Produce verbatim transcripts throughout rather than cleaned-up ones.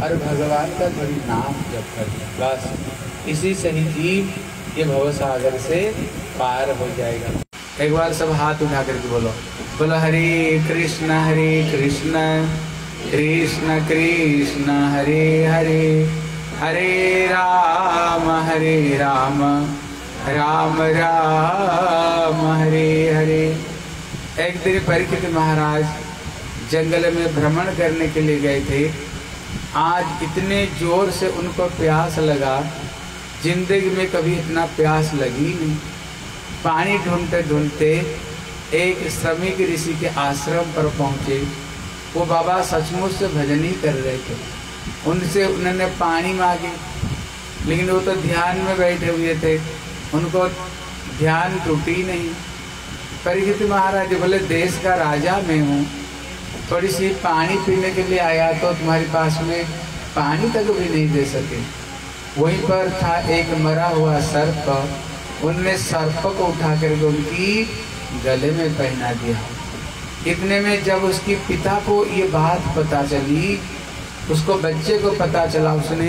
और भगवान का थोड़ी नाम जप कर, बस इसी से ही जीव ये भव सागर से पार हो जाएगा। एक बार सब हाथ उठा करके बोलो, बोलो हरे कृष्ण हरे कृष्ण कृष्ण कृष्ण हरे हरे, हरे राम हरे राम राम राम हरे हरे। एक दिन परीक्षित महाराज जंगल में भ्रमण करने के लिए गए थे। आज इतने जोर से उनको प्यास लगा, जिंदगी में कभी इतना प्यास लगी नहीं। पानी ढूंढते ढूंढते एक श्रमिक ऋषि के आश्रम पर पहुँचे। वो बाबा सचमुच से भजन ही कर रहे थे। उनसे उन्होंने पानी मांगे, लेकिन वो तो ध्यान में बैठे हुए थे, उनको ध्यान टूटी नहीं। परीक्षित महाराज बोले, देश का राजा मैं हूँ, थोड़ी सी पानी पीने के लिए आया तो तुम्हारे पास में पानी तक भी नहीं दे सके। वहीं पर था एक मरा हुआ सर्प, उनने सर्प को उठा करके उनकी गले में पहना दिया। इतने में जब उसकी पिता को ये बात पता चली, उसको बच्चे को पता चला, उसने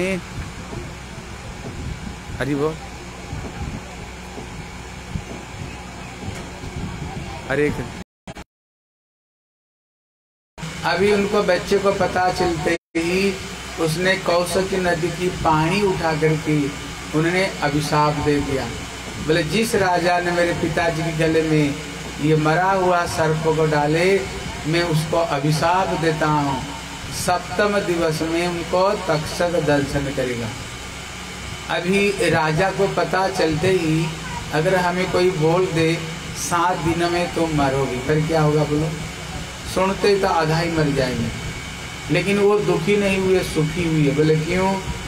अरे वो अरे अभी उनको बच्चे को पता चलते ही उसने कौशिकी नदी की पानी उठा करके उन्होंने अभिशाप दे दिया। बोले, जिस राजा ने मेरे पिताजी के गले में ये मरा हुआ सर्प को डाले, मैं उसको अभिशाप देता हूँ, सप्तम दिवस में उनको तक्षक दर्शन करेगा। अभी राजा को पता चलते ही अगर हमें कोई बोल दे सात दिनों में तुम मरोगी, फिर क्या होगा बोलो? सुनते ही तो आधा ही मर जाएंगे। लेकिन वो दुखी नहीं हुए, सुखी हुई है। बोले क्यों?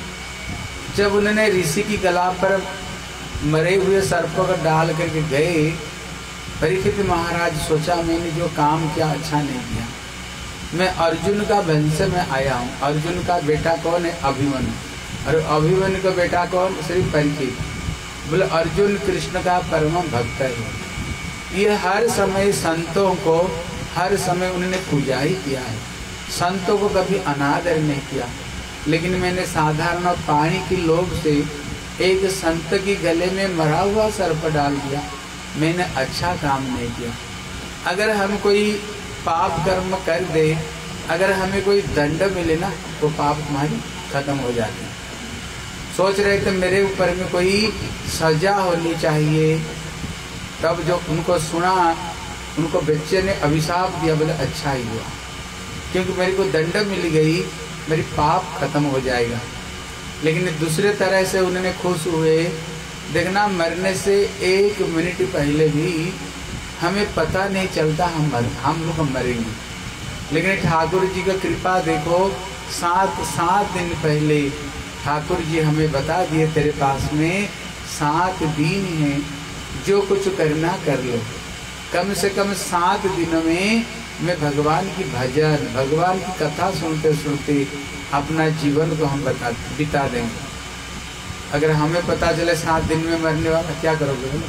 जब उन्होंने ऋषि की गला पर मरे हुए सर्प को डाल करके गए, परीक्षित महाराज सोचा मैंने जो काम किया अच्छा नहीं किया। मैं अर्जुन का वंश में आया हूँ। अर्जुन का बेटा कौन है? अभिमन्यु। और अभिमन्यु का बेटा कौन? श्री परीक्षित। बोले अर्जुन कृष्ण का परम भक्त है। ये हर समय संतों को हर समय उन्होंने पूजा ही किया है, संतों को कभी अनादर नहीं किया। लेकिन मैंने साधारण पानी की लोभ से एक संत की गले में मरा हुआ सर्प डाल दिया, मैंने अच्छा काम नहीं किया। अगर हम कोई पाप कर्म कर दे, अगर हमें कोई दंड मिले ना, तो पाप हमारी खत्म हो जाती है। सोच रहे थे मेरे ऊपर में कोई सजा होनी चाहिए, तब जो उनको सुना, उनको बच्चे ने अभिशाप दिया। बोले अच्छा ही हुआ, क्योंकि मेरे को दंड मिल गई, मेरी पाप खत्म हो जाएगा। लेकिन दूसरे तरह से उन्होंने खुश हुए। देखना, मरने से एक मिनट पहले भी हमें पता नहीं चलता हम मर हम लोग मरेंगे। लेकिन ठाकुर जी का कृपा देखो, सात सात दिन पहले ठाकुर जी हमें बता दिए, तेरे पास में सात दिन हैं, जो कुछ करना कर लो। कम से कम सात दिनों में मैं भगवान की भजन, भगवान की कथा सुनते सुनते अपना जीवन को हम बता बिता देंगे। अगर हमें पता चले सात दिन में मरने वाला, क्या करोगे? बोलो,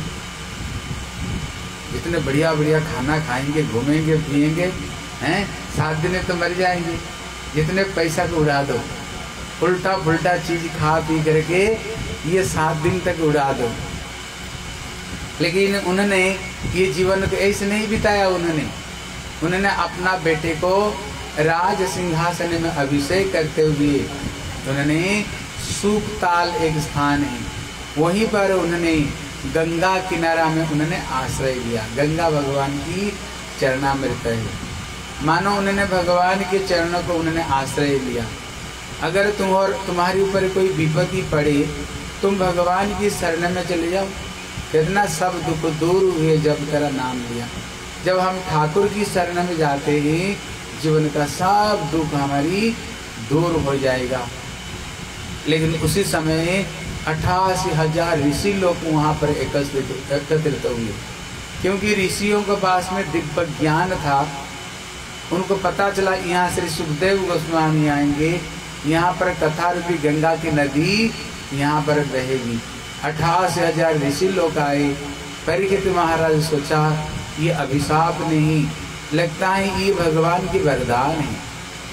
जितने बढ़िया बढ़िया खाना खाएंगे, घूमेंगे पिएंगे, हैं, सात दिन में तो मर जाएंगे। जितने पैसा को उड़ा दो, उल्टा पुल्टा चीज खा पी करके ये सात दिन तक उड़ा दो। लेकिन उन्होंने ये जीवन को ऐसे नहीं बिताया। उन्होंने उन्होंने अपना बेटे को राज सिंहासन में अभिषेक करते हुए उन्होंने सूपताल एक स्थान है, वहीं पर उन्होंने गंगा किनारा में उन्होंने आश्रय लिया। गंगा भगवान की चरणामृत है, मानो उन्होंने भगवान के चरणों को उन्होंने आश्रय लिया। अगर तुम और तुम्हारे ऊपर कोई विपत्ति पड़े, तुम भगवान की शरण में चले जाओ, कितना सब दुख दूर हुए जब तेरा नाम लिया। जब हम ठाकुर की शरण में जाते हैं, जीवन का सब दुख हमारी दूर हो जाएगा। लेकिन उसी समय अट्ठासी हजार ऋषि लोग वहाँ पर एकत्रित एकत्रित हुए, क्योंकि ऋषियों के पास में दिव्य ज्ञान था। उनको पता चला यहाँ श्री सुखदेव गोस्वामी आएंगे, यहाँ पर कथा रूपी गंगा की नदी यहाँ पर बहेगी। अट्ठासी हजार ऋषि लोग आए। परीक्षित महाराज सोचा ये अभिशाप नहीं, लगता है ये भगवान की वरदान है।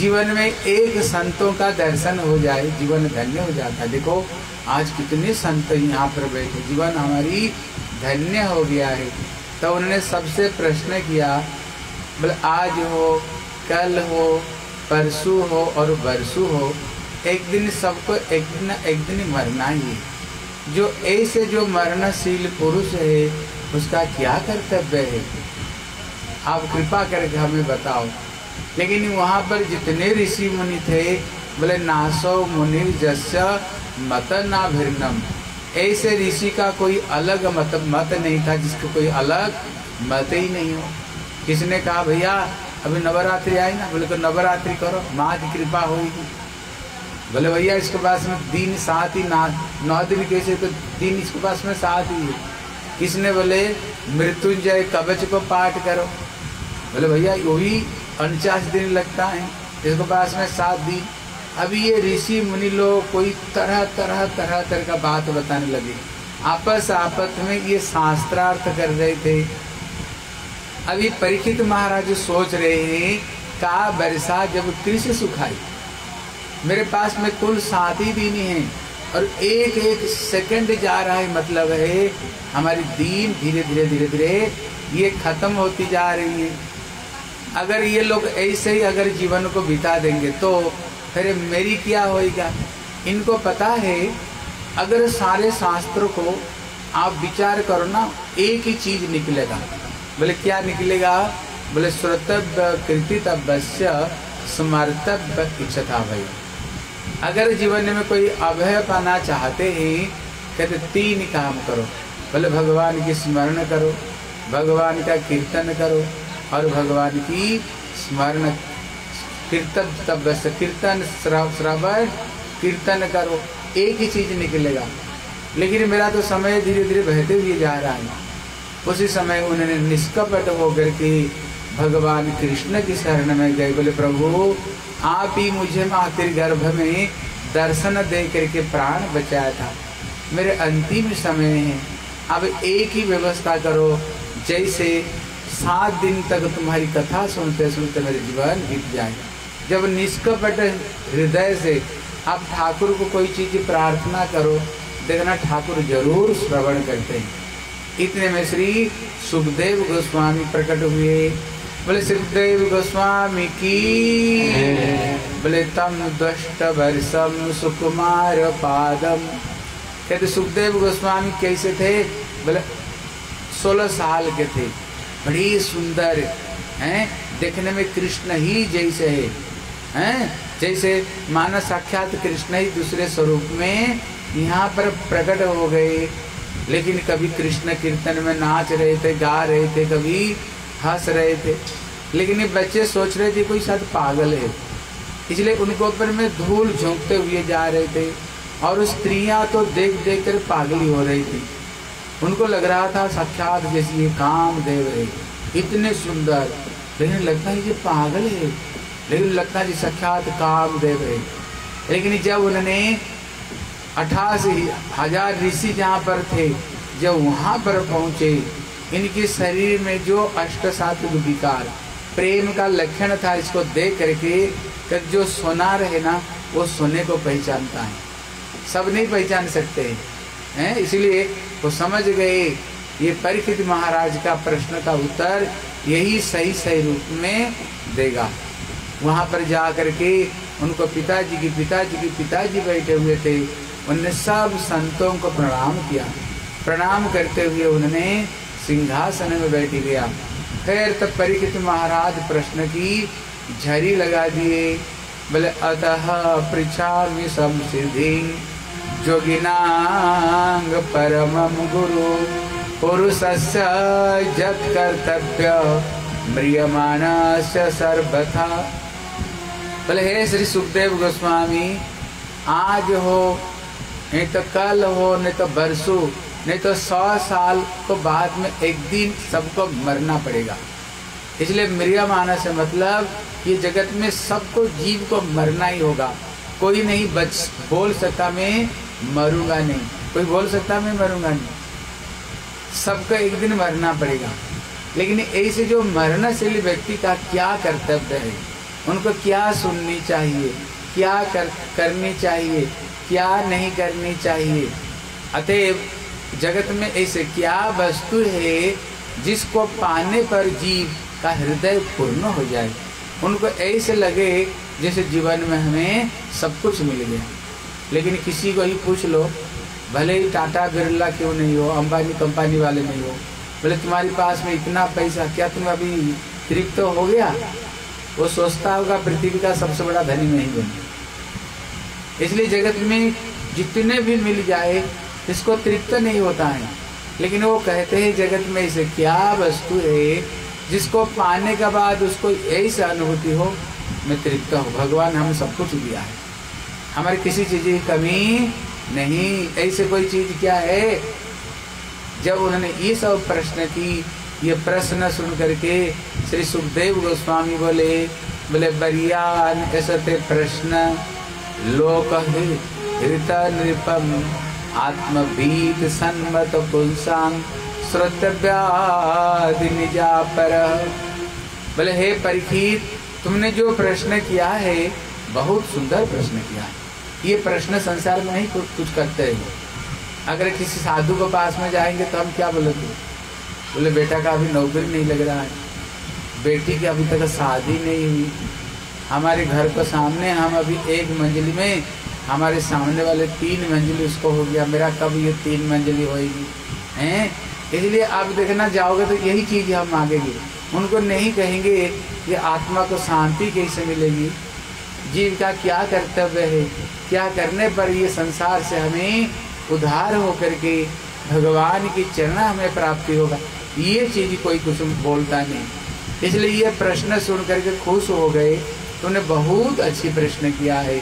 जीवन में एक संतों का दर्शन हो जाए जीवन धन्य हो जाता है। देखो आज कितने संत यहाँ पर बैठे, जीवन हमारी धन्य हो गया है। तो उन्होंने सबसे प्रश्न किया, बोले आज हो, कल हो, परसों हो और बरसों हो, एक दिन सबको एक दिन एक दिन मरना ही है। जो ऐसे जो मरणशील पुरुष है उसका क्या कर्तव्य है, आप कृपा करके हमें बताओ। लेकिन वहाँ पर जितने ऋषि मुनि थे बोले नासो मुनि जस्य मत ना भिन्नम, ऐसे ऋषि का कोई अलग मत मत नहीं था जिसका कोई अलग मत ही नहीं हो। किसने कहा भैया अभी नवरात्रि आई ना, बोले तो नवरात्रि करो, माँ की कृपा होगी। बोले भैया इसके पास में दिन सात ही ना नौ दिन कैसे, तो दिन इसके पास में सात ही है। किसने बोले मृत्युंजय कवच को पाठ करो, बोले भैया वही उनचास दिन लगता है, इसके पास में सात दिन। अभी ये ऋषि मुनि लोग कोई तरह तरह तरह तरह का बात बताने लगे, आपस आपस में ये शास्त्रार्थ कर रहे थे। अभी परीक्षित महाराज सोच रहे हैं का वर्षा जब कृषि सुखाई, मेरे पास में कुल सात ही दिन है और एक एक सेकंड जा रहा है, मतलब है हमारी दिन धीरे धीरे धीरे धीरे ये खत्म होती जा रही है। अगर ये लोग ऐसे ही अगर जीवन को बिता देंगे तो फिर मेरी क्या होएगा। इनको पता है अगर सारे शास्त्रों को आप विचार करो ना, एक ही चीज निकलेगा। बोले क्या निकलेगा, बोले श्रोतव्य कृतितव्यस्य स्मर्तव्य इच्छता भय। अगर जीवन में कोई अभय पाना चाहते हैं कहते तीन काम करो, बोले भगवान की स्मरण करो, भगवान का कीर्तन करो और भगवान की स्मरण कीर्तन तब कीर्तन श्रवण कीर्तन करो, एक ही चीज निकलेगा। लेकिन मेरा तो समय धीरे धीरे बहते हुए जा रहा है। उसी समय उन्होंने निष्कपट होकर के भगवान कृष्ण की शरण में गए। बोले प्रभु आप ही मुझे मातृगर्भ में दर्शन दे करके प्राण बचाया था, मेरे अंतिम समय है, अब एक ही व्यवस्था करो जैसे सात दिन तक तुम्हारी कथा सुनते सुनते मेरे जीवन बीत जाए। जब निष्कपट हृदय से आप ठाकुर को कोई चीज प्रार्थना करो, देखना ठाकुर जरूर श्रवण करते हैं। इतने में श्री सुखदेव गोस्वामी प्रकट हुए। बोले सुखदेव गोस्वामी की, बोले तम दुष्ट वर्षम सुकुमार पादम। कहते सुखदेव गोस्वामी कैसे थे, बोले सोलह साल के थे, बड़ी सुंदर हैं, देखने में कृष्ण ही जैसे है, हैं जैसे माना साक्षात कृष्ण ही दूसरे स्वरूप में यहाँ पर प्रकट हो गए। लेकिन कभी कृष्ण कीर्तन में नाच रहे थे, गा रहे थे, कभी हंस रहे थे। लेकिन ये बच्चे सोच रहे थे कोई शायद पागल है, इसलिए उनके ऊपर में धूल झोंकते हुए जा रहे थे। और स्त्रियां तो देख देख कर पागली हो रही थी, उनको लग रहा था साक्षात जैसे ये कामदेव है, इतने सुंदर। लेकिन लगता है ये पागल है, लेकिन लगता है साक्षात कामदेव है। लेकिन जब उन्होंने अठासी हजार ऋषि जहाँ पर थे, जब वहाँ पर पहुँचे, इनके शरीर में जो अष्ट सात्विक विकार प्रेम का लक्षण था, इसको देख करके जो सोनार है ना वो सोने को पहचानता है, सब नहीं पहचान सकते हैं। इसलिए वो समझ गए ये परीक्षित महाराज का प्रश्न का उत्तर यही सही सही रूप में देगा। वहाँ पर जा करके उनको पिताजी की पिताजी की पिताजी बैठे हुए थे, उन्होंने सब संतों को प्रणाम किया। प्रणाम करते हुए उन्होंने सिंहासन में बैठ गया। फिर तब परीक्षित महाराज प्रश्न की झड़ी लगा दिए। बोले अतः पृच्छामि संसिद्धि जोगिनांग परमं गुरु पुरुषस्य जत् कर्तव्य म्रियमाणस्य सर्वथा। बोले हे श्री सुखदेव गोस्वामी, आज हो नहीं तो कल हो, नहीं तो बरसों, नहीं तो सौ साल को बाद में एक दिन सबको मरना पड़ेगा। इसलिए म्रियमाण से मतलब ये जगत में सबको जीव को मरना ही होगा। कोई नहीं बच बोल सकता मैं मरूंगा नहीं, कोई बोल सकता मैं मरूंगा नहीं, सबको एक दिन मरना पड़ेगा। लेकिन ऐसे जो मरणशील व्यक्ति का क्या कर्तव्य है, उनको क्या सुननी चाहिए, क्या कर करनी चाहिए, क्या नहीं करनी चाहिए। अतएव जगत में ऐसे क्या वस्तु है जिसको पाने पर जीव का हृदय पूर्ण हो जाए, उनको ऐसे लगे जैसे जीवन में हमें सब कुछ मिल गया। लेकिन किसी को ही पूछ लो, भले ही टाटा बिरला क्यों नहीं हो, अंबानी कंपनी वाले नहीं हो, बोले तुम्हारे पास में इतना पैसा, क्या तुम अभी तृप्त तो हो गया? वो सोचता होगा पृथ्वी का सबसे बड़ा धनी नहीं बन। इसलिए जगत में जितने भी मिल जाए इसको तृप्त नहीं होता है। लेकिन वो कहते हैं जगत में ऐसे क्या वस्तु है जिसको पाने के बाद उसको ऐसी अनुभूति हो, मैं तृप्त हूँ, भगवान हमें सब कुछ दिया है, हमारे किसी चीज की कमी नहीं। ऐसे कोई चीज क्या है? जब उन्होंने ये सब प्रश्न की, ये प्रश्न सुन करके श्री सुखदेव गोस्वामी बोले बोले बरियान ऐसे थे प्रश्न, लोक हृत नृपम आत्मभीत सन्मत पुंसांग श्रोतव्यादि निजा पर। बोले हे परीक्षित, तुमने जो प्रश्न किया है बहुत सुंदर प्रश्न किया है। ये प्रश्न संसार में नहीं कुछ करते हैं। अगर किसी साधु के पास में जाएंगे तो हम क्या बोलेंगे? बोले बेटा का अभी नौकरी नहीं लग रहा है, बेटी की अभी तक शादी नहीं हुई, हमारे घर के सामने हम अभी एक मंजिल में, हमारे सामने वाले तीन मंजिल उसको हो गया, मेरा कब ये तीन मंजिली होएगी हैं? इसलिए आप देखना जाओगे तो यही चीज़ हम मांगेंगे। उनको नहीं कहेंगे कि आत्मा को शांति कैसे मिलेगी, जीव का क्या कर्तव्य है, क्या करने पर ये संसार से हमें उद्धार होकर के भगवान की चरण हमें प्राप्ति होगा, ये चीज़ कोई कुछ बोलता नहीं। इसलिए ये प्रश्न सुन करके खुश हो गए, तुमने बहुत अच्छी प्रश्न किया है।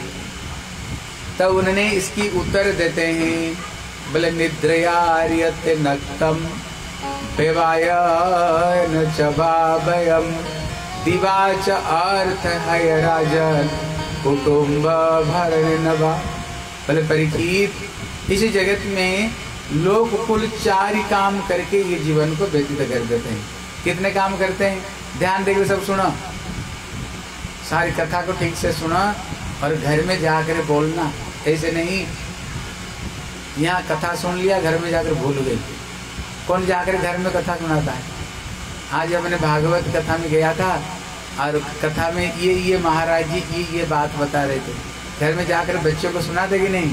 तब तो उन्होंने इसकी उत्तर देते हैं, बोले निद्रयार्यत नक्तम बेवायन चबाबयम दिवाच अर्थ है राजन कुटुंब भरण नवा। बोले परीक्षित, इस जगत में लोग कुल चार ही काम करके ये जीवन को व्यतीत कर देते हैं। कितने काम करते हैं? ध्यान देकर सब सुनो, सारी कथा को ठीक से सुनो और घर में जाकर बोलना। ऐसे नहीं यहाँ कथा सुन लिया, घर में जाकर भूल गई। कौन जाकर घर में कथा सुनाता है? आज हमने भागवत कथा में गया था और कथा में ये ये महाराज जी ये ये बात बता रहे थे, घर में जाकर बच्चों को सुनाते कि नहीं?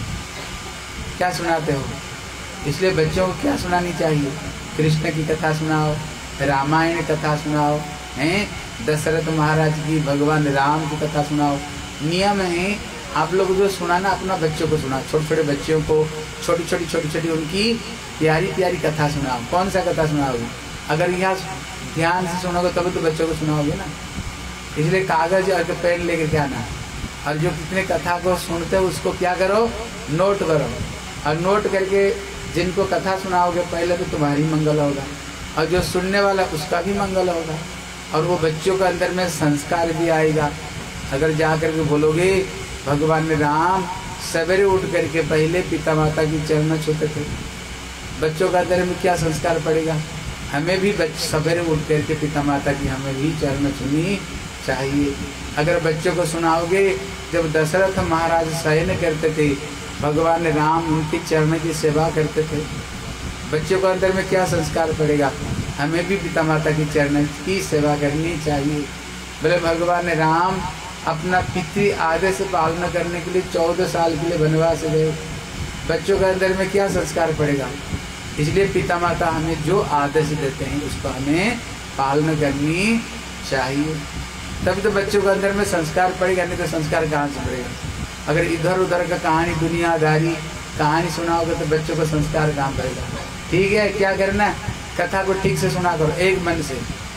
क्या सुनाते हो? इसलिए बच्चों को क्या सुनानी चाहिए? कृष्ण की कथा सुनाओ, रामायण कथा सुनाओ, हैं दशरथ महाराज की, भगवान राम की कथा सुनाओ। नियम है आप लोग जो सुनाना अपना बच्चों को सुनाओ, छोटे छोटे बच्चों को छोटी छोटी छोटी छोटी उनकी प्यारी प्यारी कथा सुनाओ। कौन सा कथा सुनाओगे? अगर यहाँ ध्यान से सुनोगे तभी तो बच्चों को सुनाओगे ना। इसलिए कागज और पेन लेकर के आना, और जो कितने कथा को सुनते हो उसको क्या करो, नोट करो, और नोट करके जिनको कथा सुनाओगे पहले तो तुम्हारी मंगल होगा और जो सुनने वाला उसका भी मंगल होगा, और वो बच्चों के अंदर में संस्कार भी आएगा। अगर जा कर के बोलोगे भगवान राम सवेरे उठ करके पहले पिता माता की चरण छूते थे, बच्चों का अंदर में क्या संस्कार पड़ेगा? हमें भी सवेरे उठ करके पिता माता की हमें भी चरण छूनी चाहिए। अगर बच्चों को सुनाओगे जब दशरथ महाराज शयन करते थे, भगवान राम उनकी चरण की सेवा करते थे, बच्चों को अंदर में क्या संस्कार पड़ेगा? हमें भी पिता माता की चरण की सेवा करनी चाहिए। बोले भगवान राम अपना पितृ आदेश पालन करने के लिए चौदह साल के लिए वनवास गए, बच्चों के अंदर में क्या संस्कार पड़ेगा? इसलिए पिता माता हमें जो आदेश देते हैं उसको हमें पालन करनी चाहिए, तब तो बच्चों के अंदर में संस्कार पड़ेगा, नहीं तो संस्कार कहाँ से पड़ेगा? अगर इधर उधर का कहानी दुनियादारी कहानी सुनाओगे तो बच्चों को संस्कार कहाँ पड़ेगा? ठीक है, क्या करना, कथा को ठीक से सुना करो एक मन से,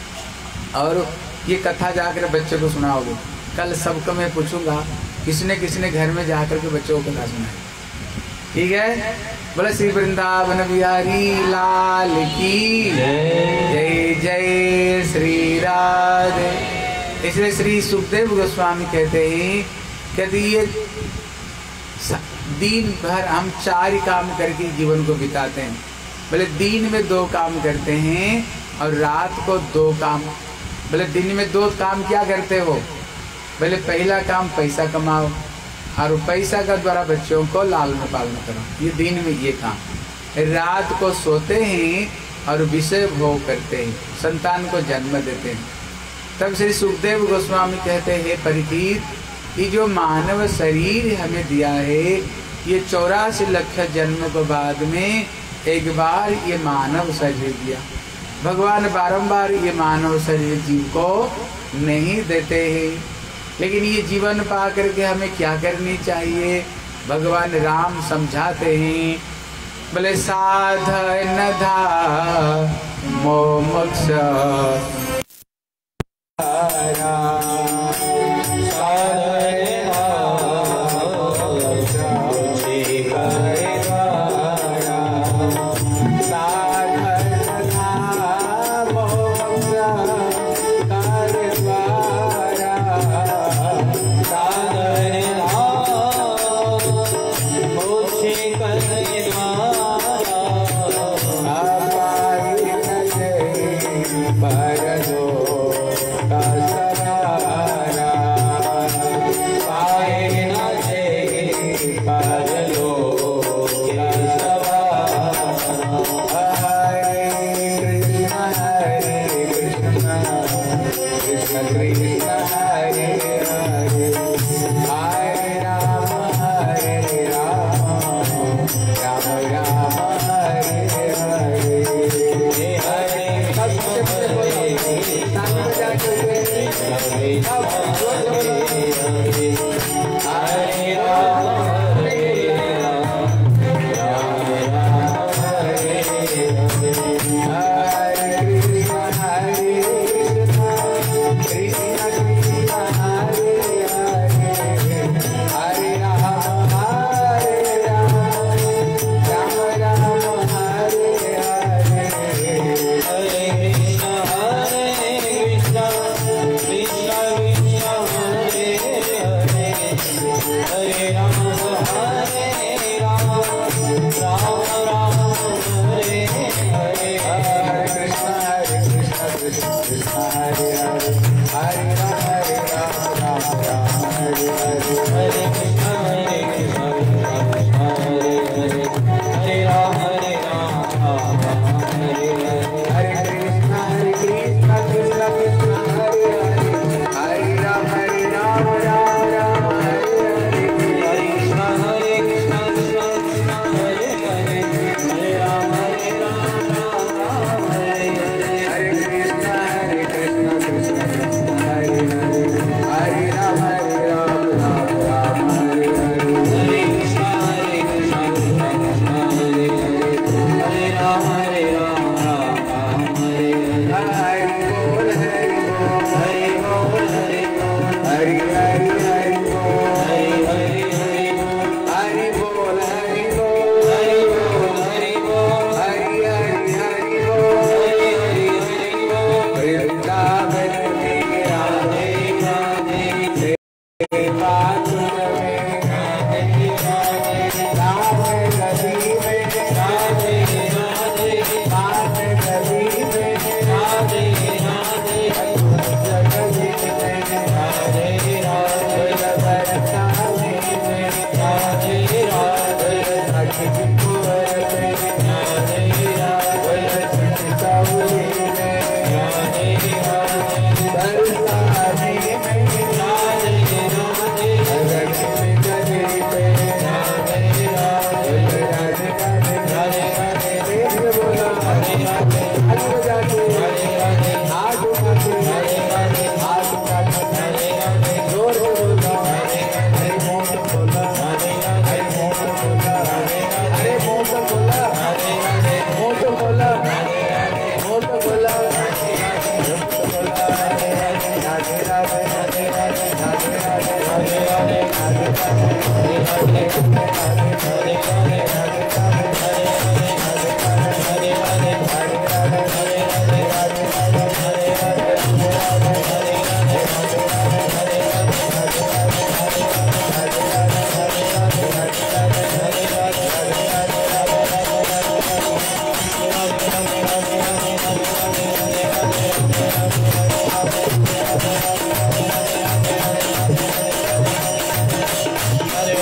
और ये कथा जाकर बच्चों को सुनाओगे। कल सबको मैं पूछूंगा किसने किसने घर में जाकर के बच्चों को कथा सुनाई। ठीक है, बोले श्री वृंदावन बिहारी लाल की जय जय श्री राधे। इसलिए श्री सुखदेव गोस्वामी कहते हैं कहते ये दिन भर हम चार ही काम करके जीवन को बिताते हैं। बोले दिन में दो काम करते हैं और रात को दो काम। बोले दिन में दो काम क्या करते हो? बोले पहला काम पैसा कमाओ और पैसा का द्वारा बच्चों को लालन पालन करो। ये दिन में ये काम, रात को सोते हैं और विषय भोग करते हैं, संतान को जन्म देते हैं। तब श्री सुखदेव गोस्वामी कहते हैं, परीक्षित, ये जो मानव शरीर हमें दिया है, ये चौरासी लाख जन्म के बाद में एक बार ये मानव शरीर दिया। भगवान बारंबार ये मानव शरीर जीव को नहीं देते हैं, लेकिन ये जीवन पा करके हमें क्या करनी चाहिए, भगवान राम समझाते हैं। बोले साधन धर्मो मोक्ष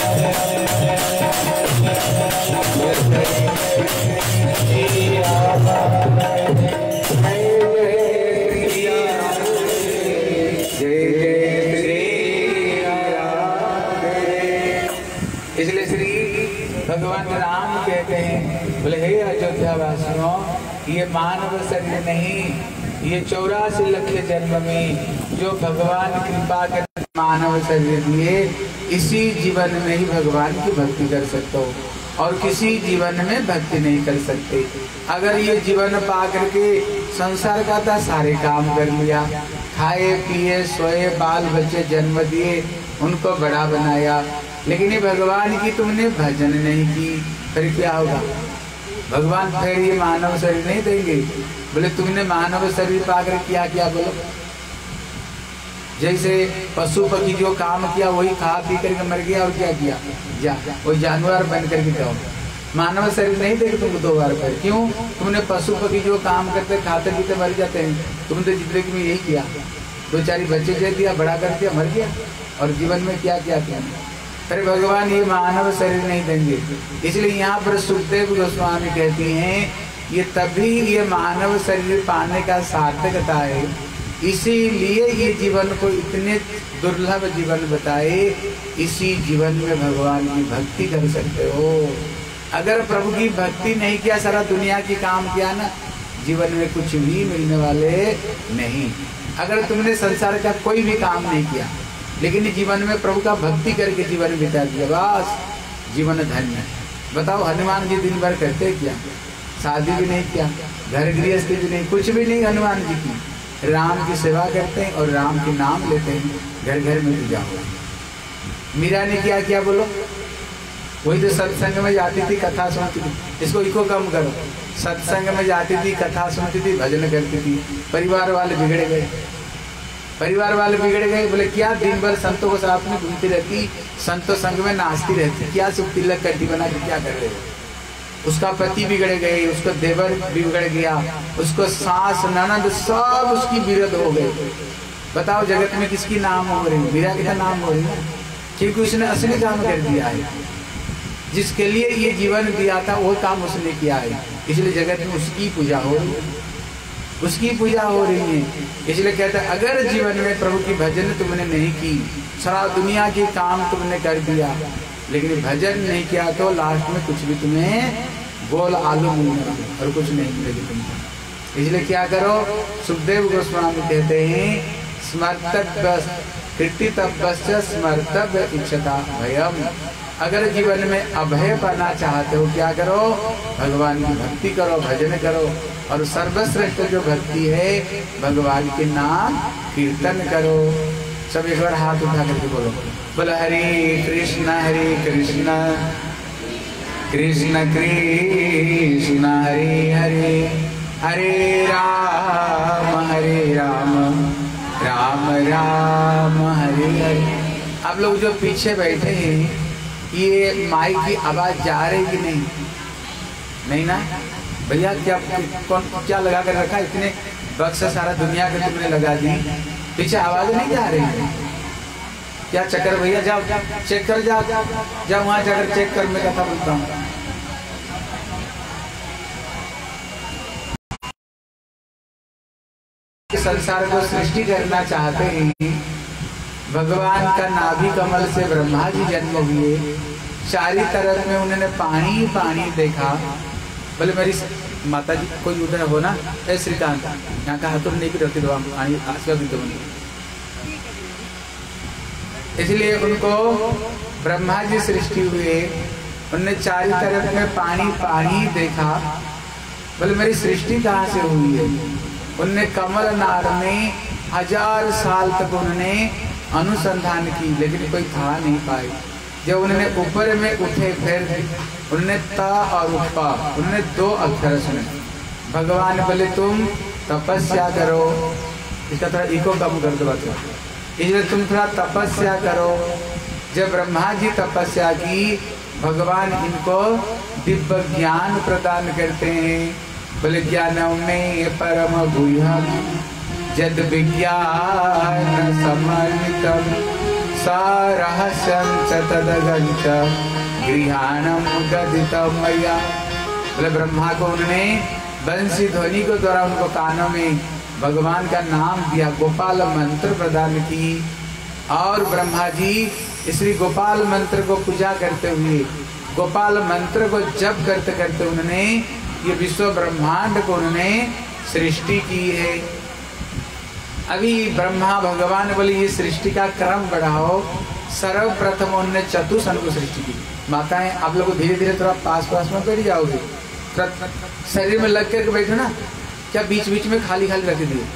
इसलिए श्री भगवान राम कहते हैं, बोले हे अयोध्या वासियों, ये मानव शरीर नहीं, ये चौरासी लाख जन्म में जो भगवान कृपा कर मानव शरीर दिए, इसी जीवन में ही भगवान की भक्ति कर सकते हो और किसी जीवन में भक्ति नहीं कर सकते। अगर ये जीवन पा करके संसार का था सारे काम कर लिया, खाए पिए सोए, बाल बच्चे जन्म दिए, उनको बड़ा बनाया, लेकिन ये भगवान की तुमने भजन नहीं की, फिर क्या होगा? भगवान फिर ये मानव शरीर नहीं देंगे। बोले तुमने मानव शरीर पाकर किया क्या? बोलो जैसे पशु पक्षी जो काम किया वही खा पी करके मर गया और क्या किया? जा वो जानवर बन करके जाओ। मानव शरीर नहीं देंगे तुमको दो बार पर। क्यों? तुमने पशु पक्षी जो काम करते खाते पीते मर जाते हैं, तुमने जिंदगी में यही किया, दो चार बच्चे दे दिया, बड़ा कर दिया, मर गया, और जीवन में क्या क्या किया? अरे भगवान ये मानव शरीर नहीं देंगे। इसलिए यहाँ पर सुखदेव गोस्वामी कहती हैं, ये तभी ये मानव शरीर पाने का सार्थकता है, इसीलिए ये जीवन को इतने दुर्लभ जीवन बताए, इसी जीवन में भगवान की भक्ति कर सकते हो। अगर प्रभु की भक्ति नहीं किया, सारा दुनिया की काम किया ना, जीवन में कुछ भी मिलने वाले नहीं। अगर तुमने संसार का कोई भी काम नहीं किया, लेकिन जीवन में प्रभु का भक्ति करके जीवन बिता दिया, बस जीवन धन्य है। बताओ हनुमान जी दिन भर करते क्या? शादी भी नहीं किया, घर गृहस्थी भी नहीं, कुछ भी नहीं हनुमान जी की। राम की सेवा करते हैं और राम के नाम लेते हैं, घर घर में पूजा हो। मीरा ने क्या किया बोलो? वही तो सत्संग में जाती थी, कथा सुनती थी। इसको इको कम करो। सत्संग में जाती थी, कथा सुनती थी, भजन करती थी। परिवार वाले बिगड़ गए, परिवार वाले बिगड़ गए। बोले क्या दिन भर संतों को साथ में घूमती रहती, संतों संग में नाचती रहती, क्या सुख तिलक कड्डी बना के क्या कर रहे हो? उसका पति बिगड़ गए, उसको देवर बिगड़ गया, उसको सास ननद सब उसकी विरोध हो गए। बताओ जगत में किसकी नाम हो रही? मीरा का नाम हो रही है, क्योंकि उसने असली काम कर दिया है। जिसके लिए ये जीवन दिया था वो काम उसने किया है, इसलिए जगत में उसकी पूजा हो रही है, उसकी पूजा हो रही है। इसलिए कहते हैं अगर जीवन में प्रभु की भजन तुमने नहीं की, सारा दुनिया के काम तुमने कर दिया, लेकिन भजन नहीं किया, तो लास्ट में कुछ भी तुम्हें गोल आलू मिलेगा और कुछ नहीं मिलेगी तुमको। इसलिए क्या करो? सुखदेव गोस्वामी कहते हैं, स्मर्तव्य कृतितव्य स्मर्तव्य इच्छता भयम। अगर जीवन में अभय पाना चाहते हो, क्या करो? भगवान की भक्ति करो, भजन करो, और सर्वश्रेष्ठ जो भक्ति है भगवान के नाम कीर्तन करो। सब एक बार हाथ उठा करके बोलो, बोलो हरे कृष्ण हरे कृष्ण कृष्ण कृष्ण हरे हरे, हरे राम हरे राम राम राम हरे हरे। आप लोग जो पीछे बैठे हैं, ये माइक की आवाज जा रही कि नहीं? नहीं ना भैया? क्या कौन क्या लगा कर रखा? इतने बक्सा सारा दुनिया के तुमने लगा दी, पीछे आवाज नहीं जा रही है? क्या चक्कर भैया? जाओ चेक कर, जाओ जाओ वहां जाकर चेक कर, मैं कथा बोलता हूँ। संसार को सृष्टि करना चाहते हैं, भगवान का नाभि कमल से ब्रह्मा जी जन्म हुए, चारी तरफ में उन्होंने पानी पानी देखा। बोले मेरी माता जी कोई उधर हो ना, ए श्रीकांत यहाँ का हाथों नहीं भी रखती दो पानी आसवा भी दो। इसलिए उनको ब्रह्मा जी सृष्टि हुए, उन्होंने चारी तरफ में पानी पानी देखा। बोले मेरी सृष्टि कहाँ से हुई है? उनने कमल नार में हजार साल तक उन्होंने अनुसंधान की, लेकिन कोई था नहीं पाए। जब उन्होंने ऊपर में उठे, फिर उन्होंने ता और उपा, उन्होंने दो अक्षर सुने। भगवान बोले तुम तपस्या करो, इसका थोड़ा इको कम कर दो, इसलिए तुम थोड़ा तपस्या करो। जब ब्रह्मा जी तपस्या की, भगवान इनको दिव्य ज्ञान प्रदान करते हैं। बोले ज्ञान में परम गुह्यम जद विज्ञान समन्वितम रहस्यं च तदगंच गृहाणं गदितं मया। बोले ब्रह्मा को उन्होंने बंसी ध्वनि को द्वारा उनको कानों में भगवान का नाम दिया, गोपाल मंत्र प्रदान की। और ब्रह्मा जी श्री गोपाल मंत्र को पूजा करते हुए, गोपाल मंत्र को जप करते करते उन्होंने ये विश्व ब्रह्मांड को उन्होंने सृष्टि की है। अभी ब्रह्मा भगवान बोले ये सृष्टि का क्रम बढ़ाओ। सर्वप्रथम उन्होंने चतुष्सन को सृष्टि की। माताएं आप लोग धीरे धीरे थोड़ा पास पास में बैठ जाओगे, शरीर में लग करके बैठो ना, क्या बीच बीच में खाली खाली रख दिए,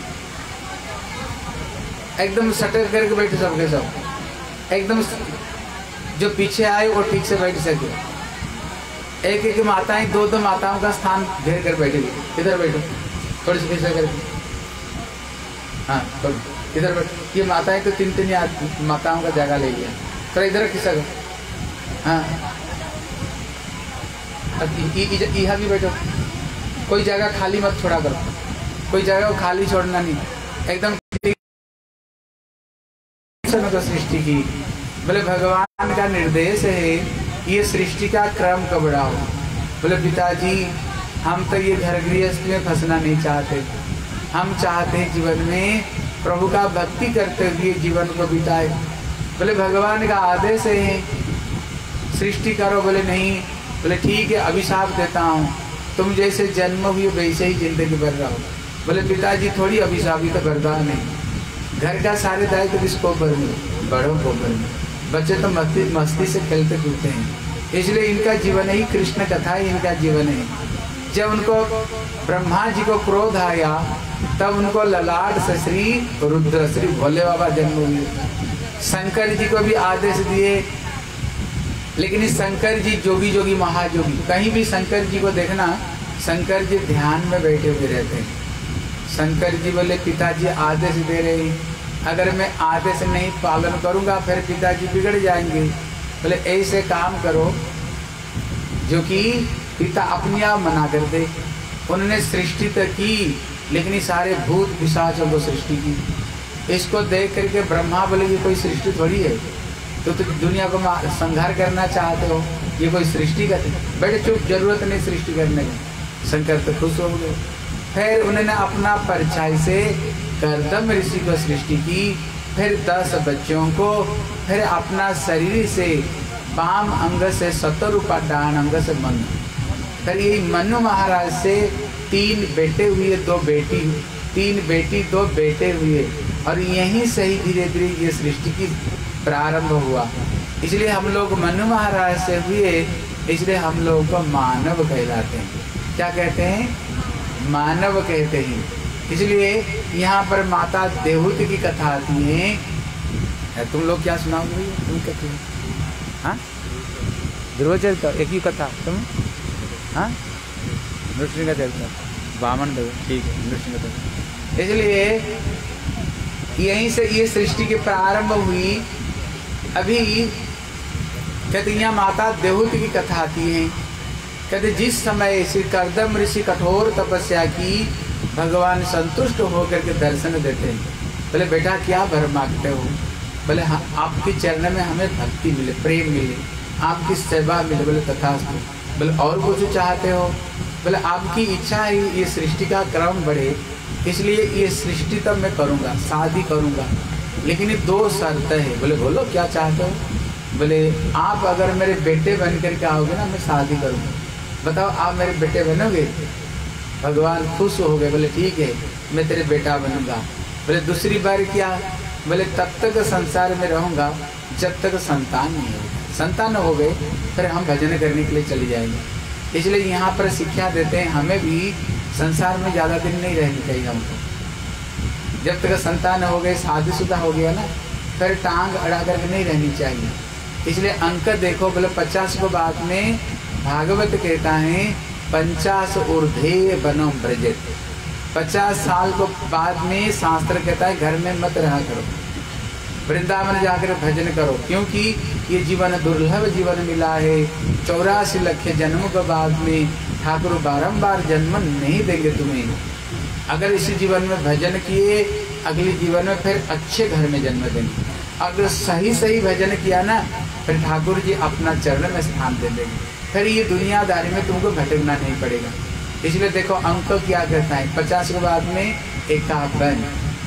एकदम सटक करके बैठो सबके सब, एकदम जो पीछे आए वो ठीक से बैठ सके। एक एक माताएं दो दो माताओं का स्थान घेर कर बैठेगी। इधर बैठो, थोड़ी सी खिंचा करके, हाँ थोड़ी इधर बैठो। ये माताएं तो तीन तीन माताओं का जगह ले लिया, थोड़ा इधर खिंचा कर, हाँ यहाँ भी बैठो। कोई जगह खाली मत छोड़ा करो, कोई जगह खाली छोड़ना नहीं, एकदम तो सृष्टि की। बोले भगवान का निर्देश है ये सृष्टि का क्रम को बढ़ाओ। बोले पिताजी हम तो ये घर गृहस्थ में फंसना नहीं चाहते, हम चाहते हैं जीवन में प्रभु का भक्ति करते हुए जीवन को बिताए। बोले भगवान का आदेश है सृष्टि करो। बोले नहीं। बोले ठीक है अभिशाप देता हूँ, तुम जैसे जन्म हुई वैसे ही जिंदगी भर रहो। बोले पिताजी थोड़ी अभिशाप ही तो बर्दाश्त नहीं, घर का सारे दायित्व किसको भरने, बड़ों को भरने। बच्चे तो मस्ती मस्ती से खेलते कूदते हैं, इसलिए इनका जीवन ही कृष्ण कथा ही इनका जीवन है। जब उनको ब्रह्मा जी को क्रोध आया तब उनको ललाट से श्री रुद्र श्री भोले बाबा जन्म हुए। शंकर जी को भी आदेश दिए, लेकिन इस शंकर जी जोगी जोगी महाजोगी, कहीं भी शंकर जी को देखना शंकर जी ध्यान में बैठे हुए रहते हैं। शंकर जी बोले पिताजी आदेश दे रहे हैं, अगर मैं आदेश नहीं पालन करूंगा फिर पिताजी बिगड़ जाएंगे। बोले ऐसे काम करो जो कि पिता अपने आप मना कर दे। उन्होंने सृष्टि तो की, लेकिन ये सारे भूत पिशाचों को सृष्टि की। इसको देख करके ब्रह्मा बोले ये कोई सृष्टि थोड़ी है, तो तुम तो दुनिया को संहार करना चाहते हो, ये कोई सृष्टि का बैठे चुप, जरूरत नहीं सृष्टि करने की। शंकर तो खुश हो गए। फिर उन्होंने अपना परछाई से कर्दम ऋषि को सृष्टि की, फिर दस बच्चों को, फिर अपना शरीर से वाम अंग से शतरूपा डान अंग से मनु, फिर ये मनु महाराज से तीन बेटे हुए, दो बेटी, तीन बेटी दो बेटे हुए, और यहीं से ही धीरे धीरे ये सृष्टि की प्रारंभ हुआ। इसलिए हम लोग मनु महाराज से हुए, इसलिए हम लोगों को मानव कहलाते हैं। क्या कहते हैं? मानव कहते हैं। इसलिए यहाँ पर माता देवहूति की कथा आती है। तुम लोग क्या सुनाओगे? तुम कहते हो हाँ ध्रुवचरित्र एक ही कथा तुम, हाँ नृसिंह चरित्र वामन देव, ठीक है नृसिंह चरित्र। इसलिए यहीं से ये सृष्टि की प्रारंभ हुई। अभी कहते यहाँ माता देवहूति की कथा आती है। कहते जिस समय श्री कर्दम ऋषि कठोर तपस्या की, भगवान संतुष्ट होकर के दर्शन देते हैं। बोले बेटा क्या वर मांगते हो? बोले हाँ आपके चरण में हमें भक्ति मिले, प्रेम मिले, आपकी सेवा मिले। बोले तथास्तु। बोले और कुछ चाहते हो? बोले आपकी इच्छा है ये सृष्टि का क्रम बढ़े, इसलिए ये सृष्टि तब मैं करूँगा, शादी करूँगा, लेकिन ये दो शर्त है। बोले बोलो क्या चाहते हो? बोले आप अगर मेरे बेटे बन करके आओगे ना, मैं शादी करूँगा। बताओ आप मेरे बेटे बनोगे? भगवान खुश हो गए। बोले ठीक है मैं तेरे बेटा बनूंगा। बोले दूसरी बार क्या? बोले तब तक संसार में रहूंगा जब तक संतान नहीं होगा। संतान हो गए फिर हम भजन करने के लिए चले जाएंगे। इसलिए यहाँ पर शिक्षा देते हैं हमें भी संसार में ज़्यादा दिन नहीं रहनी चाहिए हमको। जब तक संतान हो गए, शादीशुदा हो गया ना, फिर टांग अड़ा करके नहीं रहनी चाहिए। इसलिए अंक देखो, बोले पचास को बाद में भागवत कहता है पंचास ऊर्ध्वे वनम ब्रजेत। पचास साल को बाद में शास्त्र कहता है घर में मत रहा करो, वृंदावन जाकर भजन करो, क्योंकि ये जीवन दुर्लभ जीवन मिला है। चौरासी लक्ष जन्मों के बाद में ठाकुर बारंबार जन्म नहीं देंगे तुम्हें। अगर इसी जीवन में भजन किए, अगले जीवन में फिर अच्छे घर में जन्म देंगे। अगर सही सही भजन किया ना फिर ठाकुर जी अपना चरण में स्थान दे देंगे, फिर ये दुनियादारी में तुमको भटकना नहीं पड़ेगा। इसलिए देखो अंक क्या कहता है पचास के बाद में एकावन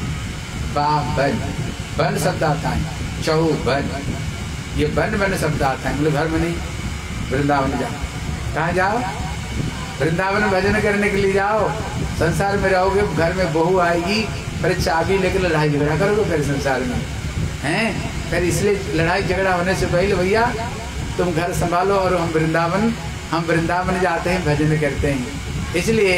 बावन वन शब्द आता है, चौवन ये वन वन शब्द आता है। मतलब घर में नहीं, वृंदावन जाओ। कहाँ जाओ? वृंदावन भजन करने के लिए जाओ। संसार में रहोगे, घर में बहू आएगी, फिर चाबी लेकर लड़ाई झगड़ा करोगे फिर संसार में हैं। फिर इसलिए लड़ाई झगड़ा होने से पहले भैया तुम घर संभालो और हम वृंदावन हम वृंदावन जाते हैं, भजन करते हैं। इसलिए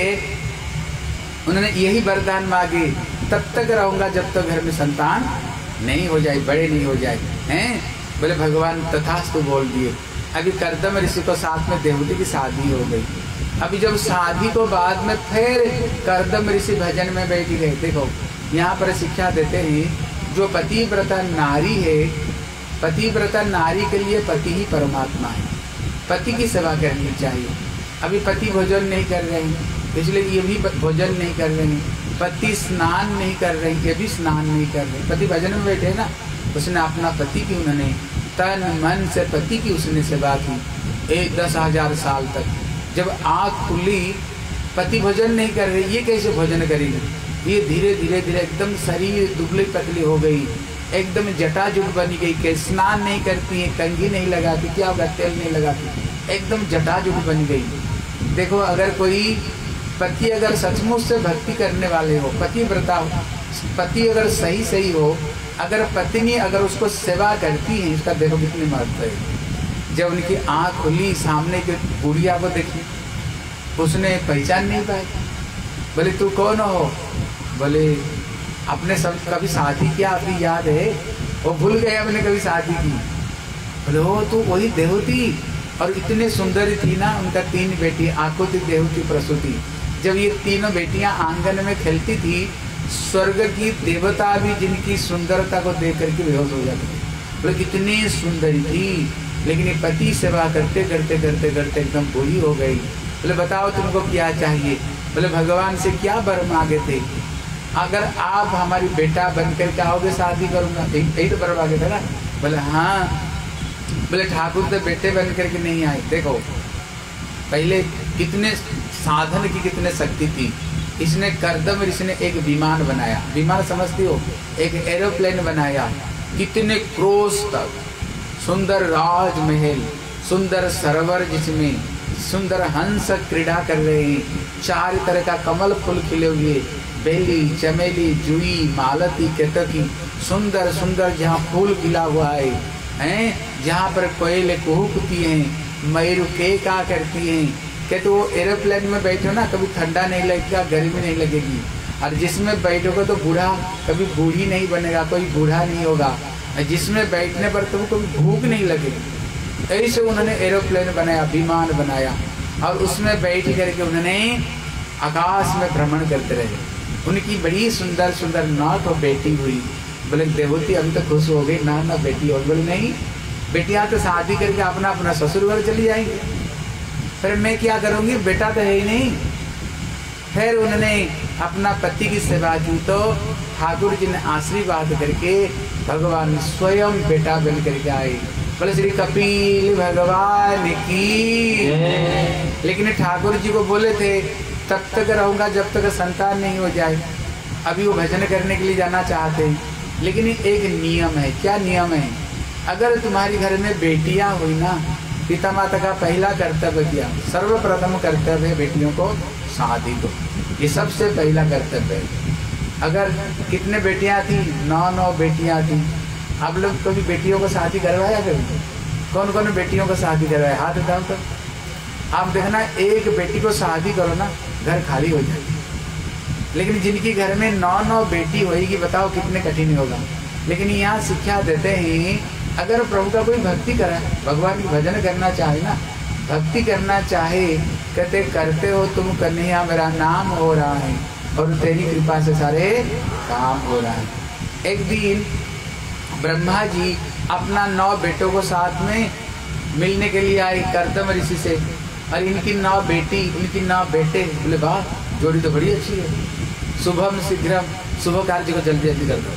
उन्होंने यही वरदान मांगे, तब तक रहूंगा जब तक घर में संतान नहीं हो जाए, बड़े नहीं हो जाए हैं। बोले भगवान तथास्तु बोल दिए। अभी कर्दम ऋषि को साथ में देवती की शादी हो गई। अभी जब शादी को बाद में फिर कर्दम ऋषि भजन में बैठ गए। देखो यहाँ पर शिक्षा देते हैं, जो पतिव्रता नारी है, पतिव्रता नारी के लिए पति ही परमात्मा है। पति की सेवा करनी चाहिए। अभी पति भोजन नहीं कर रहे हैं, इसलिए ये भी भोजन नहीं कर रहे हैं। पति स्नान नहीं कर रहे हैं, ये भी स्नान नहीं कर रहे। पति भजन में बैठे ना, उसने अपना पति की उन्होंने तन मन से पति की उसने सेवा की एक दस हजार साल तक। जब आँख खुली पति भोजन नहीं कर रहे, ये कैसे भोजन करेगी? ये धीरे धीरे धीरे एकदम शरीर दुबली पतली हो गई, एकदम जटाजुट बनी गई कि स्नान नहीं करती है, कंघी नहीं लगाती, क्या होगा तेल नहीं लगाती, एकदम जटाजुट बन गई। देखो अगर कोई पति अगर सचमुच से भक्ति करने वाले हो, पति व्रता पति अगर सही सही हो, अगर पत्नी अगर उसको सेवा करती है, इसका देखो कितनी महत्व है। जब उनकी आँख खुली, सामने के बुढ़िया को देखी, उसने पहचान नहीं पाई। बोले तू कौन हो? बोले अपने सब कभी शादी किया, अपनी याद है? वो भूल गए हमने कभी शादी की। बोले हो तू वही देवती, और इतने सुंदर थी ना। उनका तीन बेटी, आकुति देवती प्रसूति। जब ये तीनों बेटियां आंगन में खेलती थी, स्वर्ग की देवता भी जिनकी सुंदरता को देख करके बेहोश हो जाती थी। बोले कितनी सुंदरी थी, लेकिन ये पति सेवा करते करते करते करते एकदम बूढ़ी हो गई। बोले बताओ तुमको क्या चाहिए? बोले भगवान से क्या वर मांगे थे? अगर आप हमारी बेटा बनकर के आओगे शादी करूँगा, यही तो वर मांगे थे ना। बोले हाँ। बोले ठाकुर तो बेटे बन करके नहीं आए। देखो पहले कितने साधन की कितने शक्ति थी। इसने कर्दम ऋषि ने एक विमान बनाया, विमान समझती हो, एक एरोप्लेन बनाया, कितने क्रोश तक, सुंदर राजमहल, सुंदर सरोवर जिसमें सुंदर हंस क्रीड़ा कर रहे हैं, चार तरह का कमल फूल खिले हुए, बेली, चमेली, जुई, मालती, केतकी, सुंदर सुंदर जहाँ फूल खिला हुआ है, हैं जहाँ पर कोयले कुहकती हैं, मयूर के का करती हैं। कहते वो एरोप्लेन में बैठो ना, कभी ठंडा नहीं लगेगा, गर्मी नहीं लगेगी, और जिसमें बैठोगे तो बूढ़ा कभी बूढ़ी नहीं बनेगा, कोई बूढ़ा नहीं होगा, जिसमें बैठने पर तो कभी भूख नहीं लगेगी। ऐसे उन्होंने एरोप्लेन बनाया, विमान बनाया, और उसमें बैठ करके उन्होंने आकाश में भ्रमण करते रहे। उनकी बड़ी सुंदर सुंदर नाथ और बेटी हुई। बोले देवती अभी तो खुश हो गई, ना ना बेटी और। बोले नहीं, बेटियां तो शादी करके अपना अपना ससुर घर चली जाएंगे, फिर मैं क्या करूँगी, बेटा तो है ही नहीं। फिर उन्होंने अपना पति की सेवा की, तो ठाकुर जी ने आशीर्वाद करके भगवान स्वयं बेटा बन करके आए। बोले श्री कपिल भगवान की। लेकिन ठाकुर जी को बोले थे तब तक रहूँगा जब तक संतान नहीं हो जाए। अभी वो भजन करने के लिए जाना चाहते हैं, लेकिन एक नियम है। क्या नियम है? अगर तुम्हारी घर में बेटियां हुई ना, पिता माता का पहला कर्तव्य किया, सर्वप्रथम कर्तव्य है बेटियों को शादी दो। ये सबसे पहला कर्तव्य है। अगर कितने बेटियां थी? नौ नौ बेटियां थी। आप लोग कभी बेटियों को शादी करवाया? कभी कौन कौन बेटियों को शादी करवाया? हाथ उठाओ। तो आप देखना, एक बेटी को शादी करो ना, घर खाली हो जाएगी। लेकिन जिनकी घर में नौ नौ बेटी होगी, बताओ कितने कठिन होगा। लेकिन यहाँ शिक्षा देते हैं, अगर प्रभु का कोई भक्ति करे, भगवान की भजन करना चाहे ना, भक्ति करना चाहे, कहते करते हो तुम कन्हैया, मेरा नाम हो रहा है, और तेरी कृपा से सारे काम हो रहा है। एक दिन ब्रह्मा जी अपना नौ बेटों को साथ में मिलने के लिए आए कर्दम ऋषि से, और इनकी नौ बेटी, इनकी नौ बेटे। बोले वाह, जोड़ी तो बड़ी अच्छी है। शुभम शीघ्रम, शुभ कार्य को जल्दी जल्दी कर दो।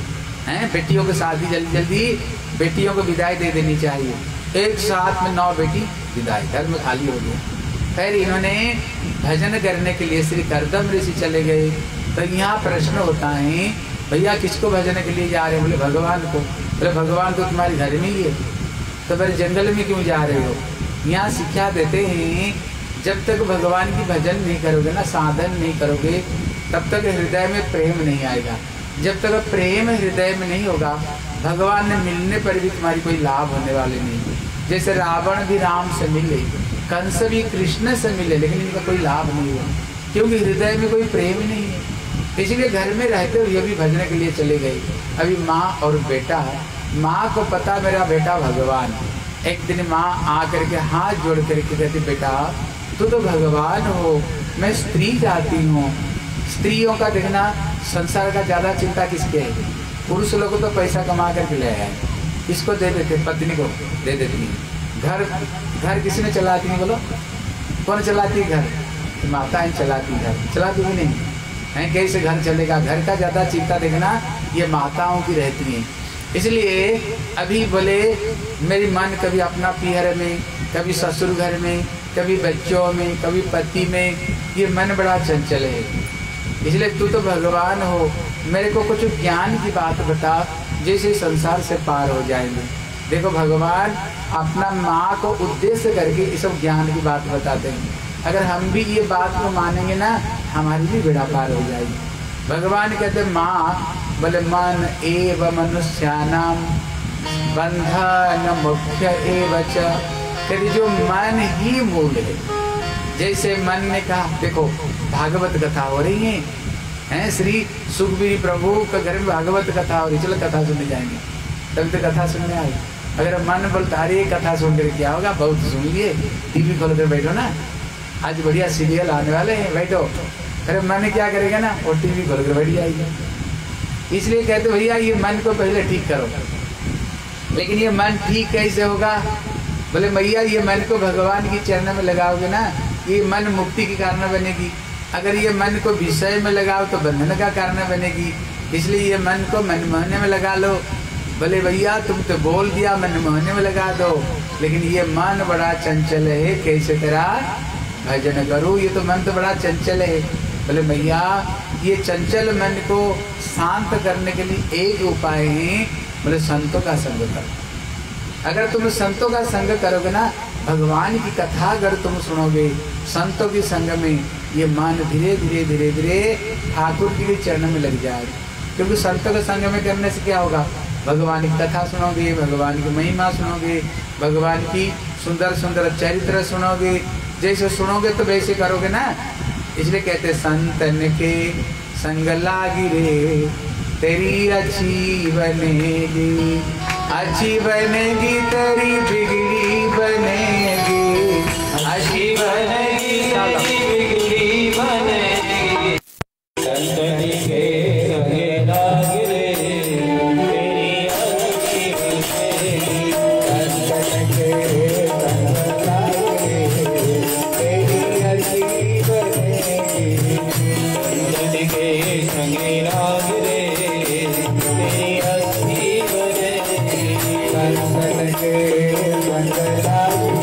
हैं। बेटियों को शादी जल्दी जल्दी बेटियों को विदाई दे देनी चाहिए। एक साथ में नौ बेटी विदाई, घर में खाली हो गया। फिर इन्होंने भजन करने के लिए श्री करदम ऋषि चले गए। तो यहाँ प्रश्न होता है, भैया किसको भजन के लिए जा रहे हैं? बोले भगवान को। बोले भगवान तो तुम्हारे घर में ही है, तो फिर जंगल में क्यों जा रहे हो? यहाँ शिक्षा देते हैं, जब तक भगवान की भजन नहीं करोगे ना, साधन नहीं करोगे, तब तक हृदय में प्रेम नहीं आएगा। जब तक प्रेम हृदय में नहीं होगा, भगवान ने मिलने पर भी तुम्हारी कोई लाभ होने वाले नहीं। जैसे रावण भी राम से मिले, कंस भी कृष्ण से मिले, लेकिन इनका कोई लाभ नहीं हुआ, क्योंकि हृदय में कोई प्रेम नहीं है। इसलिए घर में रहते हुए भी भजन के लिए चले गए। अभी माँ और बेटा है, माँ को पता मेरा बेटा भगवान। एक दिन माँ आकर के हाथ जोड़ करके कहती, बेटा तू तो भगवान हो, मैं स्त्री जाती हूँ। स्त्रियों का देखना, संसार का ज़्यादा चिंता किसके है? पुरुष लोग तो पैसा कमा करके ले आए, इसको दे देते, पत्नी को दे देती। घर घर किसने चलाती है? बोलो कौन चलाती है घर? माताएं चलाती घर, चलाती भी नहीं है। कैसे घर चलेगा? घर का ज़्यादा चिंता देखना ये माताओं की रहती है। इसलिए अभी बोले मेरी मन कभी अपना पीहर में, कभी ससुर घर में, कभी बच्चों में, कभी पति में, ये मन बड़ा चंचल है। इसलिए तू तो भगवान हो, मेरे को कुछ ज्ञान की बात बता, जैसे संसार से पार हो जाएंगे। देखो भगवान अपना माँ को उद्देश्य करके ये सब ज्ञान की बात बताते हैं। अगर हम भी ये बात को मानेंगे ना, हमारी भी बेड़ा पार हो जाएगी। भगवान कहते माँ, बोले मन एव मनुष्यानाम बंधन मुख्य एव च, कहते जो मन ही मूल है। जैसे मन ने कहा, देखो भागवत कथा हो रही है, हैं श्री सुखबीर प्रभु का घर में भागवत कथा हो रही, चलो कथा सुनने जाएंगे। तब तो कथा सुनने आई। अगर मन बोलता अरे कथा सुन कर क्या होगा, बहुत सुन लिए, टीवी खोल कर बैठो ना, आज बढ़िया सीरियल आने वाले हैं, बैठो। अरे मन क्या करेगा ना, वो टीवी खोल कर बैठ जाएगी। इसलिए कहते भैया ये मन को पहले ठीक करो। लेकिन ये मन ठीक कैसे होगा? बोले भैया ये मन को भगवान की चरण में लगाओगे ना, ये मन मुक्ति के कारण बनेगी। अगर ये मन को विषय में लगाओ तो बंधन का कारण बनेगी। इसलिए ये मन को मनमोहने में लगा लो। बोले भैया तुम तो बोल दिया मनमोहने में लगा दो, लेकिन ये मन बड़ा चंचल है, कैसे तेरा भजन करूँ? ये तो मन तो बड़ा चंचल है। बोले भैया ये चंचल मन को शांत करने के लिए एक उपाय है, बोले संतों का संग करो। अगर तुम संतों का संग करोगे ना, भगवान की कथा अगर तुम सुनोगे संतों की संग में, ये मन धीरे धीरे धीरे धीरे ठाकुर जी के चरण में लग जाएगा। क्योंकि संतों के संग में करने से क्या होगा? भगवान की कथा सुनोगे, भगवान की महिमा सुनोगे, भगवान की सुंदर सुंदर चरित्र सुनोगे। जैसे सुनोगे तो वैसे करोगे ना। इसलिए कहते संतन के संग लागी रे, तेरी अच्छी बनेगी, अच्छी बनेगी तेरी बिगड़ी बनेगी, अच्छी बनेगी तेरी बिगड़ी बनेगी। संतन के संग लागी रे, तेरी अच्छी बनेगी, संतन के संग लागी रे, तेरी अच्छी बनेगी, संतन के संग लागी रे, तेरी अच्छी बनेगी, संतन के संग लागी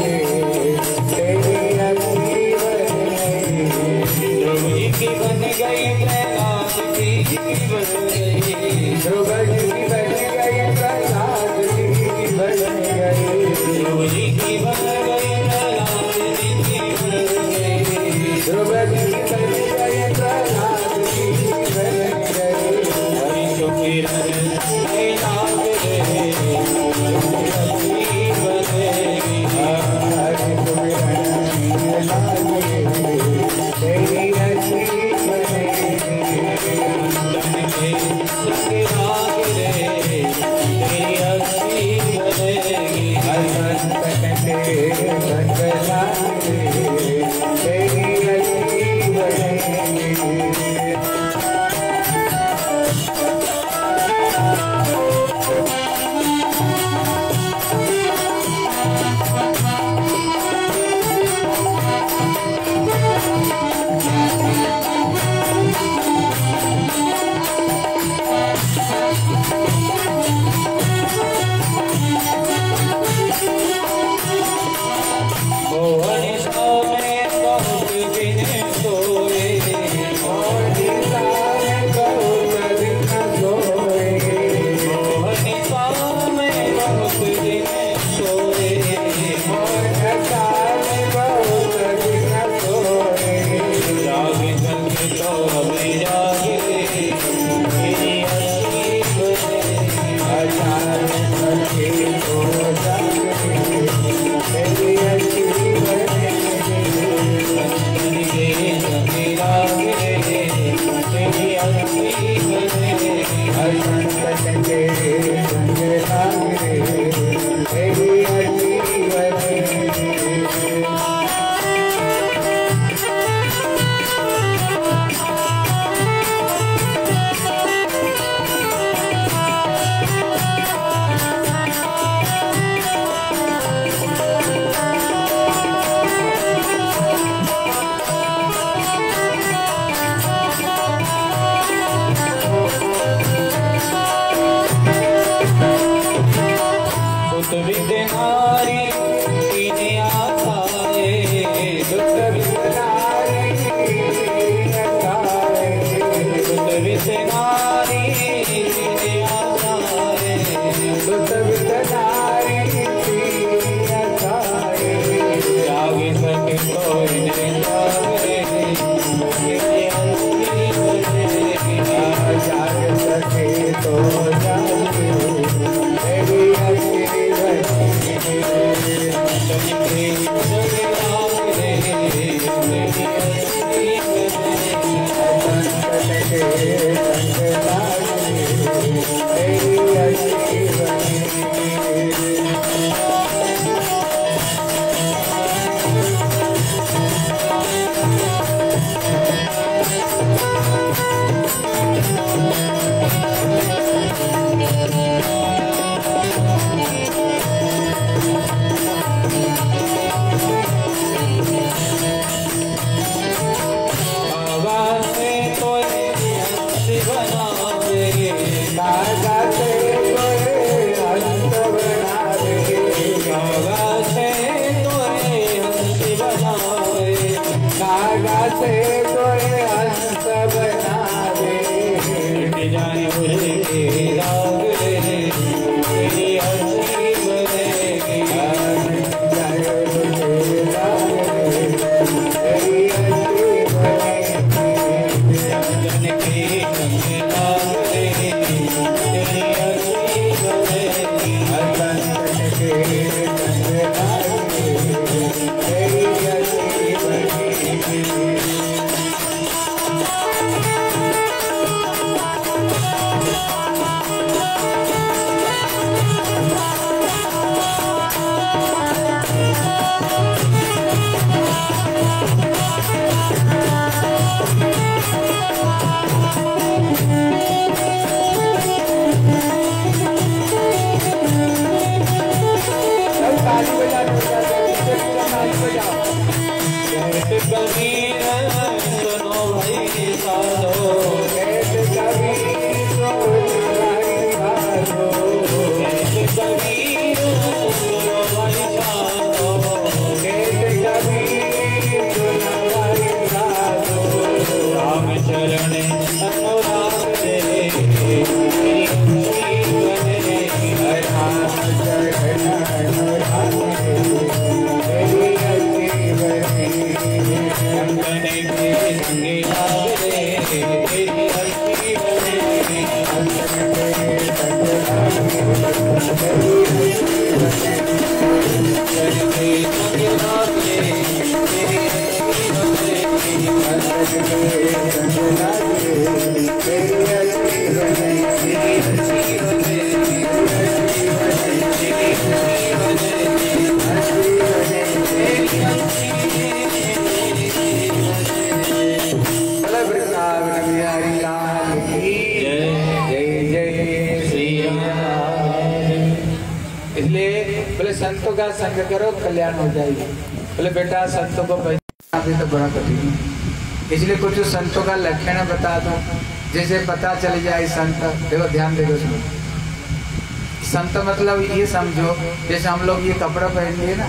संतों का संग करो कल्याण हो जाएगी। बोले बेटा संतों को पहचानना भी तो बड़ा कठिन है, इसलिए कुछ संतों का लक्षण बता दो, जैसे पता चल जाए संत। देखो ध्यान देखो सुनो, संत मतलब ये समझो जैसे हम लोग ये कपड़ा पहनिए ना,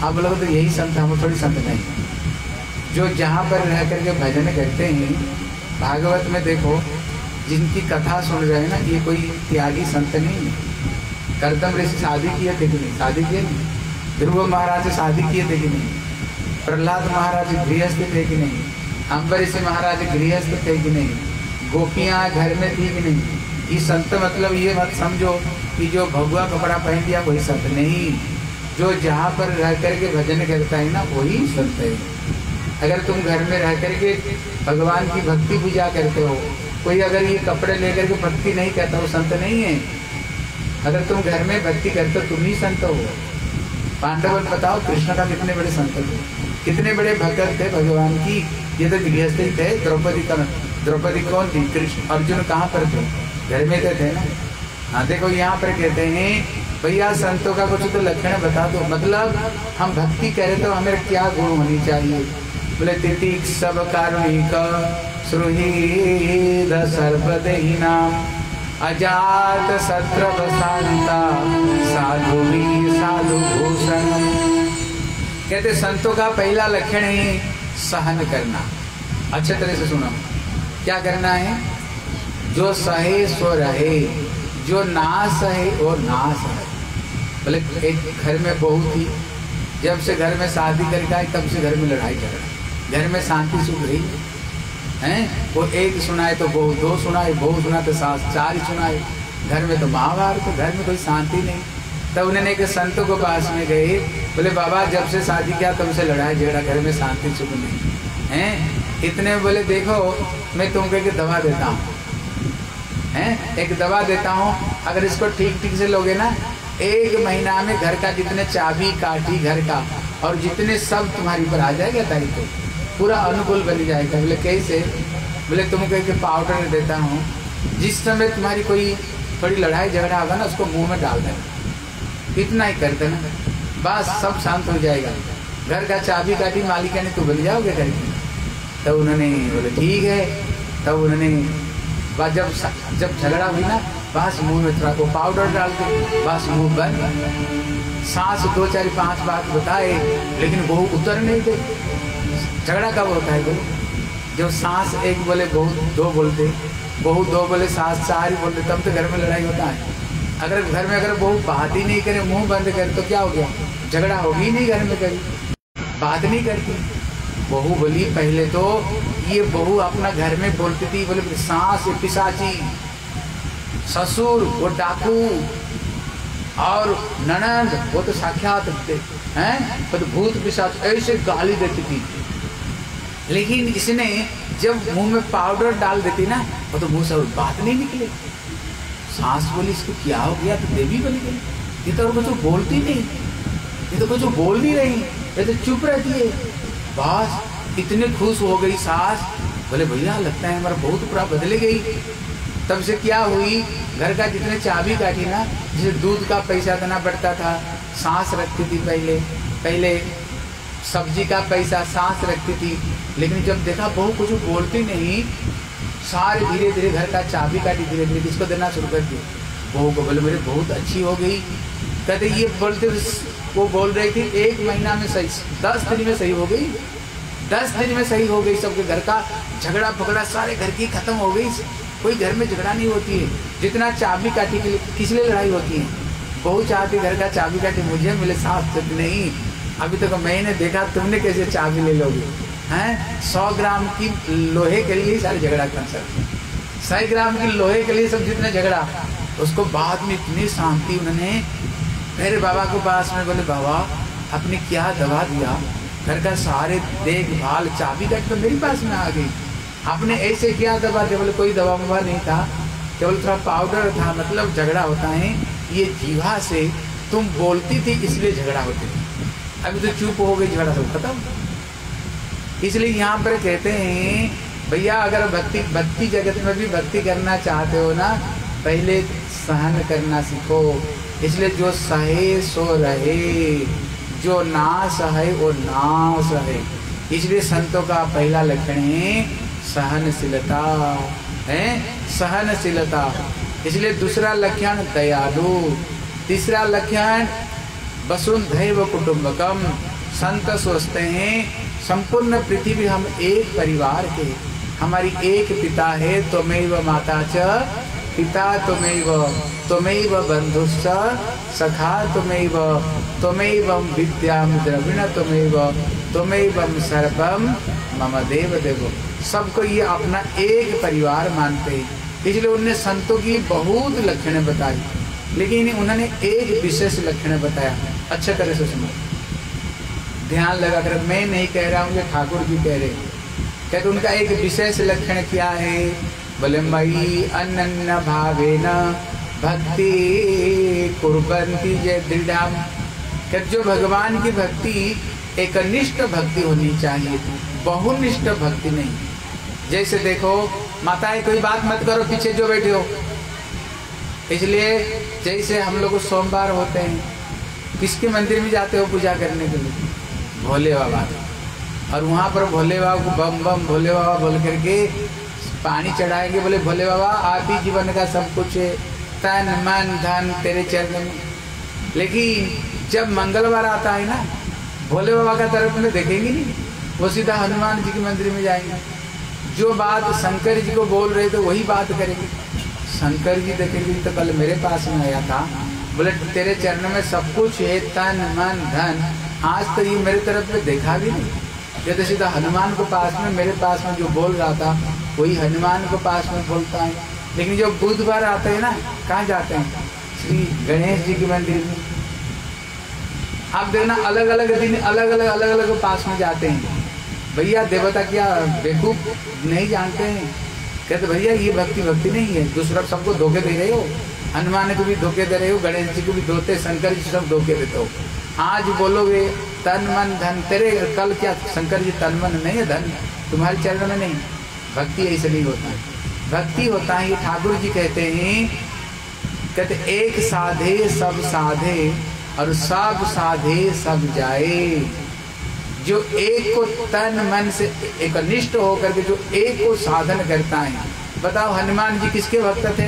आप लोग तो यही संत, हम थोड़ी संत नहीं। जो जहाँ पर रह करके भजन करते हैं, भागवत में देखो जिनकी कथा सुन रहे हैं ना, ये कोई त्यागी संत नहीं है। कर्दम ऋषि शादी किए थे कि नहीं? शादी किए नहीं। ध्रुव महाराज शादी किए थे कि नहीं? प्रहलाद महाराज गृहस्थ थे कि नहीं? अम्बरीश महाराज गृहस्थ थे कि नहीं? गोपियाँ घर में थी कि नहीं? ये संत मतलब ये मत समझो कि जो भगवा कपड़ा पहन दिया वही संत नहीं। जो जहाँ पर रह करके भजन करता है ना, वही संत है। अगर तुम घर में रह करके भगवान की भक्ति पूजा करते हो, कोई अगर ये कपड़े लेकर के भक्ति नहीं करता, वो संत नहीं है। अगर तुम घर में भक्ति करते हो, तुम ही संत हो। पांडव बताओ कृष्ण का कितने बड़े संत थे, कितने बड़े भक्त थे भगवान की। ये तो गृहस्थ ही थे। द्रौपदी का द्रौपदी कौन थी? कृष्ण। अर्जुन कहाँ पर थे? घर में तो थे ना। हाँ देखो यहाँ पर कहते हैं भैया संतों का कुछ तो लक्षण बता दो। मतलब हम भक्ति करें तो हमें क्या गुण होनी चाहिए? बोले तितिक सब कारुणिक सुहृद सर्वदेहिना अजात शत्रव शांता साधु साधु भूषण। कहते संतों का पहला लक्षण है सहन करना। अच्छे तरह से सुनो, क्या करना है? जो सहे सो रहे, जो ना सहे वो ना सहे। बोले एक घर में बहू थी, जब से घर में शादी करके आई तब से घर में लड़ाई झगड़ा, घर में शांति सुख रही हैं। वो एक सुनाए तो बहू दो सुनाए, बहू सुना तो सास चार ही सुनाए। घर में तो महाभारत, तो घर में कोई शांति नहीं। तब उन्होंने एक संतों को पास में गए, बोले बाबा जब से शादी किया तब से लड़ाई झगड़ा, घर में शांति सुख नहीं है। इतने बोले देखो मैं तुमको एक दवा देता हूँ, हैं एक दवा देता हूँ, अगर इसको ठीक ठीक से लोगे ना, एक महीना में घर का जितने चाबी काठी घर का और जितने सब तुम्हारी पर आ जाएगा तारीख को, पूरा अनुकूल बन जाएगा। बोले कैसे? बोले तुमको एक पाउडर देता हूँ, जिस समय तुम्हारी कोई थोड़ी लड़ाई झगड़ा होगा ना, उसको मुंह में डाल देना, इतना ही कर देना, बस सब शांत हो जाएगा। घर का चाबी काठी मालिका ने तो बन जाओगे घर की। तब उन्होंने बोले ठीक है। तब उन्होंने बस जब जब झगड़ा हुई ना, बस मुंह में थोड़ा वो पाउडर डाल के बस मुंह बंद। सांस दो चार पांच बात बताए, लेकिन बहू उतर नहीं दे। झगड़ा कब होता है? बोलो जब सांस एक बोले बहू दो बोलते, बहू दो बोले सांस चार ही बोलते, तब तो घर में लड़ाई होता है। अगर घर में अगर बहू बात ही नहीं करे, मुंह बंद करे, तो क्या हो गया? झगड़ा होगी ही नहीं घर में, कभी बात नहीं करती। बहू बोली पहले तो ये बहू अपना घर में बोलती थी, बोले सास पिशाची, ससुर वो डाकू, और ननद वो तो साक्षात हैं तो भूत पिशाच, ऐसे गाली देती थी। लेकिन इसने जब मुंह में पाउडर डाल देती ना, वो तो मुंह से बात नहीं निकले। सास बोली इसको क्या हो गया? तो देवी बन गई, ये तो कुछ बोलती नहीं, ये तो कुछ बोल नहीं रही, ये तो चुप रहती है। बस इतने खुश हो गई सास, बोले भैया लगता है हमारा बहुत पूरा बदल गई। तब से क्या हुई, घर का जितने चाबी काटी ना, जिसे दूध का पैसा देना पड़ता था, सांस रखती थी पहले पहले सब्जी का पैसा सांस रखती थी। लेकिन जब देखा बहू कुछ बोलती नहीं, सारे धीरे धीरे घर का चाबी काटी, धीरे धीरे किसको देना शुरू कर दी? बहू को। बोले मेरे बहुत अच्छी हो गई। कहते ये बोलते वो बोल रही थी एक महीना में सही, दस दिन में सही हो गई, दस दिन में सही हो गई। सबके घर का झगड़ा फगड़ा सारे घर की खत्म हो गई, कोई घर में झगड़ा नहीं होती है। जितना चाबी काटी के लिए किस लिए लड़ाई होती है? बहू चाहती घर का चाबी काटी मुझे मिले, सास नहीं। अभी तक तो मैंने देखा, तुमने कैसे चाबी ले लोगे? हैं सौ ग्राम की लोहे के लिए सारे झगड़ा कर सकते, सौ ग्राम की लोहे के लिए सब जितने झगड़ा। उसको बाद में इतनी शांति, उन्होंने मेरे बाबा को पास में बोले बाबा आपने क्या दवा दिया? घर का सारे देखभाल चाबी काट तो मेरे पास में आ गई, आपने ऐसे क्या दवा दिया? बोले कोई दवा ववा नहीं था, केवल थोड़ा पाउडर था। मतलब झगड़ा होता है ये जीवा से, तुम बोलती थी इसलिए झगड़ा होती थी, अभी तो चुप हो गई, झगड़ा सब खत्म। इसलिए यहाँ पर कहते हैं भैया अगर भक्ति भक्ति जगत में भी भक्ति करना चाहते हो ना, पहले सहन करना सीखो। इसलिए जो सहे सो रहे, जो ना सहे वो ना सहे। इसलिए संतों का पहला लक्षण है सहनशीलता, है सहनशीलता। इसलिए दूसरा लक्षण दयालु, तीसरा लक्षण वसुधैव कुटुंबकम, संत सोचते हैं संपूर्ण पृथ्वी हम एक परिवार के, हमारी एक पिता है, त्वमेव माता च पिता त्वमेव, त्वमेव बंधुश्च सखा त्वमेव, त्वमेव विद्यां द्रविण त्वमेव, त्वमेव सर्वं मम देव देवो। सबको ये अपना एक परिवार मानते हैं, इसलिए उन्होंने संतों की बहुत लक्षणें बताई, लेकिन उन्होंने एक विशेष लक्षण बताया। अच्छा तरह से सुनो, ध्यान लगा कर, मैं नहीं कह रहा हूँ, ये ठाकुर जी कह रहे हैं। कहते उनका एक विशेष लक्षण क्या है? बोले मयि अनन्य भावेन भक्ति कुर्वन्ति ये दृढ़म। कहते जो भगवान की भक्ति एकनिष्ठ भक्ति होनी चाहिए, बहुनिष्ठ भक्ति नहीं। जैसे देखो माताएं, कोई बात मत करो पीछे जो बैठे हो। इसलिए जैसे हम लोग सोमवार होते हैं, किसके मंदिर में जाते हो पूजा करने के लिए? भोले बाबा। और वहाँ पर भोले बाबा को बम बम भोले बाबा बोल करके पानी चढ़ाएंगे। बोले भोले बाबा आप ही जीवन का सब कुछ है, तन मन धन तेरे चरण में। लेकिन जब मंगलवार आता है ना, भोले बाबा का तरफ में देखेंगे नहीं, वो सीधा हनुमान जी के मंदिर में जाएंगे। जो बात शंकर जी को बोल रहे थे वही बात करेंगे। शंकर जी देखेंगे तो कल मेरे पास में आया था, बोले तेरे चरण में सब कुछ है, तन मन धन। आज तो ये मेरे तरफ में देखा भी नहीं, ये तो सीधा हनुमान को पास में, मेरे पास में जो बोल रहा था वही हनुमान को पास में बोलता है। लेकिन जो बुधवार आते हैं ना, कहाँ जाते हैं? श्री गणेश जी के मंदिर में। आप देखना अलग अलग दिन अलग अलग अलग अलग पास में जाते हैं। भैया देवता क्या बेवकूफ नहीं जानते हैं? कहते भैया ये भक्ति भक्ति नहीं है, दूसरा सबको धोखे दे रहे हो, हनुमान को भी धोखे दे रहे हो, गणेश जी को भी धोते, शंकर जी सब धोखे देते हो। आज बोलोगे तन मन धन तेरे, कल क्या शंकर जी तन मन नहीं है, धन तुम्हारे चरण में नहीं। भक्ति ऐसे नहीं होता है। भक्ति होता है, ये ठाकुर जी कहते हैं, कहते एक साधे सब साधे और सब साधे सब जाए। जो एक को तन मन से एकनिष्ठ होकर के जो एक को साधन करता है। बताओ हनुमान जी किसके भक्त थे?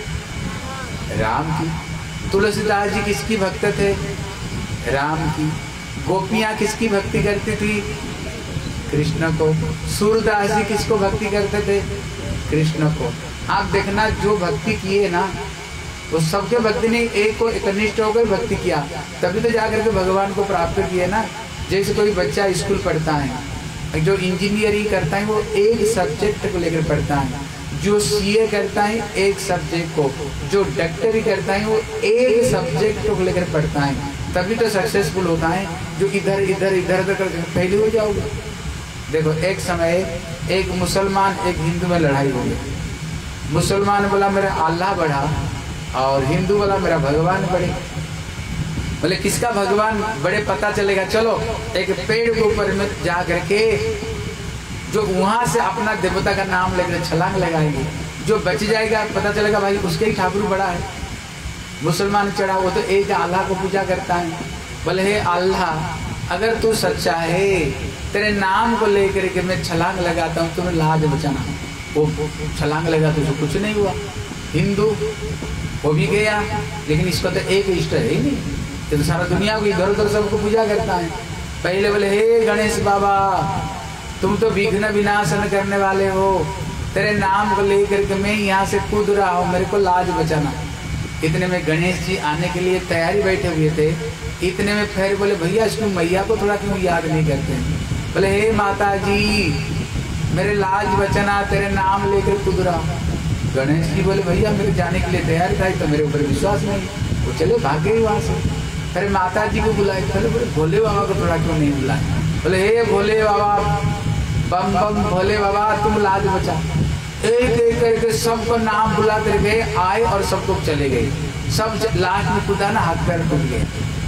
राम की। तुलसीदास जी किसकी भक्त थे? राम की। गोपियां किसकी भक्ति करती थी? कृष्ण को। सूरदास जी किसको भक्ति करते थे? कृष्ण को। आप देखना जो भक्ति किए ना, वो सबके भक्ति ने एक को एकनिष्ठ होकर भक्ति किया, तभी तो जाकर के भगवान को प्राप्त किए ना। जैसे कोई बच्चा स्कूल पढ़ता है, जो इंजीनियरिंग करता है वो एक सब्जेक्ट को लेकर पढ़ता है, जो सीए करता है एक सब्जेक्ट को, जो डॉक्टरी करता है वो एक सब्जेक्ट को लेकर पढ़ता है, तभी तो सक्सेसफुल होता है। जो इधर इधर इधर उधर करके पहले हो जाओगे। देखो एक समय एक मुसलमान एक हिंदू में लड़ाई हो गई। मुसलमान बोला मेरा अल्लाह बढ़ा और हिंदू बोला मेरा भगवान बढ़े। बोले किसका भगवान बड़े पता चलेगा, चलो एक पेड़ के ऊपर में जा करके जो वहां से अपना देवता का नाम लेकर छलांग लगाएंगे, जो बच जाएगा पता चलेगा भाई उसके ही ठाकुर बड़ा है। मुसलमान चढ़ा, वो तो एक अल्लाह को पूजा करता है। बोले हे अल्लाह अगर तू सच्चा है, तेरे नाम को लेकर के मैं छलांग लगाता हूँ, तुम्हें लाज बचाना। वो छलांग लगा तो कुछ नहीं हुआ। हिंदू वो भी गया, लेकिन इसको तो एक इष्ट है ही नहीं, तो सारा दुनिया को इधर उधर सबको पूजा करता है। पहले बोले हे गणेश बाबा तुम तो विघ्न विनाशन करने वाले हो, तेरे नाम को लेकर के मैं यहाँ से कूद रहा हूँ, मेरे को लाज बचाना। इतने में गणेश जी आने के लिए तैयारी बैठे हुए थे। इतने में फिर बोले भैया इसको मैया को थोड़ा क्यों याद नहीं करते? बोले हे माता जी मेरे लाज बचाना, तेरे नाम लेकर कूद रहा हूँ। गणेश जी बोले भैया मेरे जाने के लिए तैयार था, तो मेरे ऊपर विश्वास नहीं। वो चले भाग गए वहाँ से। फिर माता जी को बुलाए, फिर बोले भोले बाबा को थोड़ा क्यों नहीं बुलाए? बोले हे भोले बाबा बम बम भोले बाबा तुम लाज बचा। एक एक करके सबको नाम बुलाते गए, आए और सबको चले गए। सब लास्ट में खुदा ना हाथ पैर टूट गए।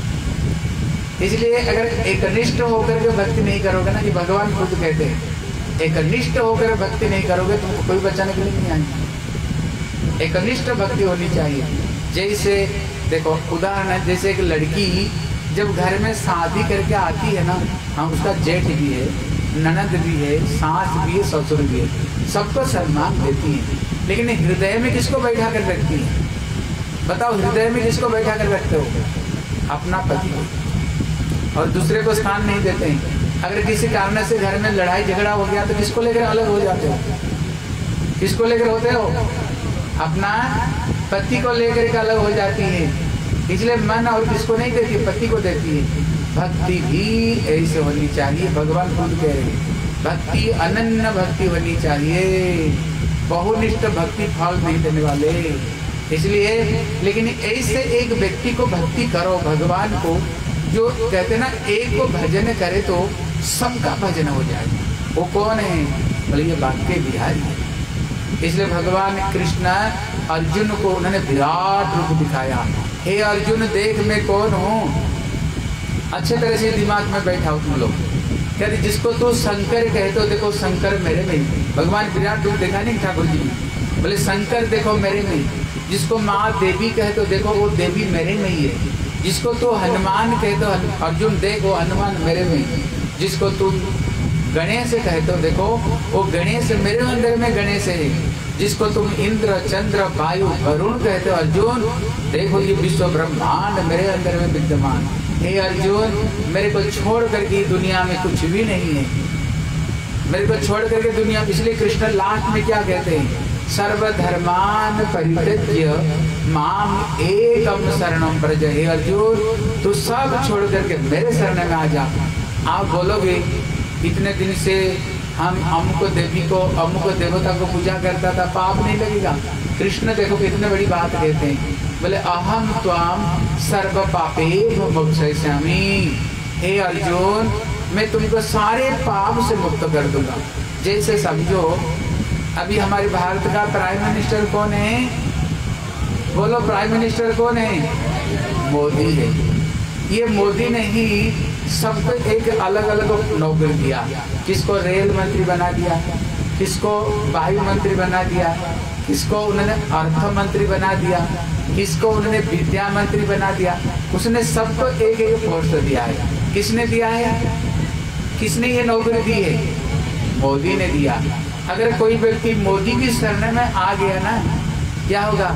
इसलिए अगर एकनिष्ठ होकर के भक्ति नहीं करोगे ना, कि भगवान खुद कहते हैं एकनिष्ठ होकर भक्ति नहीं करोगे तुमको कोई बचाने के लिए नहीं आएंगे। एकनिष्ठ भक्ति होनी चाहिए। जैसे देखो उदाहरण है, जैसे एक लड़की जब घर में शादी करके आती है ना, हाँ उसका जेठ भी है, ननद भी है, सास भी है, ससुर भी है, सबको सम्मान देती है, लेकिन हृदय में किसको बैठा कर रखती है? बताओ हृदय में किसको बैठा कर रखते हो? अपना पति। और दूसरे को स्थान नहीं देते हैं। अगर किसी कारण से घर में लड़ाई झगड़ा हो गया तो किसको लेकर अलग हो जाते हो? किसको लेकर होते हो? अपना पति को लेकर के अलग हो जाती है। इसलिए मन और किसको नहीं देती, पति को देती है। भक्ति भी ऐसे होनी चाहिए। भगवान खुद कह रहे हैं भक्ति अनन्य भक्ति होनी चाहिए, बहुनिष्ठ भक्ति फल नहीं देने वाले। इसलिए लेकिन ऐसे एक व्यक्ति को भक्ति करो भगवान को, जो कहते ना एक को भजन करे तो सबका भजन हो जाए। वो कौन है? बोले ये बांके बिहारी है। इसलिए भगवान कृष्ण अर्जुन को उन्होंने विराट रूप दिखाया। हे अर्जुन देख मैं कौन हूँ, अच्छे तरह से दिमाग में बैठा हो तुम लोग। कहते जिसको तू शंकर कहते हो देखो शंकर मेरे में। भगवान विराट रूप देखा नहीं ठाकुर जी, बोले शंकर देखो मेरे में। जिसको माँ देवी कहते हो देखो वो देवी मेरे में ही है। जिसको तू हनुमान कहते हो अर्जुन देखो हनुमान मेरे में। जिसको तू गणेश कहते हो देखो वो गणेश मेरे अंदर में गणेश है। जिसको तुम इंद्र चंद्र वायु वरुण कहते हो अर्जुन देखो ये विश्व ब्रह्मांड मेरे अंदर में विद्यमान। हे अर्जुन मेरे को छोड़ करके दुनिया में कुछ भी नहीं है, मेरे को छोड़ करके दुनिया। इसलिए कृष्ण लास्ट में क्या कहते हैं? सर्वधर्मान परित्यज्य माम एकम शरणम व्रज। हे अर्जुन तू सब छोड़ करके मेरे शरण में आ जा। आप बोलोगे इतने दिन से हम अमुक देवी को अमुक देवता को पूजा करता था, पाप नहीं लगेगा? कृष्ण देखो कितने बड़ी बात कहते हैं, बोले अहम त्वाम सर्व पापे मोक्षयिष्यामि। हे अर्जुन मैं तुमको सारे पाप से मुक्त कर दूंगा। जैसे समझो अभी हमारे भारत का प्राइम मिनिस्टर कौन है? बोलो प्राइम मिनिस्टर कौन है? मोदी है। ये मोदी ने ही सबको एक अलग अलग नौकरी दिया। किसको रेल मंत्री बना दिया, किसको वायु मंत्री बना दिया, किसको उन्होंने अर्थ मंत्री बना दिया, किसको उन्होंने विद्या मंत्री बना दिया। उसने सबको एक एक पोस्ट दिया है। किसने दिया है? किसने ये नौकरी दी है? मोदी ने दिया। अगर कोई व्यक्ति मोदी की शरण में आ गया ना, क्या होगा?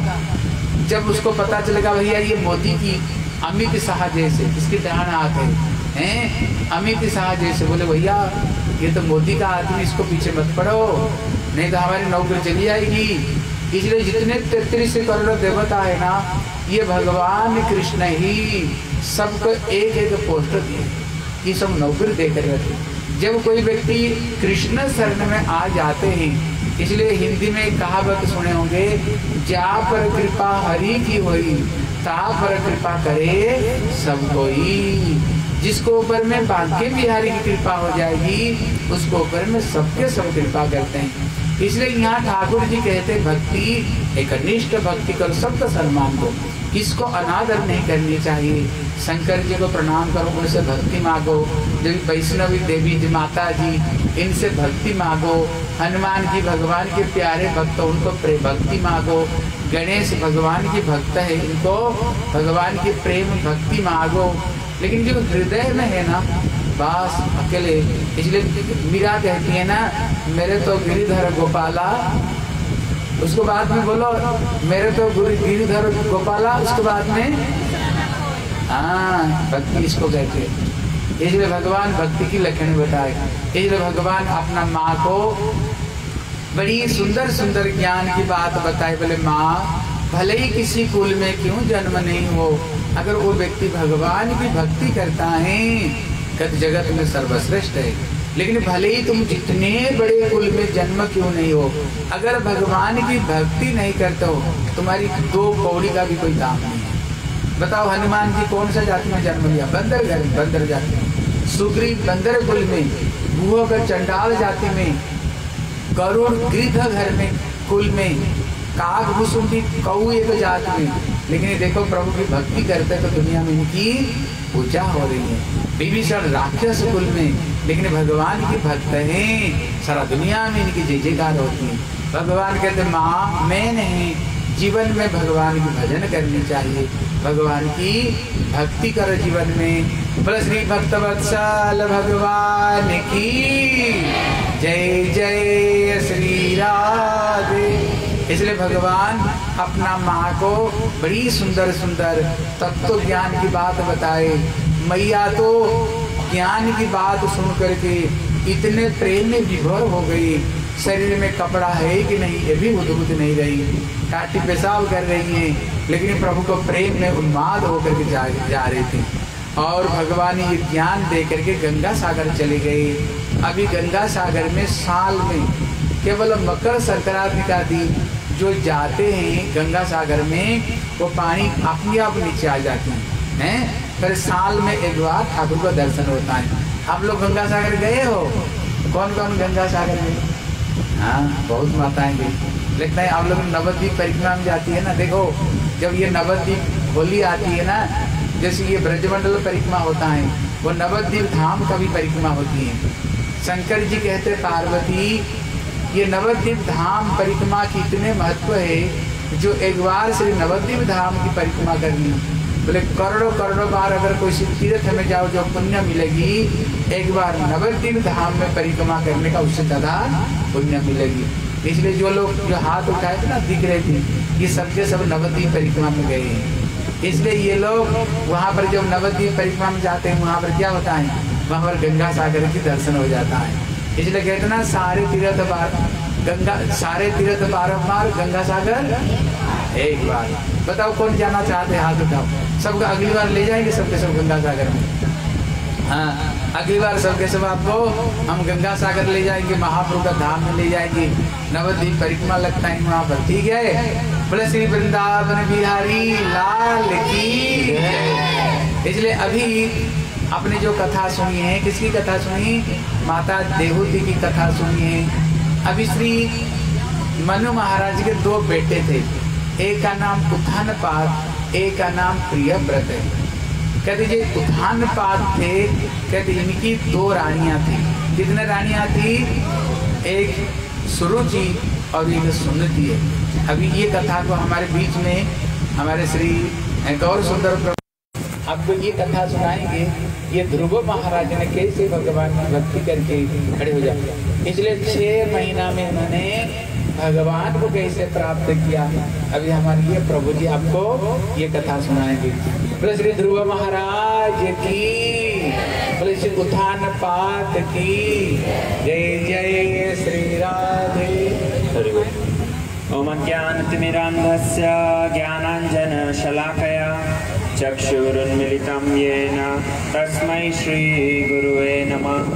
जब उसको पता चलेगा भैया ये मोदी की अमित शाह जैसे इसकी डांड आते हैं, अमित शाह जैसे, बोले भैया ये तो मोदी का आदमी, इसको पीछे मत पड़ो नहीं तो हमारी नौकरी चली जाएगी। इसलिए जितने तैतीस करोड़ देवता है ना, ये भगवान कृष्ण ही सबको एक एक पोस्ट दिए, ये सब नौकरी देकर रखे। जब कोई व्यक्ति कृष्ण शरण में आ जाते हैं, इसलिए हिंदी में कहावत सुने होंगे, जा पर कृपा हरि की होई ता पर कृपा करे सब कोई। जिसको ऊपर में बांके बिहारी की कृपा हो जाएगी उसको ऊपर में सबके सब कृपा करते हैं। इसलिए यहाँ ठाकुर जी कहते भक्ति एक निष्ठ भक्ति कर सबका सम्मान दो, किसको अनादर नहीं करनी चाहिए। शंकर जी को प्रणाम करो, उनसे भक्ति मांगो। जब वैष्णवी देवी जी माता जी इनसे भक्ति मांगो। हनुमान जी भगवान के प्यारे भक्त, उनको भक्ति मांगो। गणेश भगवान की भक्त है, इनको भगवान की प्रेम भक्ति मांगो। लेकिन जो हृदय में है ना बस अकेले, इसलिए मीरा कहती है ना मेरे तो गिरिधर गोपाला, उसको बाद में बोलो मेरे तो गिरिधर गोपाला, उसके बाद में हाँ भक्ति इसको कहते हैं। इसलिए भगवान भक्ति की लक्षण बताए। इसलिए भगवान अपना माँ को बड़ी सुंदर सुंदर ज्ञान की बात बताए। बोले माँ भले ही किसी कुल में क्यों जन्म नहीं हो, अगर वो व्यक्ति भगवान की भक्ति करता है कत जगत में सर्वश्रेष्ठ है। लेकिन भले ही तुम जितने बड़े कुल में जन्म क्यों नहीं हो, अगर भगवान की भक्ति नहीं करते हो तुम्हारी दो कौड़ी का भी कोई दाम नहीं है। बताओ हनुमान जी कौन सा जाति में जन्म लिया? बंदर घर बंदर जाति में। सुग्रीव बंदर कुल में, गुहो का चंडाल जाति में, गरुड़ गिद्ध घर में कुल में, काग भुसुंडी कौ एक जात में। लेकिन देखो प्रभु की भक्ति करते तो दुनिया में इनकी पूजा हो रही है। विभीषण राक्षस कुल में, लेकिन भगवान की भक्त हैं, सारा दुनिया में इनकी जय जयकार होती है। भगवान कहते माँ मैं नहीं, जीवन में भगवान की भजन करनी चाहिए, भगवान की भक्ति करो जीवन में। बोलो श्री भक्तवत्सल भगवान की जय जय श्री राधे। इसलिए भगवान अपना माँ को बड़ी सुंदर सुंदर तत्व ज्ञान की बात बताए। मैया तो ज्ञान की बात सुन करके इतने प्रेम में विभोर हो गई, शरीर में कपड़ा है कि नहीं ये भी बुद्ध नहीं रही, टाटी पेशाब कर रही हैं, लेकिन प्रभु को प्रेम में उन्माद होकर के जा, जा रही थी। और भगवान ये ज्ञान दे करके गंगा सागर चले गए। अभी गंगा सागर में साल में केवल मकर संक्रांति का दिन जो जाते हैं गंगा सागर में, वो पानी अपने आप नीचे आ जाते हैं, हैं? फिर साल में एक बार ठाकुर का दर्शन होता है। आप लोग गंगा सागर गए हो? कौन कौन गंगा सागर में? हाँ, बहुत माताएं गई। लगता है आप लोग नवद्वीप परिक्रमा में जाती है ना। देखो जब ये नवद्वीप होली आती है ना, जैसे ये ब्रजमंडल परिक्रमा होता है, वो नवद्वीप धाम का भी परिक्रमा होती है। शंकर जी कहते पार्वती ये नवद्वीप धाम परिक्रमा की इतने महत्व है, जो एक बार श्री नवद्वीप धाम की परिक्रमा करनी, बोले करोड़ों करोड़ों बार अगर कोई तीर्थ में जाओ जो पुण्य मिलेगी, एक बार नवद्वीप धाम में परिक्रमा करने का उससे ज़्यादा पुण्य मिलेगी। इसलिए जो लोग जो हाथ उठाए थे ना, दिख रहे थे, ये सबके सब नवद्वीप परिक्रमा में गए हैं। इसलिए ये लोग वहाँ पर जब नवद्वीप परिक्रमा में जाते हैं, वहाँ पर क्या होता है, वहाँ पर गंगा सागर की दर्शन हो जाता है। इसलिए कहते ना सारे तीर्थ बार गंगा, सारे तीर्थ बारंबार गंगा सागर एक बार। बताओ कौन जाना चाहते हैं, हाथ उठाओ। सबको अगली बार ले जाएंगे सबके सब गंगा सागर में। हाँ, अगली बार सबके सब आपको हम गंगा सागर ले जाएंगे, महाप्रभु का धाम में ले जाएंगे, नवद्वीप परिक्रमा लगता है वहाँ पर, ठीक है। बोले श्री वृंदावन बिहारी लाल की। इसलिए अभी आपने जो कथा सुनी है, किसकी कथा सुनी? माता देहूती की कथा सुनी है। अभी श्री मनु महाराज के दो बेटे थे, एक का नाम उत्थानपाद, एक का नाम प्रियव्रत है। कहते ये उत्थानपाद थे, कहते इनकी दो रानियां थी। कितने रानियां थी? एक सुरुचि और एक सुनती है। अभी ये कथा को हमारे बीच में हमारे श्री गौर सुंदर आपको ये कथा सुनाएंगे, ये ध्रुव महाराज ने कैसे भगवान की भक्ति करके खड़े हो जाते। इसलिए छह महीना में उन्होंने भगवान को कैसे प्राप्त किया, अभी हमारे ये प्रभु जी आपको ये कथा सुनाएंगे। बोले श्री ध्रुव महाराज की, बोले श्री उत्थानपाद की जय जय श्री राधे। ओम ज्ञानतिमिरान्धस्य ज्ञानाञ्जनशलाकया चक्षुरुन्मिलितं येन तस्मै श्रीगुरुवे नमः।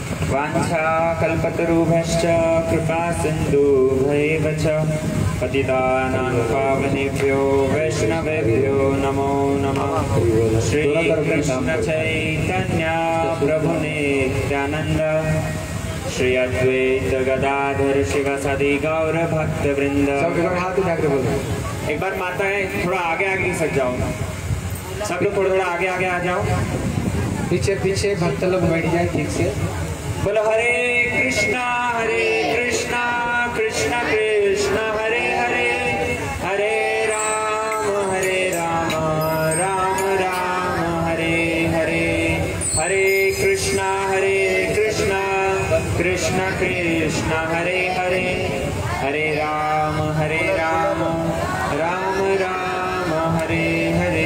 वाञ्छाकल्पतरुभ्यश्च कृपा सिन्धुभ्यैव च पतितानां पावनेभ्यो वैष्णवेभ्यो नमो नमः। श्रीकृष्ण चैतन्य प्रभु नित्यानंद, श्री अद्वैत गदाधर शिवसदि गौर भक्त वृंद। एक बार माताएं थोड़ा आगे आगे सज जाओ, सब लोग थोड़ा थोड़ा आगे आगे आ जाओ, पीछे पीछे भक्त लोग बैठ जाए ठीक से। बोलो हरे कृष्णा हरे कृष्णा कृष्णा कृष्णा हरे हरे, हरे राम हरे राम राम राम हरे हरे, हरे कृष्णा हरे कृष्णा कृष्णा कृष्णा हरे हरे, हरे राम हरे राम राम राम हरे हरे।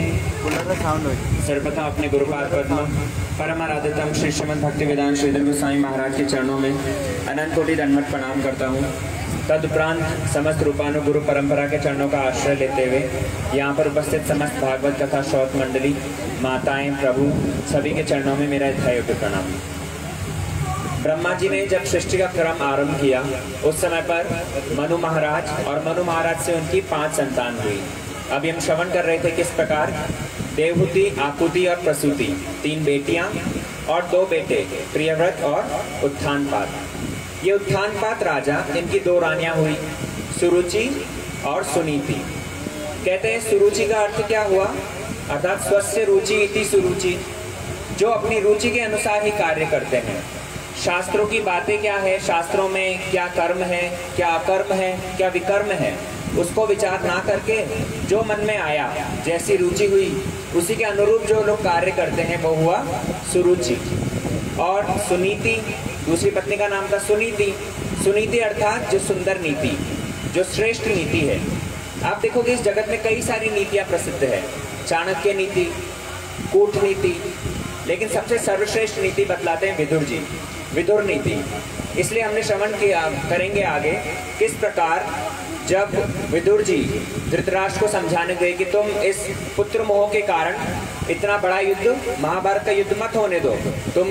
सर्वप्रथम अपने गुरुपाद पद्म परमाराध्यतम श्री श्रीमद् भक्ति वेदांत श्रीधर गोस्वामी महाराज के चरणों में अनंत कोटि दंडवत प्रणाम करता हूँ। तदुपरांत समस्त रूपानु गुरु परंपरा के चरणों का आश्रय लेते हुए यहाँ पर उपस्थित समस्त भागवत कथा श्रोत मंडली, माताएं, प्रभु सभी के चरणों में मेरा यथायोग्य प्रणाम। ब्रह्मा जी ने जब सृष्टि का क्रम आरंभ किया, उस समय पर मनु महाराज और मनु महाराज से उनकी पांच संतान हुई। अभी हम श्रवण कर रहे थे किस प्रकार देवहूति, आकुति और प्रसूति, तीन बेटियां और दो बेटे प्रियव्रत और उत्थानपाद। ये उत्थानपाद राजा, इनकी दो रानियां हुई, सुरुचि और सुनीति। कहते हैं सुरुचि का अर्थ क्या हुआ, अर्थात स्वस्य रुचि इति सुरुचि, जो अपनी रुचि के अनुसार ही कार्य करते हैं। शास्त्रों की बातें क्या है, शास्त्रों में क्या कर्म है, क्या अकर्म है, क्या विकर्म है, उसको विचार ना करके जो मन में आया, जैसी रुचि हुई उसी के अनुरूप जो लोग कार्य करते हैं, वो हुआ सुरुचि। और सुनीति, दूसरी पत्नी का नाम था सुनीति। सुनीति अर्थात जो सुंदर नीति, जो श्रेष्ठ नीति है। आप देखोगे इस जगत में कई सारी नीतियां प्रसिद्ध है, चाणक्य नीति, कूटनीति, लेकिन सबसे सर्वश्रेष्ठ नीति बतलाते हैं विदुर जी, विदुर नीति। इसलिए हमने श्रवण किया करेंगे आगे किस प्रकार जब विदुर जी धृतराष्ट्र को समझाने गए कि तुम इस पुत्र मोह के कारण इतना बड़ा युद्ध, महाभारत का युद्ध मत होने दो, तुम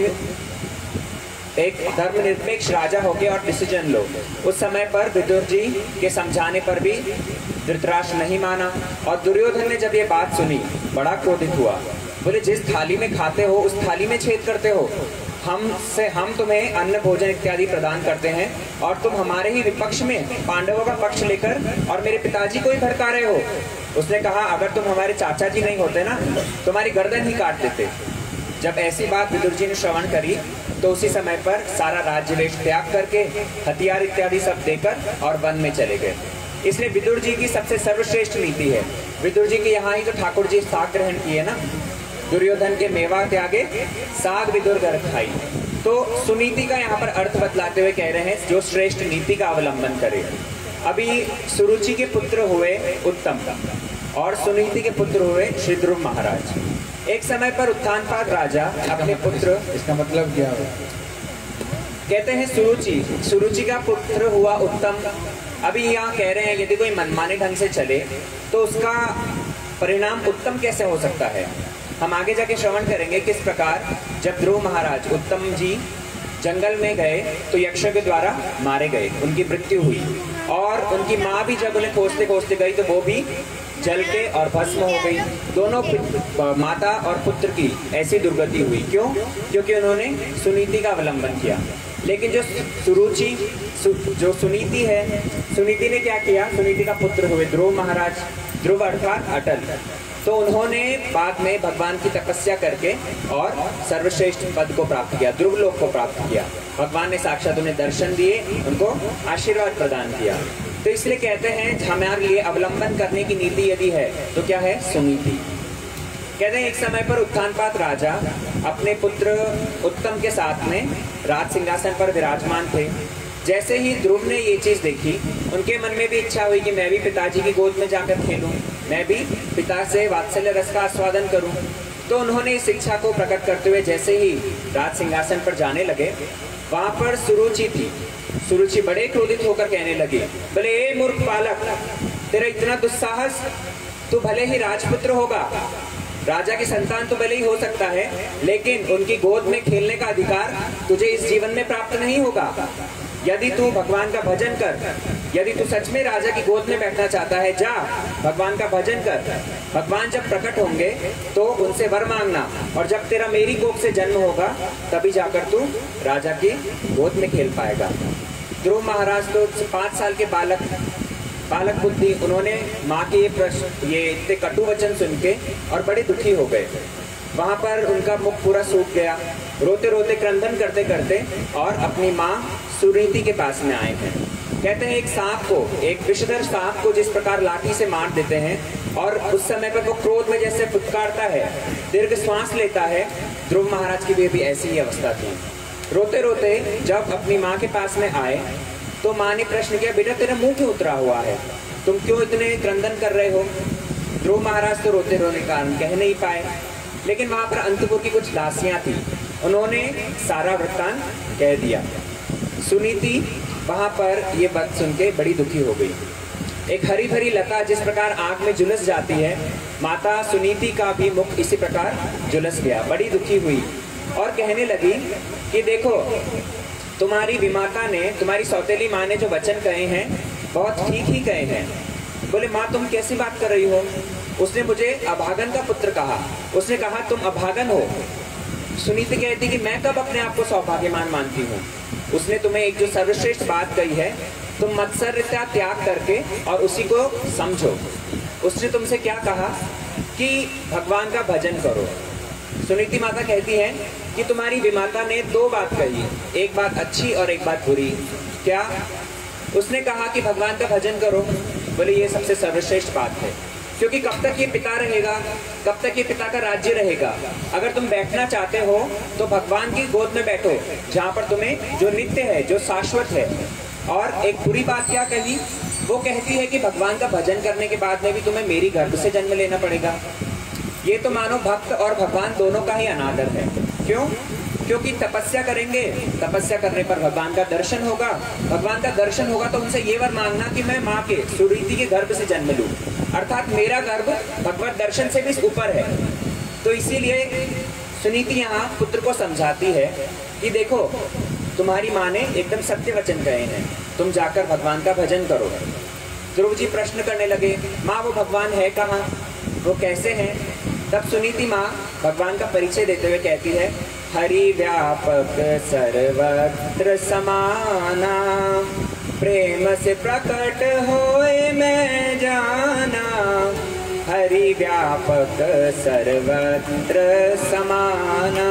एक धर्मनिरपेक्ष राजा होके और डिसीजन लो। उस समय पर विदुर जी के समझाने पर भी धृतराष्ट्र नहीं माना और दुर्योधन ने जब ये बात सुनी बड़ा क्रोधित हुआ। बोले जिस थाली में खाते हो उस थाली में छेद करते हो, हम से हम तुम्हें अन्न भोजन इत्यादि प्रदान करते हैं और तुम हमारे ही विपक्ष में पांडवों का पक्ष लेकर और मेरे पिताजी को ही भड़का रहे हो। उसने कहा अगर तुम हमारे चाचा जी नहीं होते ना तुम्हारी गर्दन ही काट देते। जब ऐसी बात विदुर जी ने श्रवण करी तो उसी समय पर सारा राज्य वेश त्याग करके हथियार इत्यादि सब देकर और वन में चले गए। इसलिए विदुर जी की सबसे सर्वश्रेष्ठ नीति है। विदुर जी के यहाँ ही तो ठाकुर जी साग ग्रहण किए ना, दुर्योधन के मेवा त्यागे साग विदुर घर खाई। तो सुनीति का यहाँ पर अर्थ बतलाते हुए कह रहे हैं जो श्रेष्ठ नीति का अवलंबन करे। अभी सुरुचि के पुत्र हुए उत्तम और सुनीति के पुत्र हुए श्री ध्रुव महाराज। एक समय पर उत्तानपाद राजा अपने पुत्र, इसका मतलब क्या है? कहते हैं सुरुचि, सुरुचि का पुत्र हुआ उत्तम। अभी यहाँ कह रहे हैं यदि कोई मनमाने ढंग से चले तो उसका परिणाम उत्तम कैसे हो सकता है। हम आगे जाके श्रवण करेंगे किस प्रकार जब ध्रुव महाराज उत्तम जी जंगल में गए तो यक्षों के द्वारा मारे गए, उनकी मृत्यु हुई और उनकी माँ भी जब उन्हें खोजते खोजते गई तो वो भी जल के और भस्म हो गई। दोनों माता और पुत्र की ऐसी दुर्गति हुई। क्यों? क्योंकि उन्होंने सुनीति का अवलंबन किया। लेकिन जो सुरुचि सु, जो सुनीति है, सुनीति ने क्या किया? सुनीति का पुत्र हुए ध्रुव महाराज, ध्रुव अर्थात अटल। तो उन्होंने बाद में भगवान की तपस्या करके और सर्वश्रेष्ठ पद को प्राप्त किया, ध्रुव लोक को प्राप्त किया। भगवान ने साक्षात उन्हें दर्शन दिए, उनको आशीर्वाद प्रदान किया। तो इसलिए कहते हैं हमारे लिए अवलंबन करने की नीति यदि है तो क्या है? सुनीति। कहते हैं एक समय पर उत्तानपाद राजा अपने पुत्र उत्तम के साथ में राज सिंहासन पर विराजमान थे। जैसे ही ध्रुव ने ये चीज देखी उनके मन में भी इच्छा हुई कि मैं भी पिताजी की गोद में जाकर खेलूं, मैं भी पिता से वात्सल्य रस का आस्वादन करूं। तो उन्होंने इस इच्छा को प्रकट करते हुए जैसे ही राज सिंहासन पर जाने लगे वहां पर सुरुचि थी। सुरुचि बड़े क्रोधित होकर कहने लगी, बोले ए मूर्ख बालक, तेरा इतना दुस्साहस, तू भले ही राजपुत्र होगा, राजा की संतान तो भले ही हो सकता है, लेकिन उनकी गोद में खेलने का अधिकार तुझे इस जीवन में प्राप्त नहीं होगा। यदि तू भगवान का भजन कर, यदि तू सच में राजा की गोद में बैठना चाहता है, जा भगवान का भजन कर। भगवान जब प्रकट होंगे तो उनसे वर मांगना और जब तेरा मेरी कोख से जन्म होगा तभी जाकर तू राजा की गोद में खेल पाएगा। ध्रुव महाराज तो पाँच साल के बालक बालक बुद्धि, उन्होंने माँ के ये प्रश्न ये इतने कटु वचन सुन के और बड़े दुखी हो गए। वहाँ पर उनका मुख पूरा सूख गया, रोते रोते क्रंदन करते करते और अपनी माँ सुनीति के पास में आए हैं। कहते हैं एक सांप को, एक विषधर सांप को जिस प्रकार लाठी से मार देते हैं और उस समय पर वो क्रोध में जैसे फुटकारता है, दीर्घ श्वास लेता है, ध्रुव महाराज की भी ऐसी ही अवस्था थी। रोते रोते जब अपनी माँ के पास में आए तो माँ ने प्रश्न किया, बेटा तेरा मुंह क्यों उतरा हुआ है, तुम क्यों इतने क्रंदन कर रहे हो? ध्रुव महाराज तो रोते रोने के कारण कह नहीं पाए, लेकिन वहाँ पर अंतपुर की कुछ दासियाँ थी, उन्होंने सारा वृत्तांत कह दिया। सुनीति वहाँ पर ये बात सुन के बड़ी दुखी हो गई। एक हरी भरी लता जिस प्रकार आग में झुलस जाती है, माता सुनीति का भी मुख इसी प्रकार झुलस गया, बड़ी दुखी हुई और कहने लगी कि देखो तुम्हारी विमाता ने, तुम्हारी सौतेली माँ ने जो वचन कहे हैं बहुत ठीक ही कहे हैं। बोले माँ तुम कैसी बात कर रही हो? उसने मुझे अभागन का पुत्र कहा, उसने कहा तुम अभागन हो। सुनीति कहती कि मैं कब अपने आप को सौभाग्यमान मानती हूँ? उसने तुम्हें एक जो सर्वश्रेष्ठ बात कही है, तुम मत्सर्यता त्याग करके और उसी को समझो। उसने तुमसे क्या कहा कि भगवान का भजन करो। सुनीति माता कहती है कि तुम्हारी विमाता ने दो बात कही, एक बात अच्छी और एक बात बुरी। क्या? उसने कहा कि भगवान का भजन करो। बोले ये सबसे सर्वश्रेष्ठ बात है, क्योंकि कब तक ये पिता रहेगा, कब तक ये पिता का राज्य रहेगा। अगर तुम बैठना चाहते हो तो भगवान की गोद में बैठो, जहाँ पर तुम्हें जो नित्य है, जो शाश्वत है। और एक बुरी बात क्या कही? वो कहती है कि भगवान का भजन करने के बाद में भी तुम्हें मेरी गर्भ से जन्म लेना पड़ेगा। ये तो मानो भक्त और भगवान दोनों का ही अनादर है। क्यों? क्योंकि तपस्या करेंगे, तपस्या करने पर भगवान का दर्शन होगा, भगवान का दर्शन होगा तो उनसे ये वर मांगना कि मैं माँ के सुरीति के गर्भ से जन्म लूं, अर्थात मेरा गर्भ भगवत दर्शन से भी ऊपर है। तो इसीलिए सुनीति यहाँ पुत्र को समझाती है कि देखो तुम्हारी माँ ने एकदम सत्य वचन कहे हैं, तुम जाकर भगवान का भजन करो। ध्रुव जी प्रश्न करने लगे, माँ वो भगवान है कहाँ, वो कैसे हैं? तब सुनीति माँ भगवान का परिचय देते हुए कहती है, हरि व्यापक सर्वत्र समाना, प्रेम से प्रकट होए मैं जाना, हरि व्यापक सर्वत्र समाना।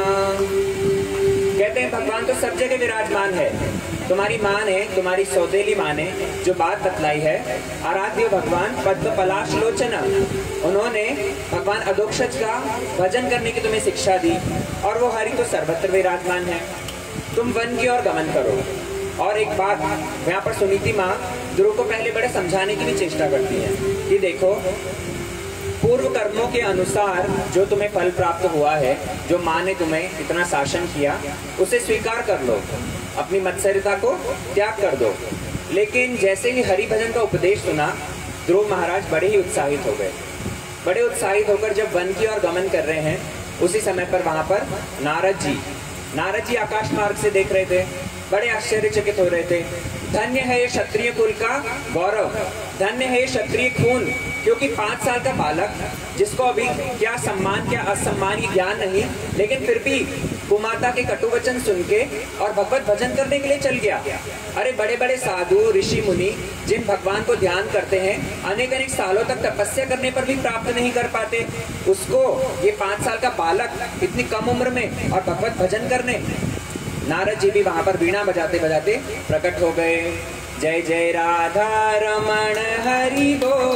कहते हैं भगवान तो सब जगह विराजमान है। तुम्हारी माँ ने, तुम्हारी सौतेली माँ ने जो बात बतलाई है, आराध्य भगवान पद्म पलाश लोचना, उन्होंने भगवान अधोक्षज का भजन करने की तुम्हें शिक्षा दी और वो हरि तो सर्वत्र विराजमान है। तुम वन की ओर गमन करो। और एक बात यहाँ पर सुनीति माँ ध्रुव को पहले बड़े समझाने की भी चेष्टा करती है कि देखो पूर्व कर्मों के अनुसार जो तुम्हें फल प्राप्त हुआ है, जो माँ ने तुम्हें इतना शासन किया, उसे स्वीकार कर लो, अपनी मत्सर्यता को त्याग कर दो। लेकिन जैसे ही हरि भजन का उपदेश सुना, ध्रुव महाराज बड़े ही उत्साहित हो गए। बड़े उत्साहित होकर जब वन की ओर गमन कर रहे हैं, उसी समय पर वहां पर नारद जी नारद जी आकाश मार्ग से देख रहे थे, बड़े आश्चर्यचकित हो रहे थे। धन्य है ये क्षत्रिय कुल का गौरव, धन्य है ये क्षत्रिय खून, क्योंकि पांच साल का बालक जिसको अभी क्या सम्मान क्या असम्मान की ज्ञान नहीं, लेकिन फिर भी कुमाता के कटु वचन सुन के और भगवत भजन करने के लिए चल गया। अरे बड़े बड़े साधु ऋषि मुनि जिन भगवान को ध्यान करते हैं, अनेक अनेक सालों तक तपस्या करने पर भी प्राप्त नहीं कर पाते, उसको ये पांच साल का बालक इतनी कम उम्र में और भगवत भजन करने। नारद जी भी वहां पर वीणा बजाते बजाते प्रकट हो गए। जय जय राधा रमण हरि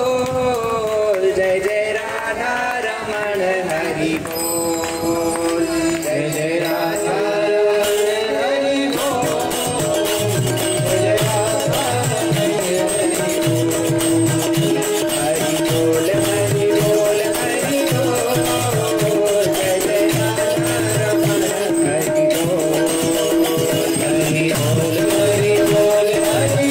बोल, जय जय राधा रमण हरि बोल, जय जय राधा रमण हरि बोल, जय राधा हरि बोल, हरि बोल हरि बोल, जय जय राधा रमण हरि बोल, हरि बोल हरि बोल हरि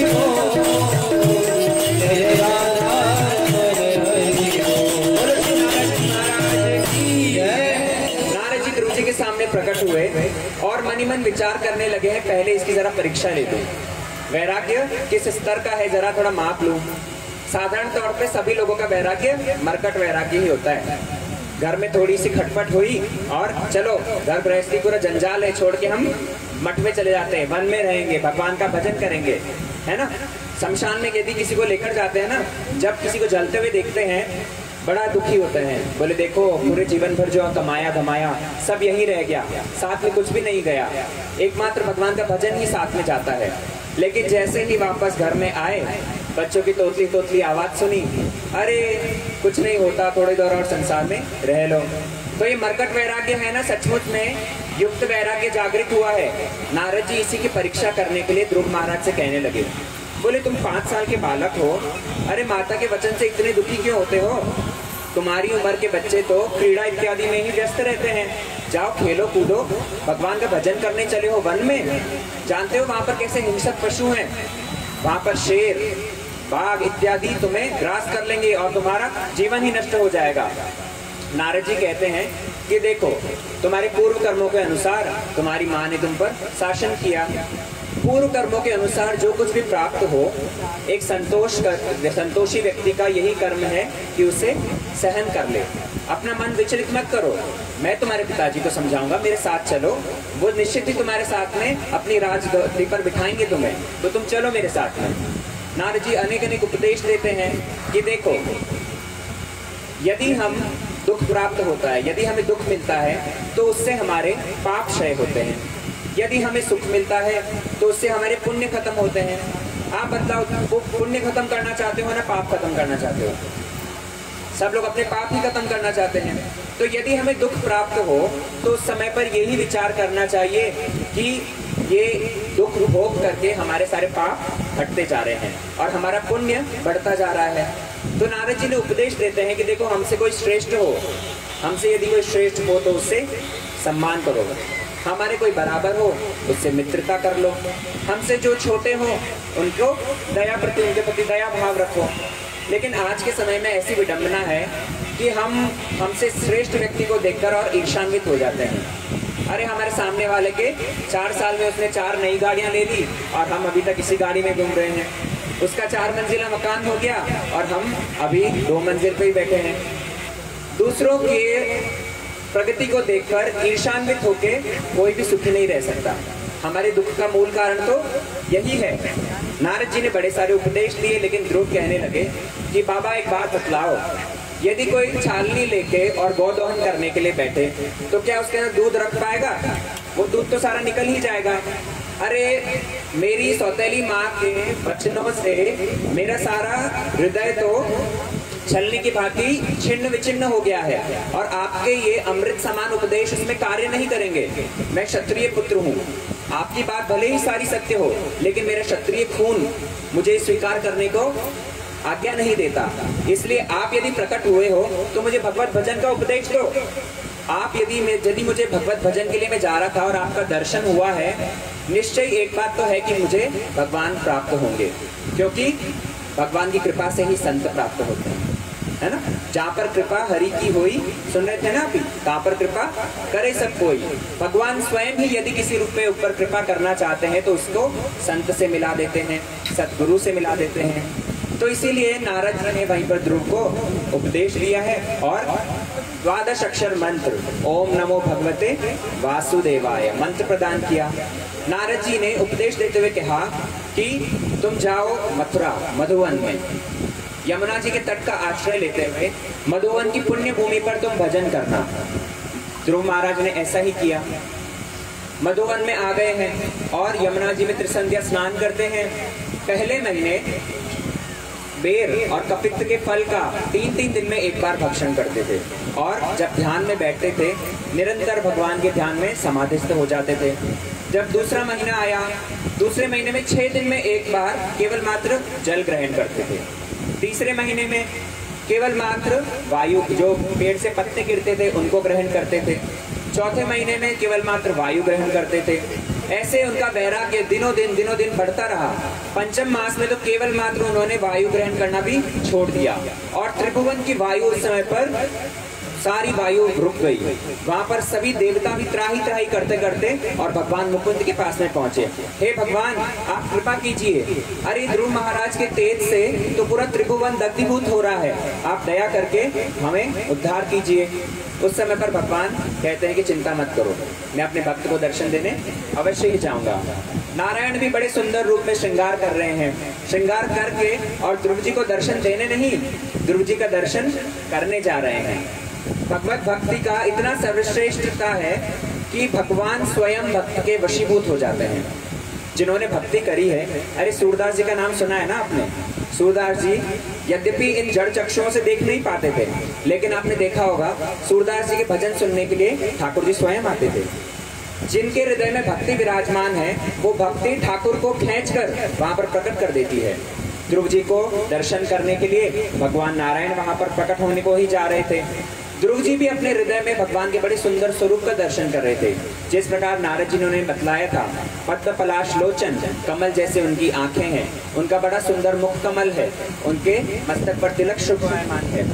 प्रकट हुए और मनी मन विचार करने लगे हैं, पहले इसकी जरा परीक्षा ले लूं, वैराग्य किस स्तर का है जरा थोड़ा माप लूं। साधारण तौर पे सभी लोगों का वैराग्य मरकट वैराग्य ही होता है। घर में थोड़ी सी खटपट हुई और चलो घर गृहस्थी पूरा जंजाल है, छोड़ के हम मठ में चले जाते हैं, वन में रहेंगे, भगवान का भजन करेंगे, है ना। शमशान में यदि किसी को लेकर जाते हैं ना, जब किसी को जलते हुए देखते हैं बड़ा दुखी होते हैं, बोले देखो पूरे जीवन भर जो कमाया धमाया सब यही रह गया, साथ में कुछ भी नहीं गया, एकमात्र भगवान का भजन ही साथ में जाता है। लेकिन जैसे ही वापस घर में आए, बच्चों की तोतली तोतली आवाज सुनी, अरे कुछ नहीं होता, थोड़ी देर और संसार में रह लो। तो ये मरकट वैराग्य है ना, सचमुच में युक्त वैराग्य जागृत हुआ है। नारद जी इसी की परीक्षा करने के लिए ध्रुव महाराज से कहने लगे, बोले तुम पांच साल के बालक हो, अरे माता के वचन से इतने दुखी क्यों होते हो? तुम्हारी उम्र के बच्चे तो क्रीड़ा इत्यादि में ही व्यस्त रहते हैं, जाओ खेलो कूदो, भगवान का भजन करने चले हो वन में। जानते हो वहां पर कैसे हिंसक पशु हैं, वहां पर शेर बाघ इत्यादि तुम्हें ग्रास कर लेंगे और तुम्हारा जीवन ही नष्ट हो जाएगा। नारद जी कहते हैं कि देखो तुम्हारे पूर्व कर्मों के अनुसार तुम्हारी माँ ने तुम पर शासन किया, पूर्व कर्मों के अनुसार जो कुछ भी प्राप्त हो, एक संतोष कर संतोषी व्यक्ति का यही कर्म है कि उसे सहन कर ले, अपना मन विचलित मत करो। मैं तुम्हारे पिताजी को समझाऊंगा, मेरे साथ चलो, वो निश्चित ही तुम्हारे साथ में अपनी राजगद्दी पर बिठाएंगे तुम्हें, तो तुम चलो मेरे साथ में। नारद जी अनेक अनेक उपदेश देते हैं कि देखो यदि हम दुख प्राप्त होता है, यदि हमें दुख मिलता है तो उससे हमारे पाप क्षय होते हैं, यदि हमें सुख मिलता है तो उससे हमारे पुण्य खत्म होते हैं। आप बताओ, वो पुण्य खत्म करना चाहते हो ना पाप खत्म करना चाहते हो? सब लोग अपने पाप ही खत्म करना चाहते हैं। तो यदि हमें दुख प्राप्त हो तो उस समय पर यही विचार करना चाहिए कि ये दुख भोग करके हमारे सारे पाप हटते जा रहे हैं और हमारा पुण्य बढ़ता जा रहा है। तो नारद जी ने उपदेश देते हैं कि देखो हमसे कोई श्रेष्ठ हो, हमसे यदि कोई श्रेष्ठ हो तो उससे सम्मान करो, हमारे कोई बराबर हो उससे मित्रता कर लो, हमसे जो छोटे हो उनको दया प्रति उनके प्रति दया भाव रखो। लेकिन आज के समय में ऐसी विडंबना है कि हम हमसे श्रेष्ठ व्यक्ति को देखकर और ईर्ष्यान्वित हो जाते हैं। अरे हमारे सामने वाले के चार साल में उसने चार नई गाड़ियां ले ली और हम अभी तक इसी गाड़ी में घूम रहे हैं। उसका चार मंजिला मकान हो गया और हम अभी दो मंजिल पे ही बैठे हैं। दूसरों के प्रगति को देखकर ईर्ष्यान्वित होकर कोई भी सुखी नहीं रह सकता। हमारे दुख का मूल कारण तो यही है। नारद जी ने बड़े सारे उपदेश दिए, लेकिन ध्रुव कहने लगे कि बाबा एक बात बतलाओ, यदि कोई छालनी लेके और गौदोहन करने के लिए बैठे तो क्या उसके अंदर दूध रख पाएगा? वो दूध तो सारा निकल ही जाएगा। अरे मेरी सौतेली माँ के वचनों से मेरा सारा हृदय तो छलनी की भांति छिन्न विचिन्न हो गया है और आपके ये अमृत समान उपदेश उसमें कार्य नहीं करेंगे। मैं क्षत्रिय पुत्र हूँ, आपकी बात भले ही सारी सत्य हो, लेकिन मेरा क्षत्रिय खून मुझे स्वीकार करने को आज्ञा नहीं देता। इसलिए आप यदि प्रकट हुए हो तो मुझे भगवत भजन का उपदेश दो। आप यदि मैं यदि मुझे भगवत भजन के लिए मैं जा रहा था और आपका दर्शन हुआ है, निश्चय एक बात तो है कि मुझे भगवान प्राप्त होंगे, क्योंकि भगवान की कृपा से ही संत प्राप्त होते हैं, है ना। जहाँ पर कृपा हरि की हुई, सुन रहे थे ना अभी, कहाँ पर कृपा करे सब कोई। भगवान स्वयं ही यदि किसी रूप में ऊपर कृपा करना चाहते हैं तो उसको संत से मिला देते हैं, सतगुरु से मिला देते हैं। तो इसीलिए नारद जी ने वहीं पर ध्रुव को उपदेश दिया है और द्वादश अक्षर मंत्र ओम नमो भगवते वासुदेवाय मंत्र प्रदान किया। नारद जी ने उपदेश देते हुए कहा कि तुम जाओ मथुरा मधुवन में, यमुना जी के तट का आश्रय लेते हुए मधुवन की पुण्य भूमि पर तुम भजन करना। ध्रुव महाराज ने ऐसा ही किया। मधुवन में आ गए हैं और यमुना जी में त्रिसंध्या स्नान करते हैं। पहले महीने बेर और कपित्त के फल का तीन तीन दिन में एक बार भक्षण करते थे और जब ध्यान में बैठते थे निरंतर भगवान के ध्यान में समाधिस्थ हो जाते थे। जब दूसरा महीना आया, दूसरे महीने में छह दिन में एक बार केवल मात्र जल ग्रहण करते थे। तीसरे महीने में केवल मात्र वायु, जो पेड़ से पत्ते गिरते थे उनको ग्रहण करते थे। चौथे महीने में केवल मात्र वायु ग्रहण करते थे। ऐसे उनका वैराग्य दिनों दिन दिनों दिन बढ़ता रहा। पंचम मास में तो केवल मात्र उन्होंने वायु ग्रहण करना भी छोड़ दिया और त्रिभुवन की वायु उस समय पर सारी वायु रुक गई। वहां पर सभी देवता भी त्राही त्राही करते करते और भगवान मुकुंद के पास में पहुंचे। हे भगवान, आप कृपा कीजिए। अरे ध्रुव महाराज के तेज से तो पूरा त्रिभुवन दग्धीभूत हो रहा है, आप दया करके हमें उद्धार कीजिए। उस समय पर भगवान कहते हैं कि चिंता मत करो, मैं अपने भक्त को दर्शन देने अवश्य ही जाऊंगा। नारायण भी बड़े सुंदर रूप में श्रृंगार कर रहे हैं। श्रृंगार करके और ध्रुव जी को दर्शन देने नहीं, ध्रुव जी का दर्शन करने जा रहे हैं। भगवत भक्ति का इतना सर्वश्रेष्ठता है कि भगवान स्वयं भक्त के वशीभूत हो जाते हैं। जिन्होंने भक्ति करी है, अरे सूरदास जी का नाम सुना है ना आपने। सूरदास जी यद्यपि इन जड़ चक्षुओं से देख नहीं पाते थे, लेकिन आपने देखा होगा सूरदास जी के भजन सुनने के लिए ठाकुर जी स्वयं आते थे। जिनके हृदय में भक्ति विराजमान है, वो भक्ति ठाकुर को खींचकर वहां पर प्रकट कर देती है। ध्रुव जी को दर्शन करने के लिए भगवान नारायण वहां पर प्रकट होने को ही जा रहे थे। ध्रुव जी भी अपने हृदय में भगवान के बड़े सुंदर स्वरूप का दर्शन कर रहे थे। जिस प्रकार नारद जी ने बतलाया था, पद्म पलाश लोचन, कमल जैसे उनकी आंखें हैं, उनका बड़ा सुंदर मुख कमल है, उनके मस्तक पर तिलक शोभायमान है,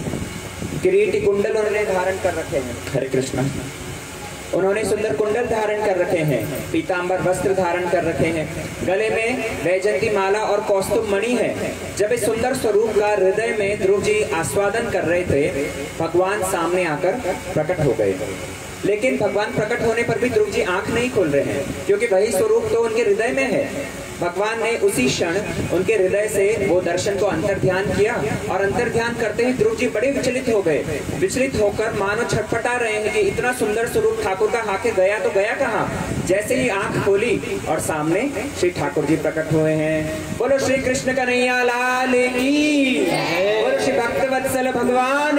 किरीटी कुंडल उन्होंने धारण कर रखे हैं। हरे कृष्णा। उन्होंने सुंदर कुंडल धारण कर रखे हैं, पीतांबर वस्त्र धारण कर रखे हैं, गले में वैजंती माला और कौस्तुभ मणि है। जब इस सुंदर स्वरूप का हृदय में ध्रुव जी आस्वादन कर रहे थे, भगवान सामने आकर प्रकट हो गए। लेकिन भगवान प्रकट होने पर भी ध्रुव जी आंख नहीं खोल रहे हैं, क्योंकि वही स्वरूप तो उनके हृदय में है। भगवान ने उसी क्षण उनके हृदय से वो दर्शन को अंतर ध्यान किया और अंतर ध्यान करते ही ध्रुव जी बड़े विचलित हो गए। विचलित होकर मानो छटपटा रहे हैं कि इतना सुंदर स्वरूप ठाकुर का हाके गया तो गया कहाँ। जैसे ही आंख खोली और सामने श्री ठाकुर जी प्रकट हुए हैं। बोलो श्री कृष्ण कन्हैया लाल की, बोलो श्री भक्तवत्सल भगवान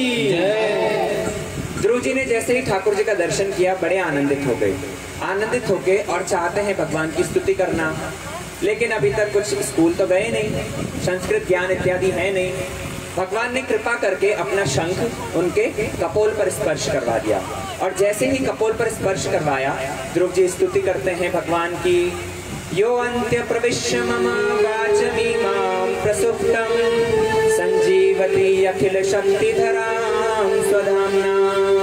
की। ध्रुव जी ने जैसे ही ठाकुर जी का दर्शन किया, बड़े आनंदित हो गए। आनंदित होके और चाहते हैं भगवान की स्तुति करना, लेकिन अभी तक कुछ स्कूल तो गए नहीं, संस्कृत ज्ञान इत्यादि है नहीं। भगवान ने कृपा करके अपना शंख उनके कपोल पर स्पर्श करवा दिया, और जैसे ही कपोल पर स्पर्श करवाया, ध्रुव जी स्तुति करते हैं भगवान की। यो अंत्य प्रविश्य मम वाचमीमां प्रसुप्तम संजीवति अखिल शक्तिधरां स्वधाम्ना।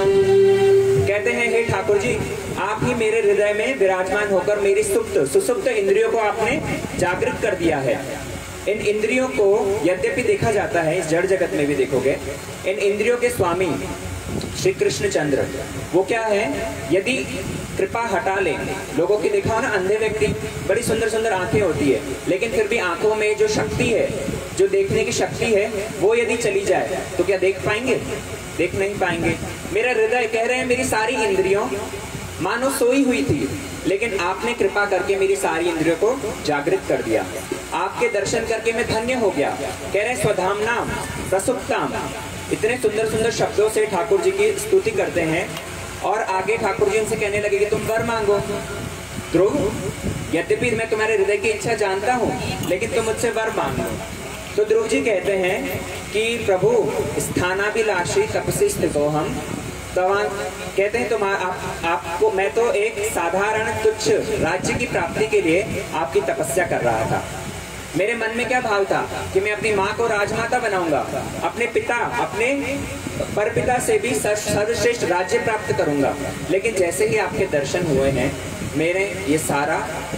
कहते हैं, हे ठाकुर जी, आप ही मेरे हृदय में विराजमान होकर मेरी सुप्त सुसुप्त इंद्रियों को आपने जागृत कर दिया है। इन इंद्रियों को यद्यपि देखा जाता है, इस जड़ जगत में भी देखोगे, इन इंद्रियों के स्वामी श्री कृष्ण चंद्र वो क्या है, यदि कृपा हटा ले, लोगों की देखा हो ना, अंधे व्यक्ति, बड़ी सुंदर सुंदर आंखें होती है, लेकिन फिर भी आंखों में जो शक्ति है, जो देखने की शक्ति है, वो यदि चली जाए तो क्या देख पाएंगे? देख नहीं पाएंगे। मेरा हृदय, कह रहे हैं, मेरी सारी इंद्रियों मानो सोई हुई थी, लेकिन आपने कृपा करके मेरी सारी इंद्रियों को जागृत कर दिया। आपके दर्शन करके मैं धन्य हो गया। कह रहे हैं, स्वधामनाम प्रसुप्ताम। इतने सुंदर सुंदर शब्दों से ठाकुर जी की स्तुति करते हैं, और आगे ठाकुर जी उनसे कहने लगे कि तुम वर मांगो। ध्रुव, यद्यपि मैं तुम्हारे हृदय की इच्छा जानता हूँ, लेकिन तुम मुझसे वर मांगो। तो ध्रुव जी कहते हैं कि प्रभु, स्थानाभिलाषी तपसी स्थितो हम। तवान कहते हैं, तुम आप, आपको, मैं तो एक साधारण तुच्छ राज्य की प्राप्ति के लिए आपकी तपस्या कर रहा था। मेरे मन में क्या भाव था कि मैं अपनी माँ को राजमाता बनाऊंगा, अपने पिता, अपने परपिता से भी सर्वश्रेष्ठ राज्य प्राप्त करूंगा। लेकिन जैसे ही आपके दर्शन हुए हैं, मेरे ये सारा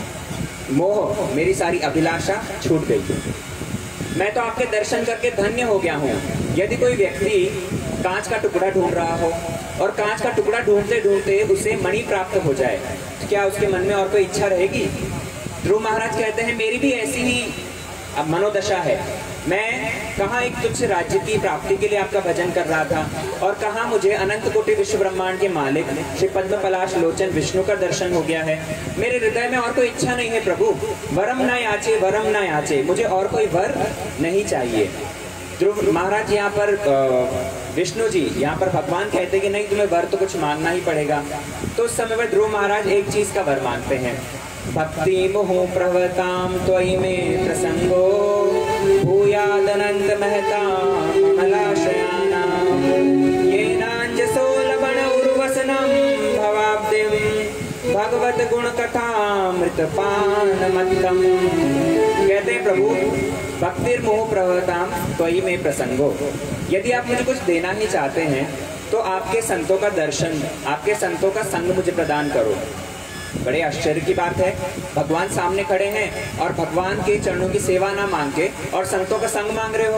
मोह, मेरी सारी अभिलाषा छूट गई। मैं तो आपके दर्शन करके धन्य हो गया हूँ। यदि कोई व्यक्ति कांच का टुकड़ा ढूंढ रहा हो और कांच का टुकड़ा ढूंढते ढूंढते उसे मणि प्राप्त हो जाए, तो क्या उसके मन में और कोई इच्छा रहेगी? ध्रुव महाराज कहते हैं, मेरी भी ऐसी ही अब मनोदशा है। मैं कहाँ एक तुच्छ राज्य की प्राप्ति के लिए आपका भजन कर रहा था, और कहाँ मुझे अनंत कोटि विश्व ब्रह्मांड के मालिक श्री पद्म पलाश लोचन विष्णु का दर्शन हो गया है। मेरे हृदय में और कोई इच्छा नहीं है प्रभु। वरम न याचे, वरम न याचे, मुझे और कोई वर नहीं चाहिए। ध्रुव महाराज यहाँ पर विष्णु जी, यहाँ पर भगवान कहते कि नहीं, तुम्हें वर तो कुछ मांगना ही पड़ेगा। तो उस समय पर ध्रुव महाराज एक चीज का वर मांगते हैं, भक्ति मोह प्रवताम त्वयि में प्रसंगो भूयादनंत महताम कमलाशयानाम येनांजसो लवण उर्वसनम भवाब्दिम भगवत गुण कथामृत पान मत्तम। कहते हैं, प्रभु, भक्तिर मोह प्रवताम त्वयि में प्रसंगो। यदि आप मुझे कुछ देना ही चाहते हैं तो आपके संतों का दर्शन, आपके संतों का संग मुझे प्रदान करो। बड़े आश्चर्य की बात है, भगवान सामने खड़े हैं और भगवान के चरणों की सेवा ना मांग के और संतों का संग मांग रहे हो।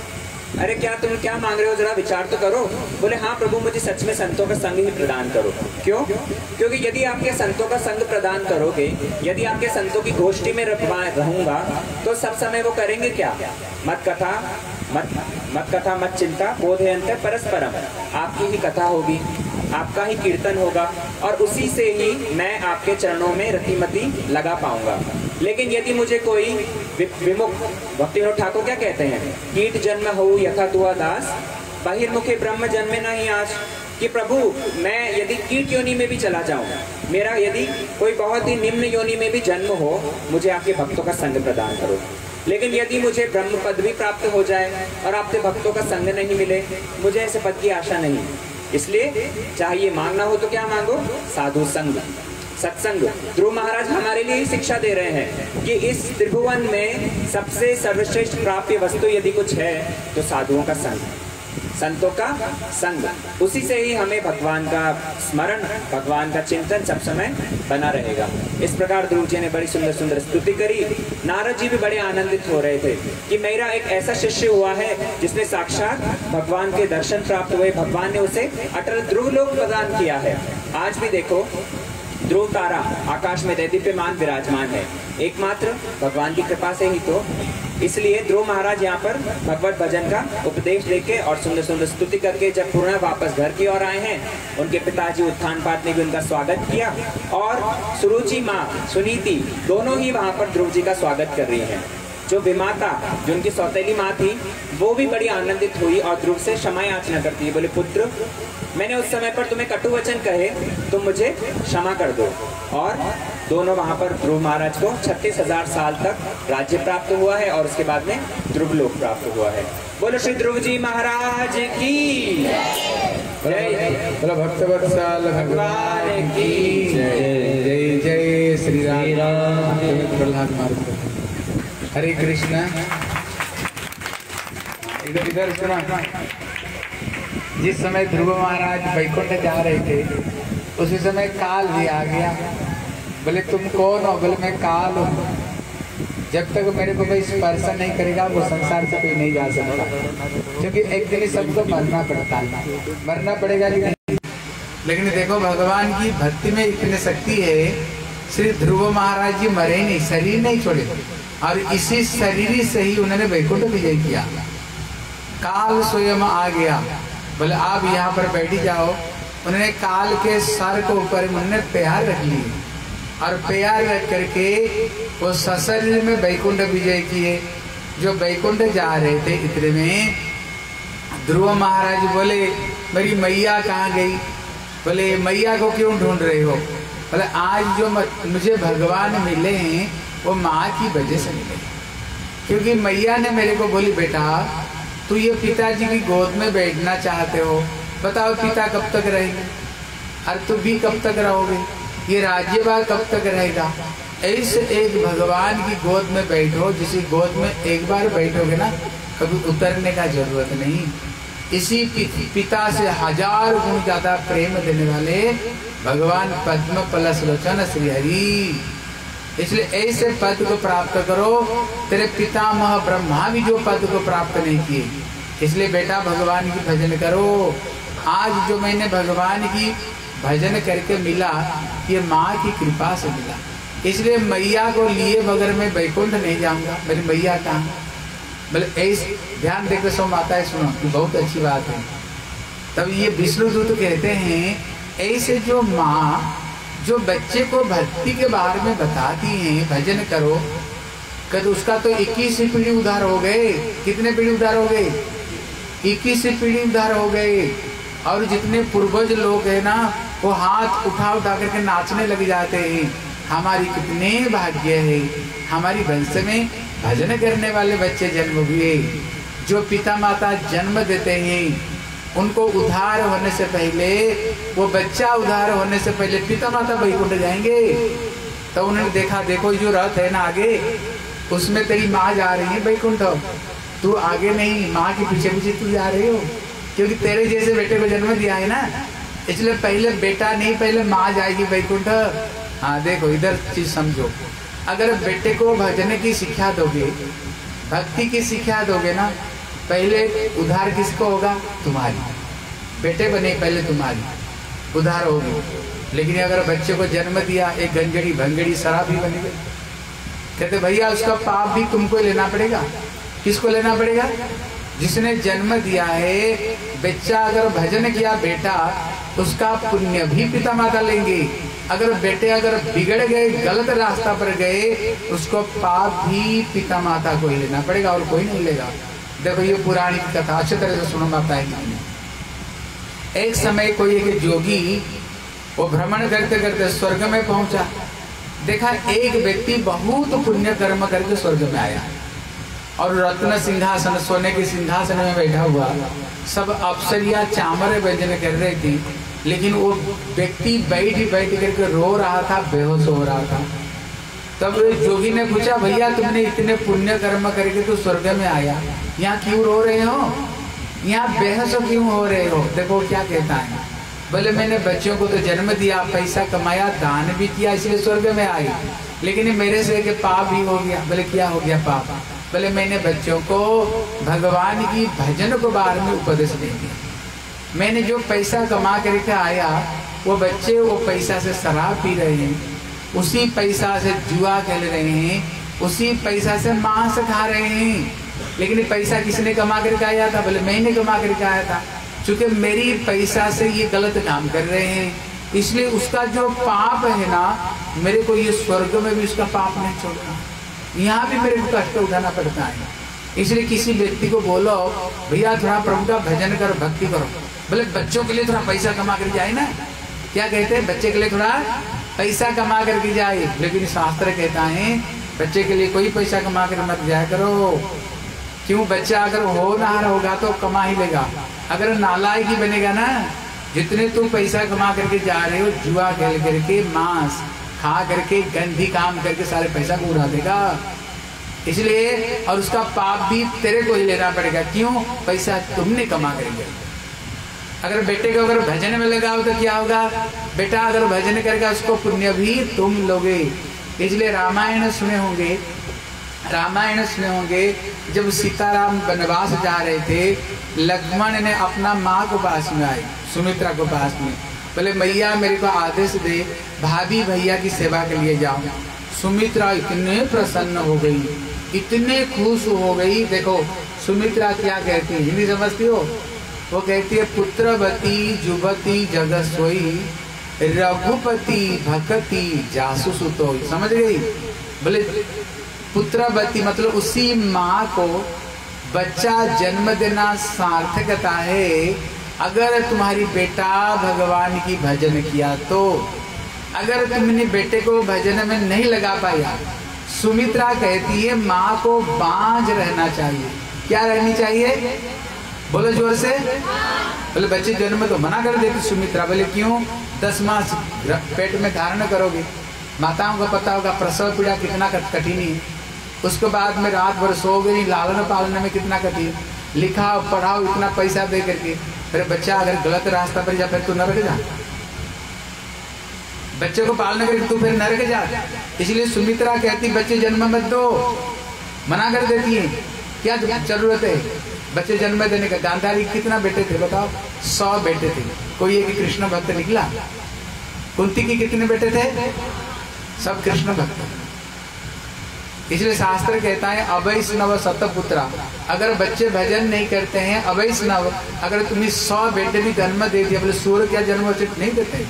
अरे क्या तुम क्या मांग रहे हो, जरा विचार तो करो। बोले, हाँ प्रभु, मुझे सच में संतों का संग ही प्रदान करो। क्यों? क्योंकि यदि आपके संतों का संग प्रदान करोगे, यदि आपके संतों की गोष्ठी में रहूंगा, तो सब समय वो करेंगे क्या? मत कथा मत मत कथा मत चिंता बोधयन्ते परस्परम। आपकी ही कथा होगी, आपका ही कीर्तन होगा, और उसी से ही मैं आपके चरणों में रतिमती लगा पाऊंगा। लेकिन यदि मुझे कोई विमुख, भक्ति विनोद ठाकुर क्या कहते हैं, कीट जन्म हो यथा तुआ दास बहिर्मुखे ब्रह्म जन्मे नहीं आस। कि प्रभु, मैं यदि कीट योनि में भी चला जाऊं, मेरा यदि कोई बहुत ही निम्न योनि में भी जन्म हो, मुझे आपके भक्तों का संग प्रदान करो। लेकिन यदि मुझे ब्रह्म पद भी प्राप्त हो जाए और आपके भक्तों का संग नहीं मिले, मुझे ऐसे पद की आशा नहीं। इसलिए चाहिए मांगना हो तो क्या मांगो? साधु संग, सत्संग। ध्रुव महाराज हमारे लिए शिक्षा दे रहे हैं कि इस त्रिभुवन में सबसे सर्वश्रेष्ठ प्राप्य वस्तु यदि कुछ है तो साधुओं का संग, संतों का संग। उसी से ही हमें भगवान का स्मरण, भगवान का चिंतन सब समय बना रहेगा। इस प्रकार ध्रुव जी ने बड़ी सुंदर सुंदर स्तुति करी। नारद जी भी बड़े आनंदित हो रहे थे कि मेरा एक ऐसा शिष्य हुआ है जिसने साक्षात भगवान के दर्शन प्राप्त हुए, भगवान ने उसे अटल ध्रुव लोक प्रदान किया है। आज भी देखो, ध्रुव तारा आकाश में दैदीप्यमान विराजमान है, एकमात्र भगवान की कृपा से ही। तो इसलिए ध्रुव महाराज यहाँ पर भगवत भजन का उपदेश देके और सुंदर सुंदर स्तुति करके जब पूर्ण वापस घर की ओर आए हैं, उनके पिताजी उत्थानपाद ने भी उनका स्वागत किया, और सुरुचि माँ सुनीति दोनों ही वहाँ पर ध्रुव जी का स्वागत कर रही हैं। जो विमाता, जो उनकी सौतेली माँ थी, वो भी बड़ी आनंदित हुई और ध्रुव से क्षमा याचना करती है। बोले पुत्र, मैंने उस समय पर तुम्हें कटु वचन कहे, तुम मुझे क्षमा कर दो। और दोनों वहां पर ध्रुव महाराज को छत्तीस हजार साल तक राज्य प्राप्त हुआ है और उसके बाद में ध्रुव लोक प्राप्त हुआ है। बोलो श्री ध्रुव जी महाराज की जय। बोलो भक्तवत्सल भगवान की जय। जय जय श्री राम। प्रहलाद मार्ग। हरे कृष्णा। इधर इधर सुना। जिस समय ध्रुव महाराज वैकुंठ जा रहे थे उसी समय काल भी आ गया। बोले तुम कौन हो? बोले मैं काल हूँ। जब तक मेरे को कोई स्पर्श नहीं करेगा वो संसार से कोई नहीं जा सकता, क्योंकि एक दिन सबको मरना पड़ता है। मरना पड़ेगा कि नहीं? लेकिन देखो भगवान की भक्ति में इतनी शक्ति है। श्री ध्रुव महाराज जी मरे नहीं, शरीर नहीं छोड़े और इसी शरीर से ही उन्होंने वैकुंठ विजय किया। काल स्वयं आ गया। बोले आप यहाँ पर बैठ जाओ। उन्होंने काल के सर के ऊपर उन्होंने पैर रख लिए और पैर रख करके वो सशरीर में वैकुंठ विजय किए। जो वैकुंठ जा रहे थे इतने में ध्रुव महाराज बोले मेरी मैया कहाँ गई? बोले मैया को क्यों ढूंढ रहे हो? बोले आज जो मुझे भगवान मिले हैं वो माँ की वजह से मिले, क्योंकि मैया ने मेरे को बोली बेटा तू ये पिताजी की गोद में बैठना चाहते हो, बताओ पिता कब तक रहेंगे और तुम भी कब तक रहोगे, ये राज्यभार कब तक रहेगा। ऐसे एक भगवान की गोद में बैठो, जिसी गोद में एक बार बैठोगे ना कभी उतरने का जरूरत नहीं। इसी पिता से हजार गुण ज्यादा प्रेम देने वाले भगवान पद्म पलस लोचन श्री हरि। इसलिए ऐसे पद को प्राप्त करो। तेरे पितामह ब्रह्मा भी जो पद को प्राप्त नहीं किए, इसलिए बेटा भगवान की भजन करो। आज जो मैंने भगवान की भजन करके मिला ये माँ की कृपा से मिला। इसलिए मैया को लिए बगैर मैं वैकुंठ नहीं जाऊंगा। मेरी मैया कहाँ? बोले ऐसे ध्यान देकर सो माता है, सुनो ये बहुत अच्छी बात है। तब ये विष्णुदूत कहते हैं ऐसे जो माँ जो बच्चे को भक्ति के बारे में बताती हैं भजन करो, कद उसका तो इक्कीस पीढ़ी उद्धार हो गए। कितने पीढ़ी उद्धार हो गए? इक्कीस पीढ़ी उद्धार हो गए। और जितने पूर्वज लोग हैं ना वो हाथ उठा उठा करके नाचने लग जाते हैं। हमारी कितने भाग्य है, हमारी वंश में भजन करने वाले बच्चे जन्म हुए। जो पिता माता जन्म देते हैं उनको उद्धार होने से पहले, वो बच्चा उद्धार होने से पहले पिता माता वैकुंठ जाएंगे। तो उन्होंने देखा देखो जो रथ है ना आगे उसमें तेरी माँ जा रही है वैकुंठ, तू आगे नहीं माँ के पीछे पीछे तू जा रही हो, क्योंकि तेरे जैसे बेटे को जन्म दिया है ना, इसलिए पहले बेटा नहीं पहले माँ जाएगी वैकुंठ। हाँ देखो इधर चीज समझो, अगर बेटे को भजन की शिक्षा दोगे, भक्ति की शिक्षा दोगे ना, पहले उद्धार किसको होगा? तुम्हारी। बेटे बने पहले तुम्हारी उद्धार होगी। लेकिन अगर बच्चे को जन्म दिया एक गंजड़ी भंगड़ी शराबी बन गई, कहते भैया उसका पाप भी तुमको लेना पड़ेगा। किसको लेना पड़ेगा? जिसने जन्म दिया है। बच्चा अगर भजन किया बेटा उसका पुण्य भी पिता माता लेंगे। अगर बेटे अगर बिगड़ गए गलत रास्ता पर गए उसको पाप भी पिता माता को ही लेना पड़ेगा और कोई नहीं लेगा। देखो ये पुरानी कथा अच्छी तरह से सुनो माता है। एक समय कोई एक जोगी वो भ्रमण करते करते स्वर्ग में पहुंचा। देखा एक व्यक्ति बहुत पुण्य कर्म करके स्वर्ग में आया और रत्न सिंहासन सोने के सिंहासन में बैठा हुआ। सब अप्सरिया चामर व्यंजन कर रही थी, लेकिन वो व्यक्ति बैठ बैठ करके रो रहा था, बेहोश हो रहा था। तब जोगी ने पूछा भैया तुमने इतने पुण्य कर्म करके तो स्वर्ग में आया, यहाँ क्यों रो रहे हो, यहाँ बेहोश क्यों हो रहे हो? देखो क्या कहता है, बोले मैंने बच्चों को तो जन्म दिया, पैसा कमाया, दान भी किया, इसलिए स्वर्ग में आई, लेकिन मेरे से के पाप भी हो गया। बोले क्या हो गया पाप? बोले मैंने बच्चों को भगवान की भजन को बारे में उपदेश दे दिया। मैंने जो पैसा कमा करके आया वो बच्चे वो पैसा से शराब पी रहे हैं, उसी पैसा से जुआ खेल रहे हैं, उसी पैसा से मांस खा रहे हैं। लेकिन पैसा किसने कमा करके आया था? बोले मैंने कमा करके आया था। चूंकि मेरी पैसा से ये गलत काम कर रहे हैं, इसलिए उसका जो पाप है ना, मेरे को ये स्वर्ग में भी उसका पाप नहीं छोड़ना। यहाँ भी मेरे को कष्ट उठाना पड़ता है। इसलिए किसी व्यक्ति को बोलो भैया थोड़ा प्रभु का भजन करो, भक्ति करो, बोले बच्चों के लिए थोड़ा पैसा कमा कर जाए ना, क्या कहते हैं, बच्चे के लिए थोड़ा पैसा कमा करके जाए। लेकिन शास्त्र कहता है बच्चे के लिए कोई पैसा कमा कर मत जाया करो। क्यों, बच्चा अगर होनहार होगा तो कमा ही लेगा, अगर नालायक ही बनेगा ना, जितने तुम पैसा कमा करके जा रहे हो, जुआ खेल करके, मांस खा करके, गंदी काम करके सारे पैसा को उड़ा देगा। इसलिए और उसका पाप भी तेरे को ही लेना पड़ेगा। क्यों, पैसा तुमने कमा करके। अगर बेटे को अगर भजन में लगाओ तो क्या होगा, बेटा अगर भजन करेगा उसको पुण्य भी तुम लोगे। इसलिए रामायण सुने होंगे, रामायण सुने होंगे, जब सीताराम वनवास जा रहे थे, लक्ष्मण ने अपना माँ को पास में आए, सुमित्रा को पास में, बोले मैया मेरे को आदेश दे, भाभी भैया की सेवा के लिए जाओ। सुमित्रा इतने प्रसन्न हो गई, इतने खुश हो गई। देखो सुमित्रा क्या कहती है, हिंदी समझती हो, वो कहती है पुत्रवती जुवती जगस्वई रघुपति भक्ति जासुसुतो। समझ गई, बोले पुत्रवती मतलब उसी माँ को बच्चा जन्म देना सार्थकता है अगर तुम्हारी बेटा भगवान की भजन किया तो। अगर तुमने बेटे को भजन में नहीं लगा पाया, सुमित्रा कहती है माँ को बांझ रहना चाहिए। क्या रहनी चाहिए, बोलो जोर से। बोले बच्चे जन्म तो मना कर देती सुमित्रा। बोले क्यों, दस मास पेट में धारण करोगे, माताओं को पता होगा प्रसव पीड़ा कितना कठिन है, उसके बाद में रात भर सो गई, लालन पालन में कितना कठिन, लिखाओ पढ़ाओ इतना पैसा दे करके, फिर बच्चा अगर गलत रास्ता पर जा फिर तू नरक जा, बच्चे को पालने करके तू फिर नरक जा। इसलिए सुमित्रा कहती बच्चे जन्म मत दो, मना कर देती है। क्या जरूरत है बच्चे जन्म देने का। गांधारी कितना बेटे थे बताओ, सौ बेटे थे, कोई एक कृष्ण भक्त निकला। कुंती की कितने बेटे थे, सब कृष्ण भक्त। इसलिए शास्त्र कहता है अवैष्णव सतपुत्रा, अगर बच्चे भजन नहीं करते हैं, अवैष्णव अगर तुम्हें सौ बेटे भी जन्म दे दिया, बोले सूअर क्या जन्म नहीं देते।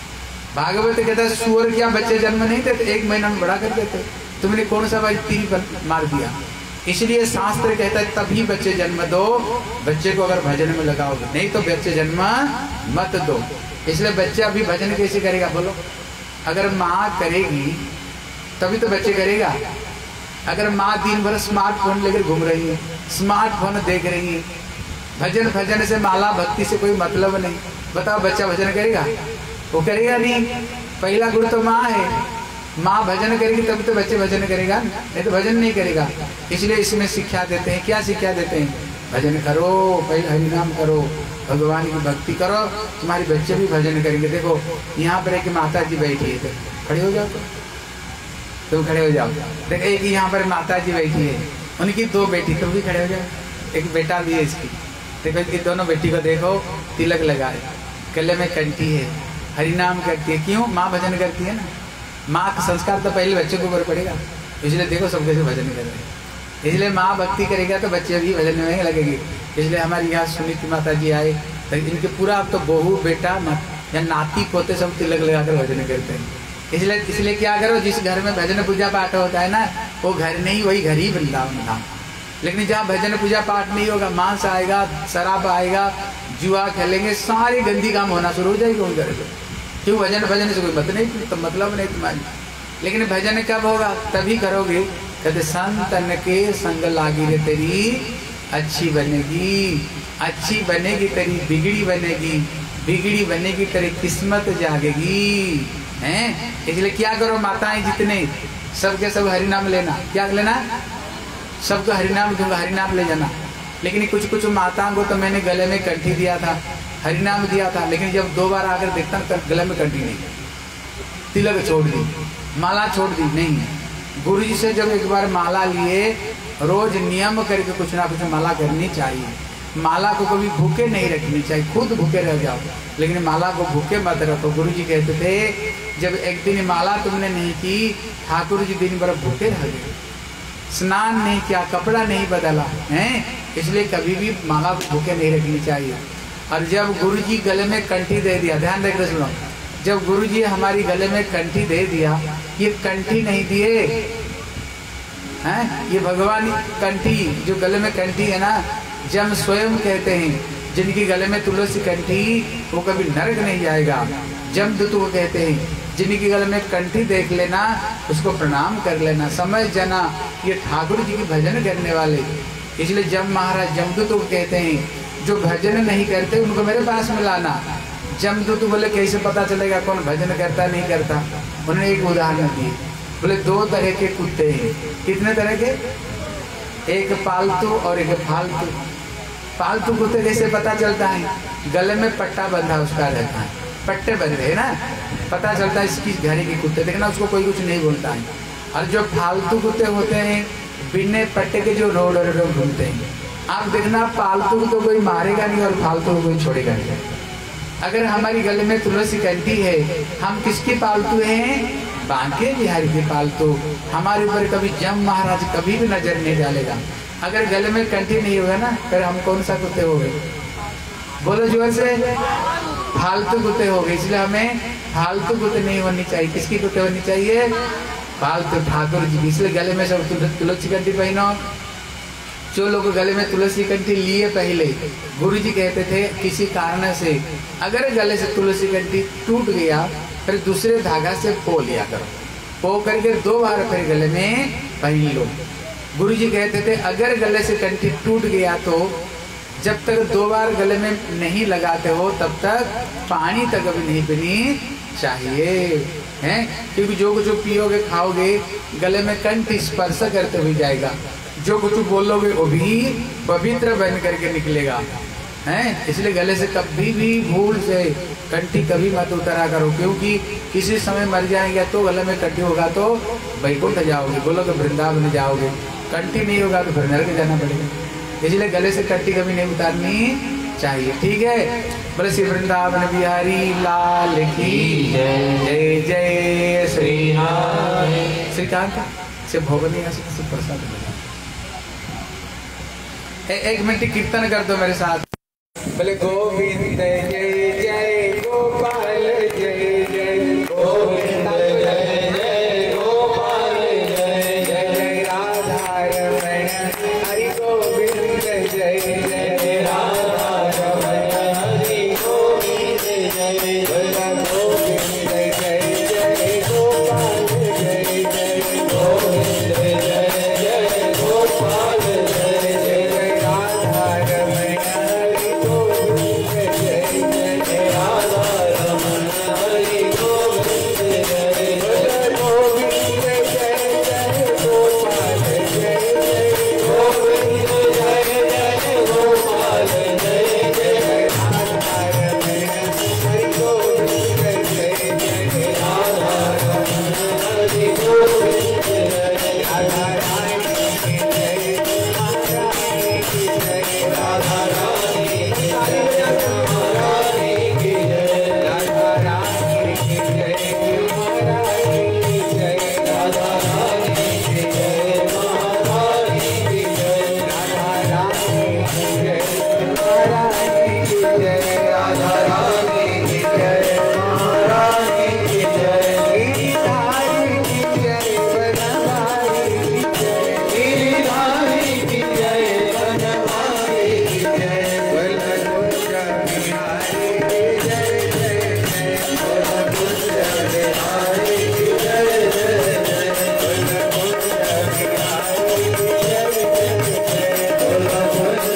भागवत कहता है सूअर क्या बच्चे जन्म नहीं देते, एक महीना में बड़ा कर देते, तुमने कौन सा भाई तीन पर मार दिया। इसलिए शास्त्र कहता है तभी बच्चे जन्म दो, बच्चे को अगर भजन में लगाओगे, नहीं तो बच्चे जन्म मत दो। इसलिए बच्चा अभी भजन कैसे करेगा बोलो, अगर माँ करेगी तभी तो बच्चे करेगा। अगर माँ दिन भर स्मार्टफोन लेकर घूम रही है, स्मार्टफोन देख रही है, भजन भजन से माला भक्ति से कोई मतलब नहीं, बताओ बच्चा भजन करेगा, वो करेगा नहीं। पहला गुरु तो माँ है, माँ भजन करेगी तभी तो बच्चे भजन करेगा, नहीं तो भजन नहीं करेगा। इसलिए इसमें शिक्षा देते हैं, क्या शिक्षा देते हैं, भजन करो, पहले हरिनाम करो, भगवान की भक्ति करो, तुम्हारे बच्चे भी भजन करेंगे। देखो यहाँ पर एक माता जी बैठी है, खड़े हो जाओ, तुम खड़े हो जाओ। देखो एक यहाँ पर माता जी बैठी है, उनकी दो बेटी, तुम भी खड़े हो जाओ, एक बेटा भी है इसकी। देखो इसकी दोनों बेटी को देखो, तिलक लगाए, गले में कंठी है, हरिनाम करती है। क्यों, माँ भजन करती है ना, माँ का संस्कार तो पहले बच्चे को ऊपर पड़ेगा। इसलिए देखो सब कैसे भजन कर रहे हैं। इसलिए माँ भक्ति करेगा तो बच्चे भी भजन में लगेंगे। इसलिए हमारे यहाँ सुनीति माता जी आए तो इनके पूरा अब तो बहू बेटा या नाती पोते सब तिलक लगाकर भजन करते हैं। इसलिए इसलिए क्या करो, जिस घर में भजन पूजा पाठ होता है ना, वो घर नहीं, वही घर ही वृंदावन धाम। लेकिन जहाँ भजन पूजा पाठ नहीं होगा, मांस आएगा, शराब आएगा, जुआ खेलेंगे, सारे गंदी काम होना शुरू हो जाएगी उन घर पे। क्यों, भजन भजन से कोई मत नहीं, तो मतलब नहीं तुम्हारी। लेकिन भजन कब होगा, तभी करोगे, कहते संतन के संग लागी रे तेरी अच्छी बनेगी, अच्छी बनेगी तेरी बिगड़ी बनेगी, बिगड़ी बनेगी तेरी किस्मत जागेगी, हैं। इसलिए क्या करो माताएं जितने, सबके सब हरिनाम लेना। क्या लेना, सबको हरिनाम दूंगा, हरिनाम ले जाना। लेकिन कुछ कुछ माताओं को तो मैंने गले में कंठी दिया था, हरिनाम दिया था, लेकिन जब दो बार आकर देखता तो गले में कंठी नहीं, तिलक छोड़ दी, माला छोड़ दी। नहीं, गुरु जी से जब एक बार माला लिए, रोज नियम करके कुछ ना कुछ माला करनी चाहिए। माला को कभी भूखे नहीं रखनी चाहिए, खुद भूखे रह जाओ, लेकिन माला को भूखे मत रखो। गुरु जी कहते थे जब एक दिन माला तुमने नहीं की, ठाकुर जी दिन भर भूखे रह गए, स्नान नहीं किया, कपड़ा नहीं बदला है। इसलिए कभी भी माला को भूखे नहीं रखनी चाहिए। और जब गुरु जी गले में कंठी दे दिया, ध्यान रखकर सुनो, जब गुरु जी हमारी गले में कंठी दे दिया, ये कंठी नहीं दिए, हैं। ये भगवान कंठी, जो गले में कंठी है ना, जम स्वयं कहते हैं, जिनकी गले में तुलसी कंठी वो कभी नरक नहीं जाएगा। जमदूत को कहते हैं, जिनकी गले में कंठी देख लेना उसको प्रणाम कर लेना। समय जना, ये ठाकुर जी की भजन करने वाले, इसलिए जम महाराज जमदूत को कहते हैं। जो भजन नहीं करते उनको मेरे पास में लाना। जमदूत बोले कैसे पता चलेगा कौन भजन करता नहीं करता? उन्होंने एक उदाहरण दिए, बोले दो तरह के कुत्ते हैं। कितने तरह के? एक पालतू और एक फालतू। पालतू कुत्ते कैसे पता चलता है? गले में पट्टा बंधा उसका रहता है, पट्टे बंधे है ना, पता चलता है इसकी घरे के कुत्ते, देखना उसको कोई कुछ नहीं बोलता है। और जो फालतू कुत्ते होते हैं बिना पट्टे के जो रोड रोड घूमते हैं, आप देखना पालतू को तो कोई मारेगा नहीं और फालतू को कोई छोड़ेगा नहीं। अगर हमारी गले में तुलसी कंठी है, हम किसकी पालतू हैं? बांके बिहारी के पालतू। हमारे ऊपर कभी जम महाराज कभी भी नजर नहीं डालेगा। अगर गले में कंठी नहीं होगा ना, फिर हम कौन सा कुत्ते हो गए? बोलो जोर से, फालतू कुत्ते हो गए। इसलिए हमें फालतू कुत्ते नहीं होनी चाहिए। किसकी कुत्ते होनी चाहिए? फालतू ठाकुर जी। इसलिए गले में सब तुलसी कंठी पहनो। जो लोग गले में तुलसी कंठी लिए पहले, गुरु जी कहते थे किसी कारण से अगर गले से तुलसी कंठी टूट गया, फिर दूसरे धागा से पो लिया करो। पो करके दो बार फिर गले में पहन लो। गुरु जी कहते थे अगर गले से कंठी टूट गया तो जब तक दो बार गले में नहीं लगाते हो तब तक पानी तक भी नहीं पीनी चाहिए, हैं? क्योंकि जो कुछ पियोगे खाओगे गले में कंठी स्पर्श करते हुए जाएगा। जो कुछ बोलोगे वो भी पवित्र बन करके निकलेगा, हैं? इसलिए गले से कभी भी भूल से कंठी कभी मत उतरा करो, क्योंकि किसी समय मर जाएंगे तो गले में कंठी होगा तो वैकुंठ जाओगे, बोलो तो वृंदावन जाओगे। कंठी नहीं होगा तो फिर नरक जाना पड़ेगा। इसलिए गले से कंठी कभी नहीं उतारनी चाहिए, ठीक है? बोले श्री वृंदावन बिहारी लाल की जय जय श्री श्रीकांत से भोगनी से प्रसाद। एक मिनट कीर्तन कर दो मेरे साथ। बोले गोविंद जय जय गोपाल जय जय गोविंद जय जय गोपाल जय जय राधा रमण हरि गोविंद जय जय राधा रमण हरि गोविंद जय जय गोविंद जय जय गोपाल जय जय गोविंद जय जय गोपाल जय जय राधा रमण हरि गोविंद जय जय राधा रमण हरि गोविंद जय जय गोविंद जय जय गोपाल जय जय गोविंद जय जय गोपाल जय जय राधा रमण हरि गोविंद जय जय राधा रमण हरि गोविंद जय राधा रानी की जय महारानी की जय राधा रानी की जय महारानी की जय राधा रानी की जय महारानी की जय राधा रानी की जय महारानी की जय राधा रानी की जय महारानी की जय राधा रानी की जय महारानी की जय गिरिधारी की जय बनवारी की जय गिरिधारी की जय बनवारी की जय वल्लभ बिहारी की जय जय जय वल्लभ बिहारी की जय जय जय वल्लभ बिहारी की जय जय जय वल्लभ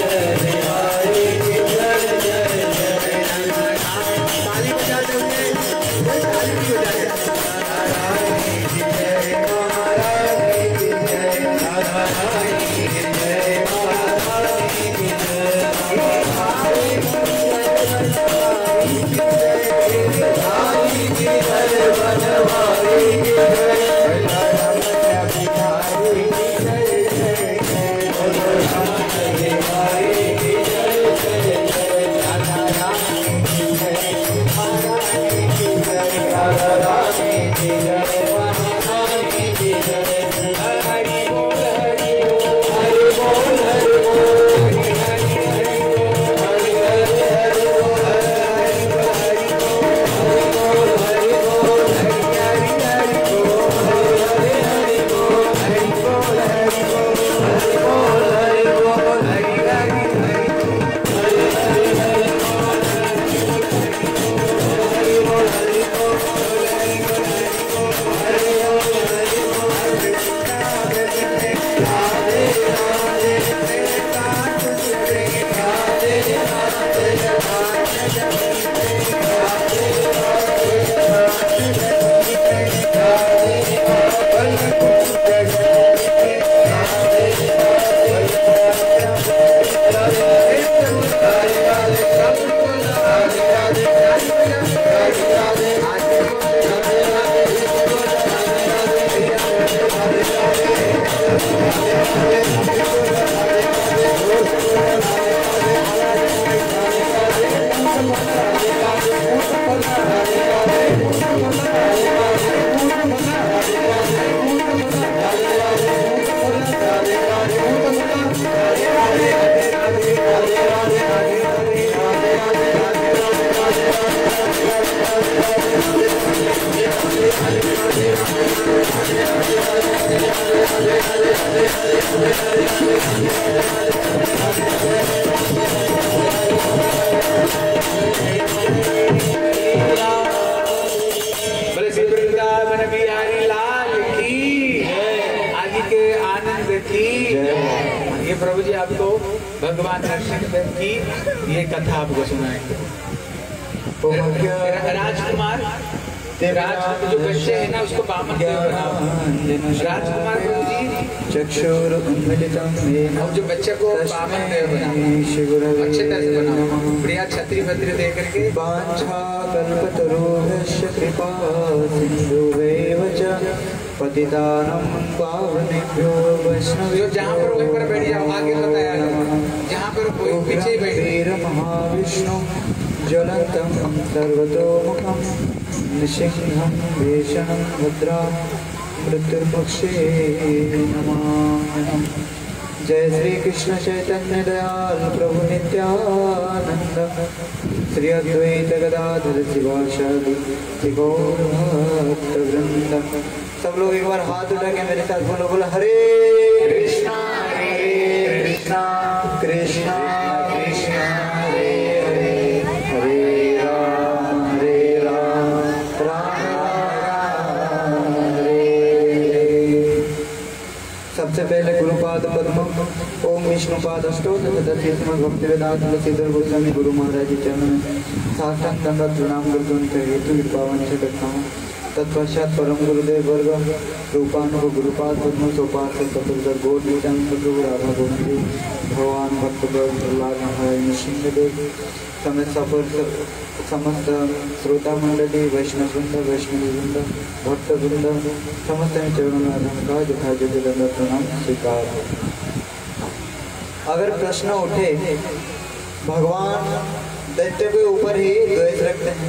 बिहारी की जय जय जय ताली बजाते हुए ताली भी बजाते महारानी की जय महारानी की जय राधा रानी की जय महारानी की जय बिहारी की जय बनवारी की जय बनवारी की जय वल्लभ बिहारी की जय जय जय वल्लभ बिहारी की जय जय जय राधा रानी की जय महारानी की जय राधा रानी की जय महारानी की जय हरि बोल हरि बोल ये प्रभु जी आपको भगवान नरसिंह की ये कथा आपको सुनाएंगे। राजकुमार राज जो बच्चे है ना उसको बामन देव राजकुमार प्रभु जी चक्षुर उन्मिलितम और जो बच्चे को बामन देव बना अच्छे तरह से बना बढ़िया छतरी फतरी दे करके वांछा कल्पतरुभ्यश्च कृपा सिन्धुभैव च पतितानं पावनेभ्यो वैष्णवेभ्यो। जो जहाँ पर वहीं पर बैठ जाओ, आगे बताया जहाँ पर कोई पीछे बैठ गए। महाविष्णु ज्वलन्तं सर्वतोमुखं निशिंहं भीषणं भद्रा मृत्युर्पक्षे नमाम्यहम्। जय श्री कृष्ण चैतन्य दयाल प्रभु नित्यानंद श्री अद्वैत गदाधर शिवासादि गौर भक्त वृंद। सब लोग एक बार हाथ उठा के मेरे साथ बोलो, बोलो हरे कृष्णा हरे कृष्णा कृष्णा कृष्णा हरे हरे हरे राम हरे राम राम राम हरे हरे। सबसे पहले गुरुपाद पद्म ओम विष्णुपाद अष्टोत्तर श्रीमद् भक्तिवेदांत तुलसीधर गोस्वामी गुरु महाराज जी चरण में साष्टांग दंडवत प्रणाम करते उनके हेतु कृपावन से करता हूँ। तत्पश्चात परम गुरुदेव वर्ग रूपानुभव गुरुपाद पद्म सोपान से कपिलकर गौर नित्यानंद प्रभु राधा गोविंद भगवान भक्त प्रहलाद नारायण सिंहदेव समेत सफल समस्त श्रोता मंडली वैष्णव वृंद वैष्णवी वृंद भक्त वृंद समस्त चरणों में आधान का यथा योग्य दंड प्रणाम स्वीकार। अगर प्रश्न उठे भगवान दैत्य के ऊपर ही द्वेष रखते हैं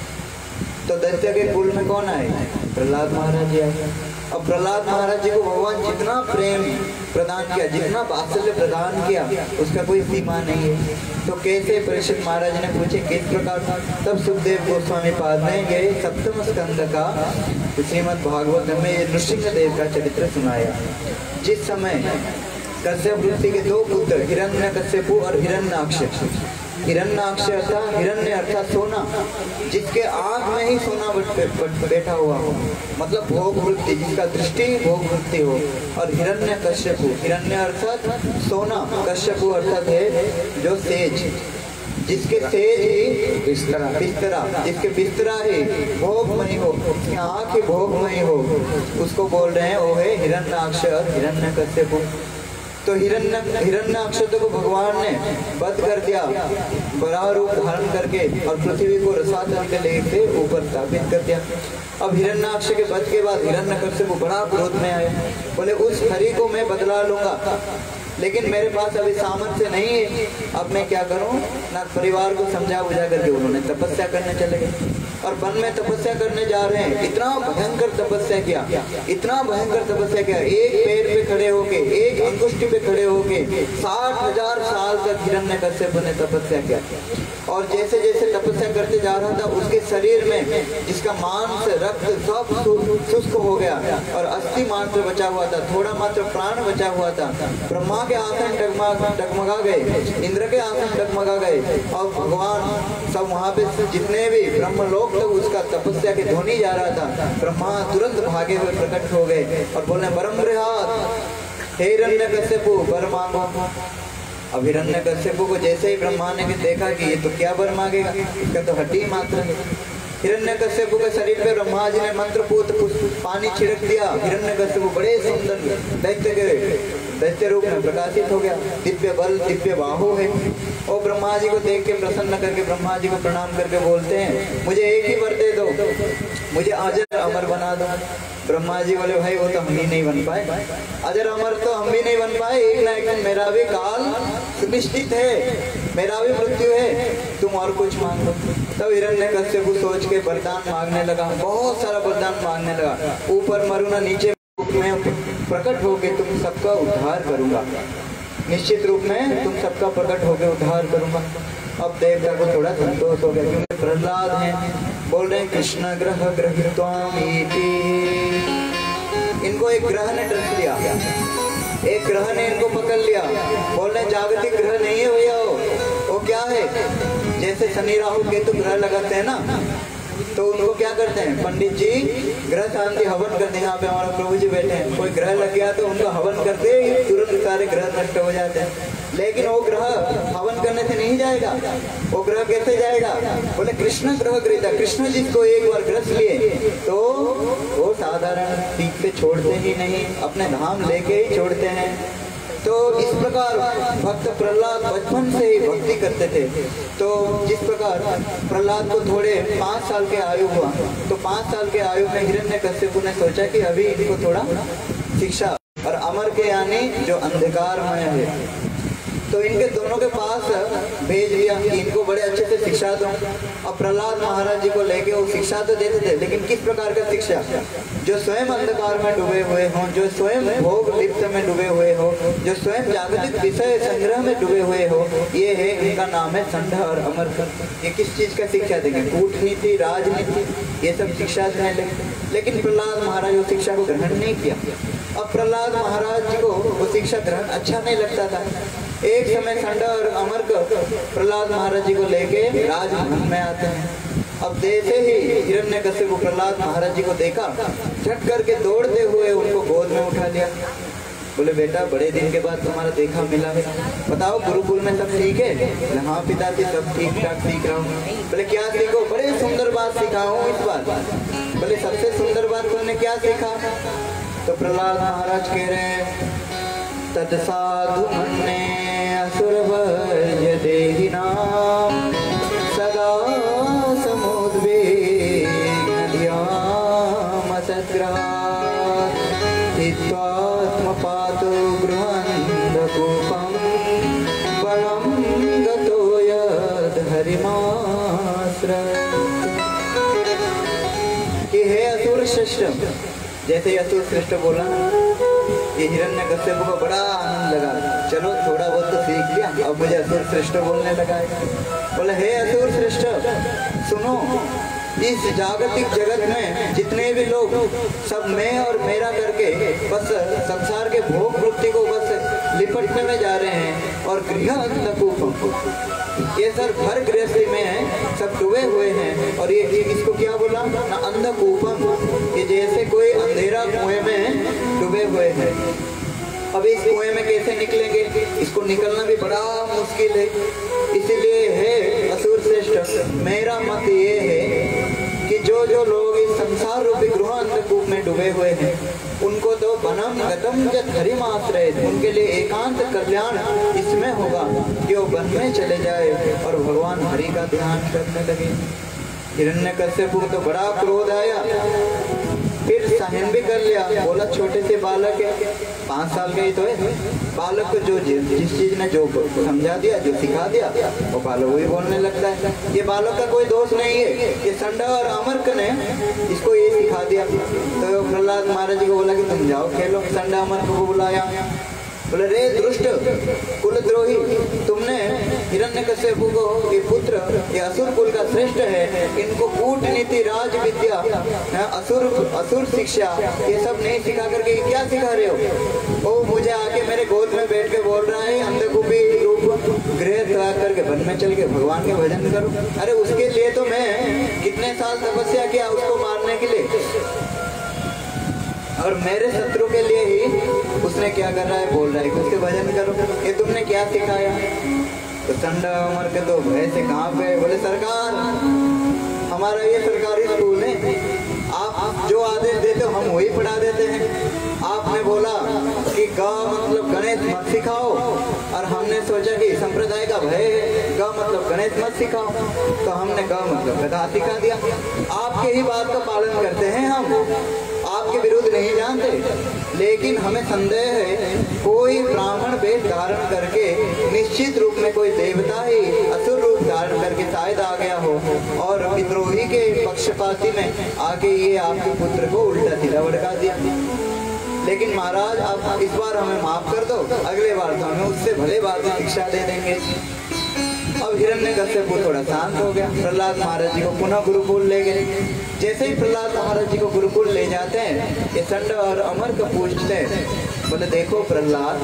तो दैत्य के कुल में कौन आए? प्रहलाद महाराज जी आए। अब प्रहलाद महाराज जी को भगवान जितना प्रेम प्रदान किया, जितना वात्सल्य प्रदान किया, उसका कोई सीमा नहीं है। तो कैसे परीक्षित महाराज ने पूछे किस प्रकार? तब सुखदेव गोस्वामी पाद ने ये सप्तम स्कंद का श्रीमद् भागवत में ये नृसिंह देव का चरित्र सुनाया। जिस समय कश्यप ऋषि के दो पुत्र हिरण्यकश्यपु और हिरण्याक्ष, हिरण्याक्ष अर्थात हिरण्य अर्थात सोना, जिसके आँख में ही सोना बैठा हुआ हो, मतलब भोग वृत्ति, जिसका दृष्टि भोग वृत्ति हो। और हिरण्य कश्यपु, हिरण्य अर्थात सोना, कश्यपु अर्थात है जो सेज, जिसके सेज ही बिस्तरा बिस्तरा जिसके बिस्तरा ही भोगमयी हो, उसकी आँख ही भोगमयी हो, उसको बोल रहे हैं वो है हिरण्याक्ष और हिरण्य कश्यपु। तो हिरण्य हिरण्याक्ष को भगवान ने वध कर दिया, बड़ा रूप धारण करके, और पृथ्वी को रसातल के लेके ऊपर स्थापित कर दिया। अब हिरण्याक्ष के वध के बाद हिरण्यकश्यप बड़ा क्रोध में आया, बोले उस हरि को मैं बदला लूंगा, लेकिन मेरे पास अभी सामर्थ्य नहीं है, अब मैं क्या करूं? ना परिवार को समझा बुझा करके उन्होंने तपस्या करने चले गए और वन में तपस्या करने जा रहे हैं। इतना भयंकर तपस्या किया, इतना भयंकर तपस्या किया, एक पैर पे खड़े होके, एक अंगुष्ठी पे खड़े होके साठ हजार साल तक हिरण्यकश्यप ने तपस्या किया। और जैसे जैसे तपस्या करते जा रहा था, उसके शरीर में जिसका मांस रक्त सब शुष्क हो गया और अस्थि मात्र बचा हुआ था, थोड़ा मात्र प्राण बचा हुआ था। ब्रह्मा के आसन डगमगा डगमगा गए, इंद्र के आसन डगमगा गए, और भगवान सब वहाँ पे जितने भी ब्रह्मलोक तक उसका तपस्या की ध्वनि जा रहा था। ब्रह्मा तुरंत भागे हुए प्रकट हो गए और बोले परम बृहत् हे हिरण्यकश्यपु वर मांगो। अब हिरण्यकश्यपु को जैसे ही ब्रह्मा ने देखा कि ये तो क्या वर मांगेगा, इसका तो हड्डी मात्र है। हिरण्यकश्यपु के शरीर पे ब्रह्मा जी ने मंत्रपूत पानी छिड़क दिया। हिरण्यकश्यपु बड़े सुंदर दैत्य के दैत्य रूप में प्रकाशित हो गया, दिव्य बल दिव्य बाहु है। और ब्रह्मा जी को देख के प्रसन्न करके ब्रह्मा जी को प्रणाम करके बोलते हैं मुझे एक ही वर दे दो, मुझे अजर अमर बना दो। ब्रह्मा जी बोले भाई वो तो हम ही नहीं बन पाए, अजर अमर तो हम भी नहीं बन पाए, एक ना एक दिन मेरा भी काल सुनिश्चित है, मेरा भी मृत्यु है, तुम और कुछ मांग लो। तब हिरण्यकश्यप सोच के वरदान मांगने लगा, बहुत सारा वरदान मांगने लगा, ऊपर मरूं नीचे में प्रकट होके तुम सबका उद्धार करूंगा, निश्चित रूप में तुम सबका प्रकट होके उद्धार करूंगा। अब देवता को थोड़ा संतोष हो गया, क्योंकि प्रहलाद हैं, बोल रहे हैं कृष्ण ग्रह ग्रहित्वामीति। इनको एक ग्रह ने डस लिया, एक ग्रह ने इनको पकड़ लिया। बोल रहे जागतिक ग्रह नहीं है भैया, वो क्या है, जैसे शनि राहु केतु ग्रह लगाते हैं ना, तो उनको क्या करते हैं पंडित जी, ग्रह शांति हवन करते हैं। यहाँ पे हमारा प्रभु जी बैठे हैं, कोई ग्रह लग गया तो उनको हवन करते ही तुरंत सारे ग्रह नष्ट हो जाते हैं। लेकिन वो ग्रह हवन करने से नहीं जाएगा, वो ग्रह कैसे जाएगा, बोले कृष्ण ग्रह गृहीता, कृष्ण जिसको एक बार ग्रस लिए तो वो साधारण पीठ पे छोड़ते ही नहीं, अपने धाम लेके ही छोड़ते हैं। तो इस प्रकार भक्त प्रहलाद बचपन से ही भक्ति करते थे। तो जिस प्रकार प्रहलाद को थोड़े पाँच साल के आयु हुआ, तो पाँच साल के आयु में हिरण्यकश्यप ने सोचा कि अभी इनको थोड़ा शिक्षा, और अमर के यानी जो अंधकारमय है, तो इनके दोनों के पास भेज दिया कि इनको बड़े अच्छे से शिक्षा दो। अब प्रहलाद महाराज जी को लेके वो शिक्षा तो देते थे, लेकिन किस प्रकार का शिक्षा, जो स्वयं अंधकार में डूबे हुए हों, जो स्वयं भोग लिप्त में डूबे हुए हो, जो स्वयं जागतिक विषय संग्रह में डूबे हुए हो, ये है इनका नाम है संढ और अमर। ये किस चीज का शिक्षा देंगे, कूटनीति, राजनीति, ये सब शिक्षा देने लगे। लेकिन प्रहलाद महाराज उस शिक्षा को ग्रहण नहीं किया। अब प्रहलाद महाराज जी को वो शिक्षा ग्रहण अच्छा नहीं लगता था। एक समय संढ और अमर को प्रहलाद महाराज जी को लेके राजमहल में आते हैं। अब जैसे ही हिरण्यकश्यप प्रहलाद महाराज जी को देखा, झट करके दौड़ते हुए उनको गोद में उठा लिया। बोले बेटा बड़े दिन के बाद तुम्हारा देखा मिला है, बताओ गुरुकुल में सब ठीक है? बोले हाँ पिताजी सब ठीक ठाक सीख रहा हूँ। बोले क्या सीखो? बड़े सुंदर बात सिखा हूँ इस बार। बोले सबसे सुंदर बात तुमने क्या सीखा? तो प्रहलाद महाराज कह रहे हैं तत्साधु मन्ने असुरवर्य देहिनां सदा समुद्वेग्नध्यामसद्ग्रहात् हित्वात्मपातो गृहन्धकूपं बलं गतो यद्हरिमाश्रयत्। कि हे असुर श्रेष्ठ, जैसे असुर श्रेष्ठ बोला, ये हिरण्यकश्यप को बड़ा आनंद लगा, चलो थोड़ा बहुत तो सीख लिया, अब मुझे असुर श्रेष्ठ बोलने लगा है। बोले हे असुर श्रेष्ठ सुनो, इस जागतिक जगत में जितने भी लोग सब मैं और मेरा करके बस संसार के भोग वृत्ति को बस लिपटने में जा रहे हैं, और गृह अंधकूप ये सर भर गृहस्थी में है, सब डूबे हुए हैं। और ये इसको क्या बोला ना, अंधकूपम, ये जैसे कोई अंधेरा कुएं में डूबे हुए हैं। अब इस कुएं में कैसे निकलेंगे, इसको निकलना भी बड़ा मुश्किल है। इसीलिए है असुर श्रेष्ठ, मेरा मत ये है कि जो जो लोग इस संसार रूपी गृह अंधकूप में डूबे हुए हैं, उनको तो वनम गतम जत हरिमाश्रय, उनके लिए एकांत कल्याण इसमें होगा कि वो वन में चले जाए और भगवान हरि का ध्यान करने लगे। हिरण्यकश्यप को तो बड़ा क्रोध आया, फिर सहन भी कर लिया। बोला छोटे से बालक है, पाँच साल का ही तो है, बालक को जो जिस चीज ने जो समझा दिया, जो सिखा दिया, वो बालक वही बोलने लगता है। ये बालक का कोई दोष नहीं है, ये संढ और अमर ने इसको ये सिखा दिया। तो प्रहलाद महाराज जी को बोला कि तुम जाओ खेलो। संढ अमर को बुलाया, बोले रे दुष्ट कुलद्रोही, तुमने हिरण्यकश्यप को, ये पुत्र ये असुर कुल का श्रेष्ठ है, इनको कूटनीति, राज विद्या, असुर असुर शिक्षा ये सब नहीं सिखा करके क्या सिखा रहे हो? वो मुझे आके मेरे गोद में बैठ के बोल रहा है अंधकूपी रूप गृह त्याग करके वन में चल के भगवान के भजन करो। अरे उसके लिए तो मैं कितने साल तपस्या किया उसको मारने के लिए, और मेरे शत्रु के लिए ही उसने क्या कर रहा है, बोल रहा है कि उसके भजन करो। ये तुमने क्या सिखाया? तो संढ अमर के तो भय से कहाँ पे, बोले सरकार हमारा ये सरकारी स्कूल है, आप जो आदेश देते हो हम वही पढ़ा देते हैं। आपने बोला कि ग मतलब गणेश गणेश मत सिखाओ, और हमने सोचा कि संप्रदाय का भय है, ग मतलब गणेश मत सिखाओ, तो हमने ग मतलब गधा सिखा दिया। आपके ही बात का पालन करते हैं हम, आपके विरुद्ध नहीं जानते, लेकिन हमें संदेह है कोई ब्राह्मण वेश धारण करके निश्चित रूप में कोई देवता ही असुर रूप धारण करके शायद आ गया हो और विद्रोही के पक्षपाती में आके ये आपके पुत्र को उल्टा सीधा भड़का दिया। लेकिन महाराज आप इस बार हमें माफ कर दो, अगले बार तो हमें उससे भले बात शिक्षा दे देंगे। अब हिरण्यकश्यप थोड़ा शांत हो गया, प्रहलाद महाराज जी को पुनः गुरुकुल ले गए। जैसे ही प्रहलाद महाराज जी को गुरुकुल ले जाते हैं, ये संड और अमर को पूछते हैं, बोले देखो प्रहलाद,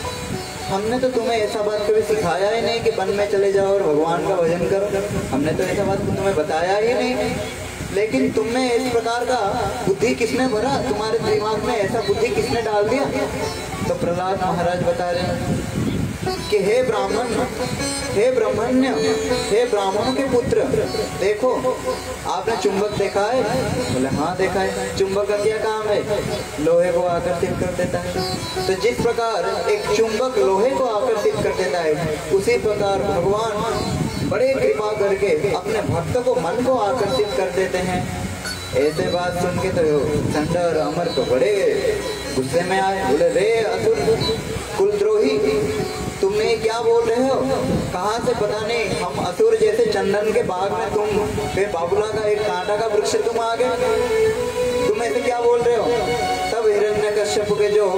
हमने तो तुम्हें ऐसा बात कभी सिखाया ही नहीं कि वन में चले जाओ और भगवान का भजन करो, हमने तो ऐसा बात तुम्हें बताया ही नहीं, लेकिन तुमने इस प्रकार का बुद्धि किसने भरा, तुम्हारे दिमाग में ऐसा बुद्धि किसने डाल दिया? तो प्रहलाद महाराज बता रहे हैं कि हे ब्राह्मण, हे ब्राह्मण्य, हे ब्राह्मणों के पुत्र, देखो आपने चुंबक देखा है? बोले हाँ देखा है। चुंबक का क्या काम है? लोहे को आकर्षित कर देता है। तो जिस प्रकार एक चुंबक लोहे को आकर्षित कर देता है, उसी प्रकार भगवान बड़े कृपा करके अपने भक्त को, मन को आकर्षित कर देते हैं। ऐसे बात सुन के तो संड और अमर को बड़े गुस्से में आए, बोले रे असुर कुलद्रोही, तुमने क्या बोल रहे हो? कहाँ से पता नहीं, हम असुर जैसे चंदन के बाग में तुम पे बाबुला का एक कांटा का वृक्ष तुम आ गए, तुम ऐसे क्या बोल रहे हो? तब हिरण्यकश्यप के जो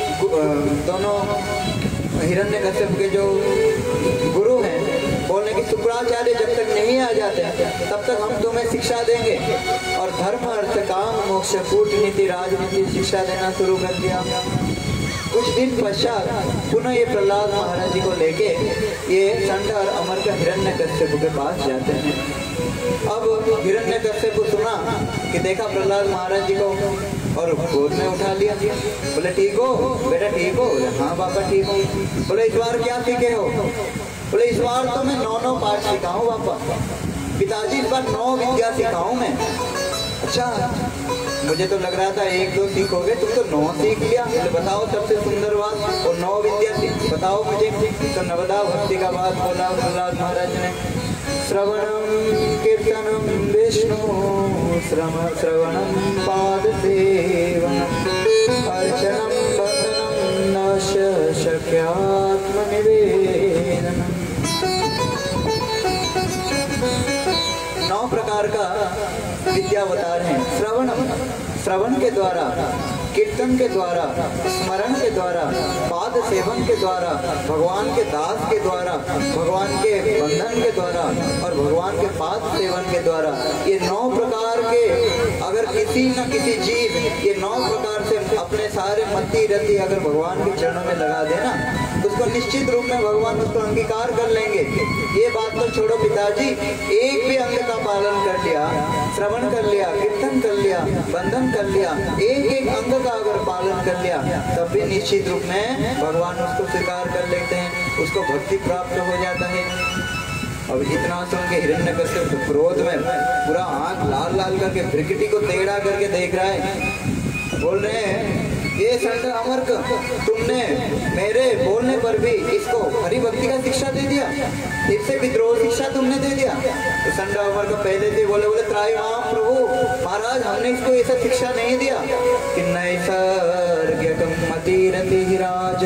दोनों हिरण्यकश्यप के जो गुरु हैं बोलने की शुक्राचार्य जब तक नहीं आ जाते तब तक हम तुम्हें शिक्षा देंगे, और धर्म अर्थ काम मोक्ष कूटनीति राजनीति शिक्षा देना शुरू कर दिया। कुछ दिन पश्चात पुनः ये प्रहलाद महाराज जी को लेके ये संड और अमर का हिरण्यकश्यप के पास जाते हैं। अब हिरण्यकश्यप को सुना कि देखा प्रहलाद महाराज जी को और गोद में उठा लिया। बोले ठीक हो बेटा, ठीक हो? बोले हाँ पापा ठीक हो। बोले इस बार क्या सीखे हो? बोले इस बार तो मैं नौ नौ पाठ सीखा हूँ पापा, पिताजी इस बार नौ विद्या सीखाऊं मैं। अच्छा, मुझे तो लग रहा था एक दो सीखोगे, तुम तो नौ सीख लिया। तो बताओ सबसे सुंदर बात, और नौ विद्या सीख बताओ मुझे। तो नवदा भक्ति का बात बोला प्रहलाद महाराज ने। श्रवणम कीर्तनम विष्णु श्रवणम पाद सेवनम अर्चनम वंदनम न शक्यात्म निवेदनम। नौ प्रकार का विद्यावतार हैं। श्रवणम, श्रवण के द्वारा, कीर्तन के द्वारा, स्मरण के द्वारा, पाद सेवन के द्वारा, भगवान के दास के द्वारा, भगवान के बंधन के द्वारा और भगवान के पाद सेवन के द्वारा, ये नौ प्रकार के अगर किसी न किसी जीव ये नौ प्रकार से अपने सारे मति रति अगर भगवान के चरणों में लगा देना, उसको निश्चित रूप में भगवान उसको अंगीकार कर लेंगे। ये बात तो छोड़ो पिताजी, एक भी अंग का पालन कर लिया, श्रवण कर लिया, कीर्तन कर लिया, बंधन कर लिया, एक एक अंग का अगर पालन कर लिया तब भी निश्चित रूप में भगवान उसको स्वीकार कर लेते हैं, उसको भक्ति प्राप्त हो जाता है। अब इतना सुन के हिरण्यकश्यप तो क्रोध में पूरा आंख लाल लाल करके भ्रिकुटी को टेढ़ा करके देख रहा है। बोल रहे हैं ये संत अमर, तुमने मेरे बोलने पर भी इसको हरि भक्ति का शिक्षा दे दिया, इससे विद्रोह शिक्षा तुमने दे दिया। तो संत अमर को पहले से बोले बोले त्रायमाम प्रभु महाराज, हमने इसको ऐसा शिक्षा नहीं दिया कि नैसर्गिकम मतिरति राज।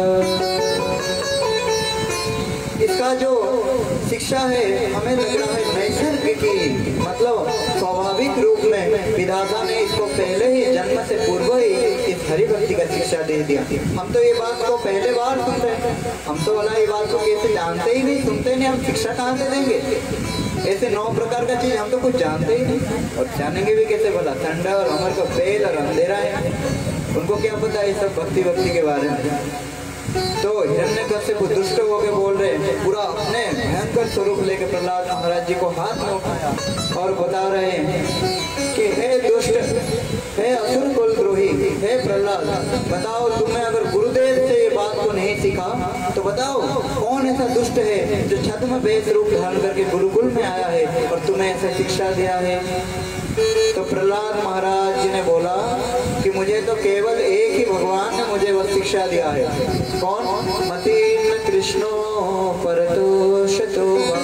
इसका जो शिक्षा है हमें लग रहा है नैसर्गिक की, मतलब स्वाभाविक रूप में विधाता ने इसको पहले ही जन्म से पूर्व ही इस हरि भक्ति का शिक्षा दे दिया। हम तो ये बात को पहले बार सुन रहे हैं, हम तो वाला ये बात को कैसे जानते ही नहीं, सुनते नहीं, हम शिक्षा कहाँ से देंगे? ऐसे नौ प्रकार का चीज हम तो कुछ जानते ही नहीं, और जानेंगे भी कैसे? भला ठंडा और अमर का पेल और अंधेरा है, उनको क्या पता है सब भक्ति भक्ति के बारे में? तो हिरण्यकश्यप दुष्ट होके बोल रहे हैं, पूरा अपने भयंकर स्वरूप लेके प्रहलाद महाराज जी को हाथ में उठाया और बता रहे हैं कि हे दुष्ट, हे असुर कुलद्रोही, हे प्रहलाद, बताओ तुम्हें अगर गुरुदेव से ये बात को नहीं सीखा तो बताओ कौन ऐसा दुष्ट है जो छद्म वेश रूप धारण करके गुरुकुल में आया है और तुम्हें ऐसा शिक्षा दिया है? तो प्रहलाद महाराज जी ने बोला कि मुझे तो केवल एक ही भगवान ने मुझे वह शिक्षा दिया है। कौन? मतीन कृष्णो परतोषतो वा।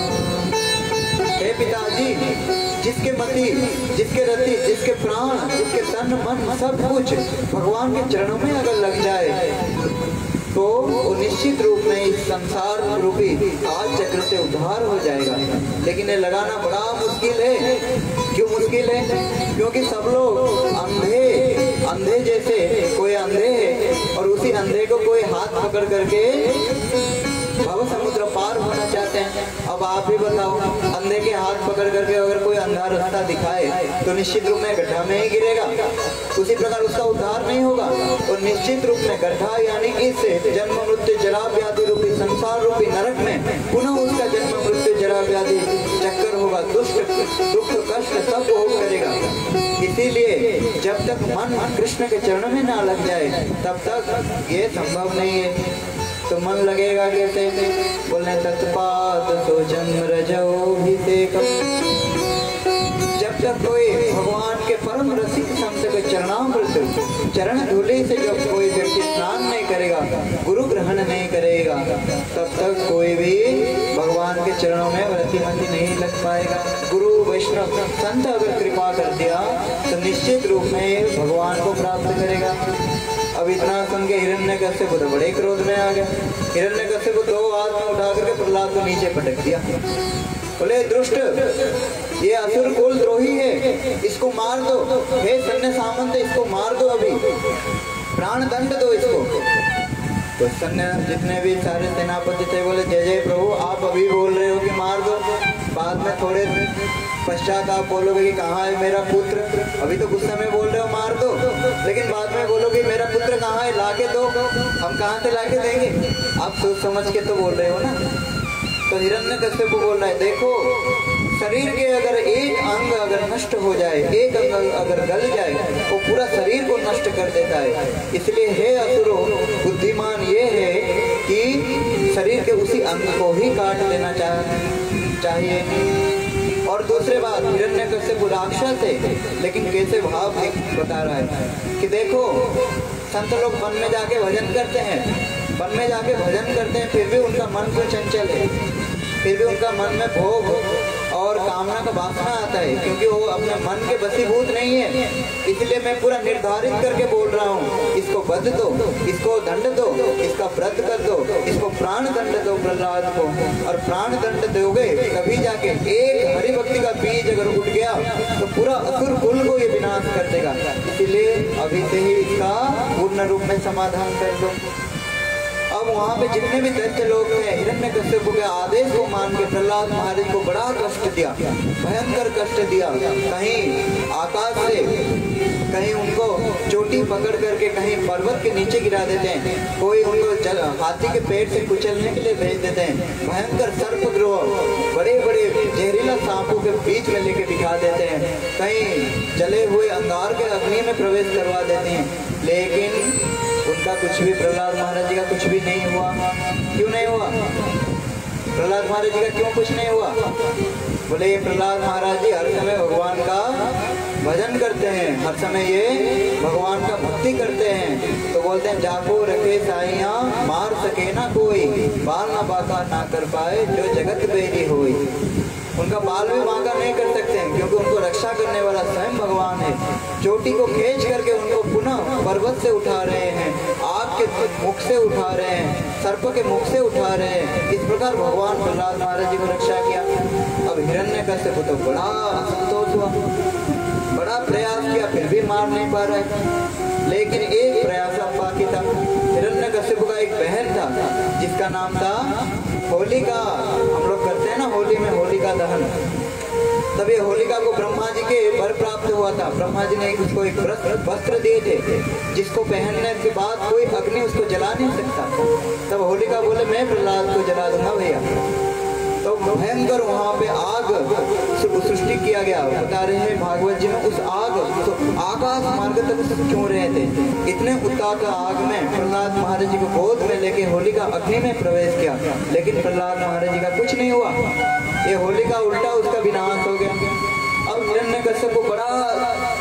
हे पिताजी, जिसके मति, जिसके रति, जिसके प्राण, जिसके तन मन सब कुछ भगवान के चरणों में अगर लग जाए तो वो निश्चित रूप में इस संसार रूपी आज चक्र से उद्धार हो जाएगा। लेकिन ये लगाना बड़ा मुश्किल है। क्यों मुश्किल है? क्योंकि सब लोग अंधे अंधे जैसे, कोई अंधे है और उसी अंधे को कोई हाथ पकड़ करके भव समुद्र पार होना चाहते हैं। अब आप भी बताओ, अंधे के हाथ पकड़ करके अगर कोई अंधा रास्ता दिखाए तो निश्चित रूप में गड्ढा में ही गिरेगा। उसी प्रकार उसका उद्धार नहीं होगा। और निश्चित रूप में गड्ढा यानी इस जन्म मृत्यु जरा व्याधि रूपी संसार रूपी नरक में पुनः उसका जन्म मृत्यु जरा व्याधि चक्कर होगा। दुष्ट दुख कष्ट सब भोग करेगा। इसीलिए जब तक मन कृष्ण के चरणों में ना लग जाए तब तक ये संभव नहीं है। तो मन लगेगा कैसे? बोलने तत्पाद सोचम रजोभिषेकम। जब तक कोई भगवान के परम रसिक संत के चरणामृत चरण धूलि से जब कोई व्यक्ति स्नान नहीं करेगा, गुरु ग्रहण नहीं करेगा, तब तक कोई भी भगवान के चरणों में रतिमति नहीं लग पाएगा। गुरु वैष्णव संत अगर कृपा कर दिया तो निश्चित रूप में भगवान को प्राप्त करेगा। अब इतना सुन के हिरण्यकश्यप को तो बड़े क्रोध में आ गया। हिरण्यकश्यप को दो हाथ में उठा करके प्रहलाद को नीचे पटक दिया। बोले दुष्ट, ये असुर कुल द्रोही है, इसको मार दो। हे सैन्य सामंत, इसको मार दो, अभी प्राण दंड दो इसको। तो सैन्य जितने भी सारे सेनापति थे बोले जय जय प्रभु, आप अभी बोल रहे हो कि मार दो, बाद में थोड़े पश्चात आप बोलोगे कि कहाँ है मेरा पुत्र। अभी तो गुस्से में बोल रहे हो मार दो, लेकिन बाद में बोलोगे मेरा पुत्र कहाँ है, लाके दो। हम कहाँ से लाके देंगे? आप सोच समझ के तो बोल रहे हो ना। तो हिरण्यकश्यप को बोल रहा है, देखो शरीर के अगर एक अंग अगर नष्ट हो जाए, एक अंग अगर गल जाए, वो पूरा शरीर को नष्ट कर देता है। इसलिए हे असुरो, बुद्धिमान ये है कि शरीर के उसी अंग को ही काट लेना चाहिए। और दूसरे बात, हिरण्यकश्यप राक्षस है, लेकिन कैसे भाव बता रहा है कि देखो संत लोग वन में जाके भजन करते हैं, वन में जाके भजन करते हैं, फिर भी उनका मन तो चंचल है, फिर भी उनका मन में भोग और कामना का वासना आता है, क्योंकि वो अपने मन के वशीभूत नहीं है। इसलिए मैं पूरा निर्धारित करके बोल रहा हूँ, इसको वध दो, इसको दंड दो, इसका व्रत कर दो, इसको प्राण दंड दो प्रहलाद को। और प्राण दंड दोगे तभी जाके एक हरि भक्ति का बीज अगर उठ गया तो पूरा असुर कुल को ये विनाश कर देगा। इसीलिए अभी से ही इसका पूर्ण रूप में समाधान कर दो। अब वहाँ पे जितने भी दैत्य लोग थे, हिरण्यकश्यप के आदेश को मान के प्रहलाद महाराज को बड़ा कष्ट दिया, भयंकर कष्ट दिया। कहीं आकाश से, कहीं उनको चोटी पकड़ करके कहीं पर्वत के नीचे गिरा देते हैं, कोई उनको जल, हाथी के पेट से कुचलने के लिए भेज देते हैं, भयंकर सर्पद्रोह बड़े बड़े जहरीला सांपों के बीच में लेके बिठा देते हैं, कहीं जले हुए अंगार के अग्नि में प्रवेश करवा देते हैं। लेकिन उनका कुछ भी, प्रहलाद महाराज जी का कुछ भी नहीं हुआ। क्यों नहीं हुआ? प्रहलाद महाराज जी का क्यों कुछ नहीं हुआ? बोले ये प्रहलाद महाराज जी हर समय भगवान का भजन करते हैं, हर समय ये भगवान का भक्ति करते हैं। तो बोलते हैं जाको रखे साइया मार सके ना कोई, बाल ना बाका ना कर पाए जो जगत बेरी होई। उनका बाल भी बांका नहीं कर सकते हैं, क्योंकि उनको रक्षा करने वाला स्वयं भगवान है। चोटी को खींच करके उनको पुनः पर्वत से उठा रहे हैं, आग के मुख से उठा रहे हैं, सर्प के मुख से उठा रहे हैं। इस प्रकार भगवान प्रहलाद महाराज जी को रक्षा किया। अब हिरण्यकश्यप को तो बड़ा असंतोष हुआ, बड़ा प्रयास किया, फिर भी मार नहीं पा रहे। लेकिन एक प्रयास बाकी था। हिरण्यकश्यप का एक बहन था जिसका नाम था होलिका। हम लोग करते हैं ना होली में होलिका दहन। तब ये होलिका को ब्रह्मा जी के वर प्राप्त हुआ था। ब्रह्मा जी ने उसको एक वस्त्र दिए थे जिसको पहनने के बाद कोई अग्नि उसको जला नहीं सकता। तब होलिका बोले मैं प्रहलाद को जला दूंगा भैया। तो भयंकर वहाँ पे आग सृष्टि किया गया। बता रहे हैं भागवत जी में, उस आग तो आकाश मार्ग तक क्यों रहे थे। इतने उत्ताप आग में प्रहलाद महाराज जी को गोद में लेके होलिका अग्नि में प्रवेश किया, लेकिन प्रहलाद महाराज जी का कुछ नहीं हुआ। ये होलिका उल्टा उसका विनाश हो गया। अब हिरण्यकश्यप को बड़ा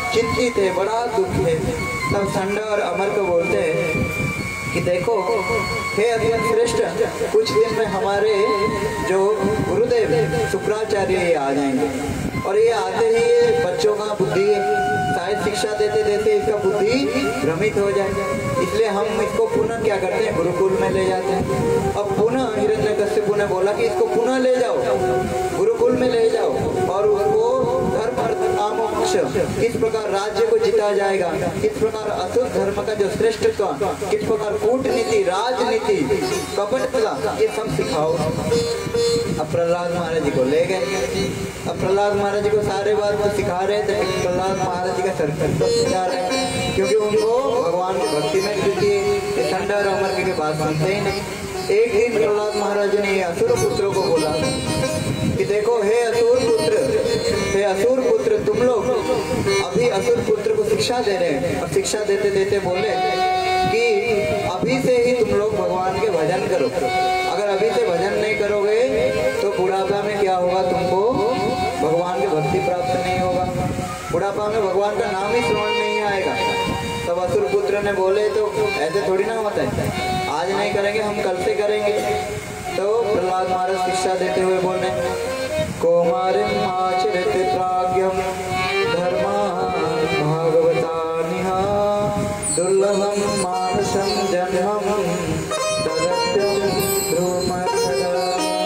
चिंतित है, बड़ा दुख है। तब संडा और अमर को बोलते हैं कि देखो हे अत्यंत श्रेष्ठ, कुछ दिन में हमारे जो गुरुदेव शुक्राचार्य ये आ जाएंगे और ये आते ही बच्चों का बुद्धि शायद शिक्षा देते देते इसका बुद्धि भ्रमित हो जाए, इसलिए हम इसको पुनः क्या करते हैं, गुरुकुल में ले जाते हैं। अब पुनः हिरण्यकश्यप ने बोला कि इसको पुनः ले जाओ, गुरुकुल में ले जाओ और उसको धर्म अर्थ काम मोक्ष किस प्रकार राज्य को जीता जाएगा, किस प्रकार असुर धर्म का जो श्रेष्ठत्व, किस प्रकार कूटनीति, राजनीति, कपटता, ये सब सिखाओ। अब प्रहलाद महाराज जी को ले गए। अब प्रहलाद महाराज जी को सारे बात को सिखा रहे थे। प्रहलाद महाराज जी का सर जा रहे हैं क्योंकि उनको भगवान की भक्ति में क्योंकि ठंडा और अमर के बात सुनते ही नहीं। एक दिन प्रहलाद महाराज ने असुर पुत्रों को बोला कि देखो हे असुर पुत्र, हे असुर पुत्र, तुम लोग अभी असुर पुत्र को शिक्षा दे रहे हैं और शिक्षा देते देते बोले कि अभी से ही तुम लोग भगवान के भजन करो। अगर अभी से भजन नहीं करोगे तो बुढ़ापा में क्या होगा, तुमको भगवान की भक्ति प्राप्त नहीं होगा, बुढ़ापा में भगवान का नाम ही श्रवण नहीं आएगा। तब असुर पुत्र ने बोले तो ऐसे थोड़ी ना होता है, आज नहीं करेंगे हम कल से करेंगे। तो प्रहलाद महाराज शिक्षा देते हुए बोले कौमारिम आचरते प्राज्ञम धर्मान् भागवतानिहा दुर्लभम मानसम जन्मम तदत्यं ध्रुवमर्थदा।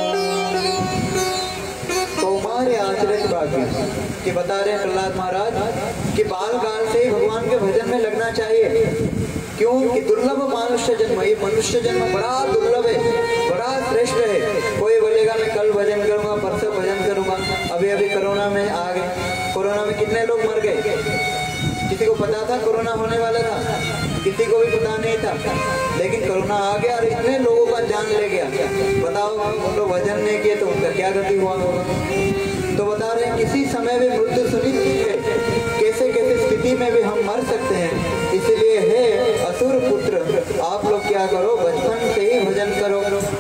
कौमार्य आचरित प्राज्ञ कि बता रहे प्रहलाद महाराज कि बाल काल से ही भगवान के भजन में लगना चाहिए। क्यों कि दुर्लभ मनुष्य जन्म, ये मनुष्य जन्म बड़ा दुर्लभ है, बड़ा श्रेष्ठ है। कोई बोलेगा मैं कल भजन करूंगा, परसों भजन करूंगा। अभी अभी कोरोना में आ गए, कोरोना में कितने लोग मर गए, किसी को पता था कोरोना होने वाला था, किसी को भी पता नहीं था, लेकिन कोरोना आ गया और इतने लोगों का जान ले गया। बताओ उन लोग भजन नहीं किए तो उनका क्या गति हुआ होगा। तो बता रहे हैं किसी समय भी मृत्यु सुनिश्चित है, कैसे कैसे स्थिति में भी हम मर सकते हैं। इसलिए हे असुर पुत्र, आप लोग क्या करो, बचपन से ही भजन करो।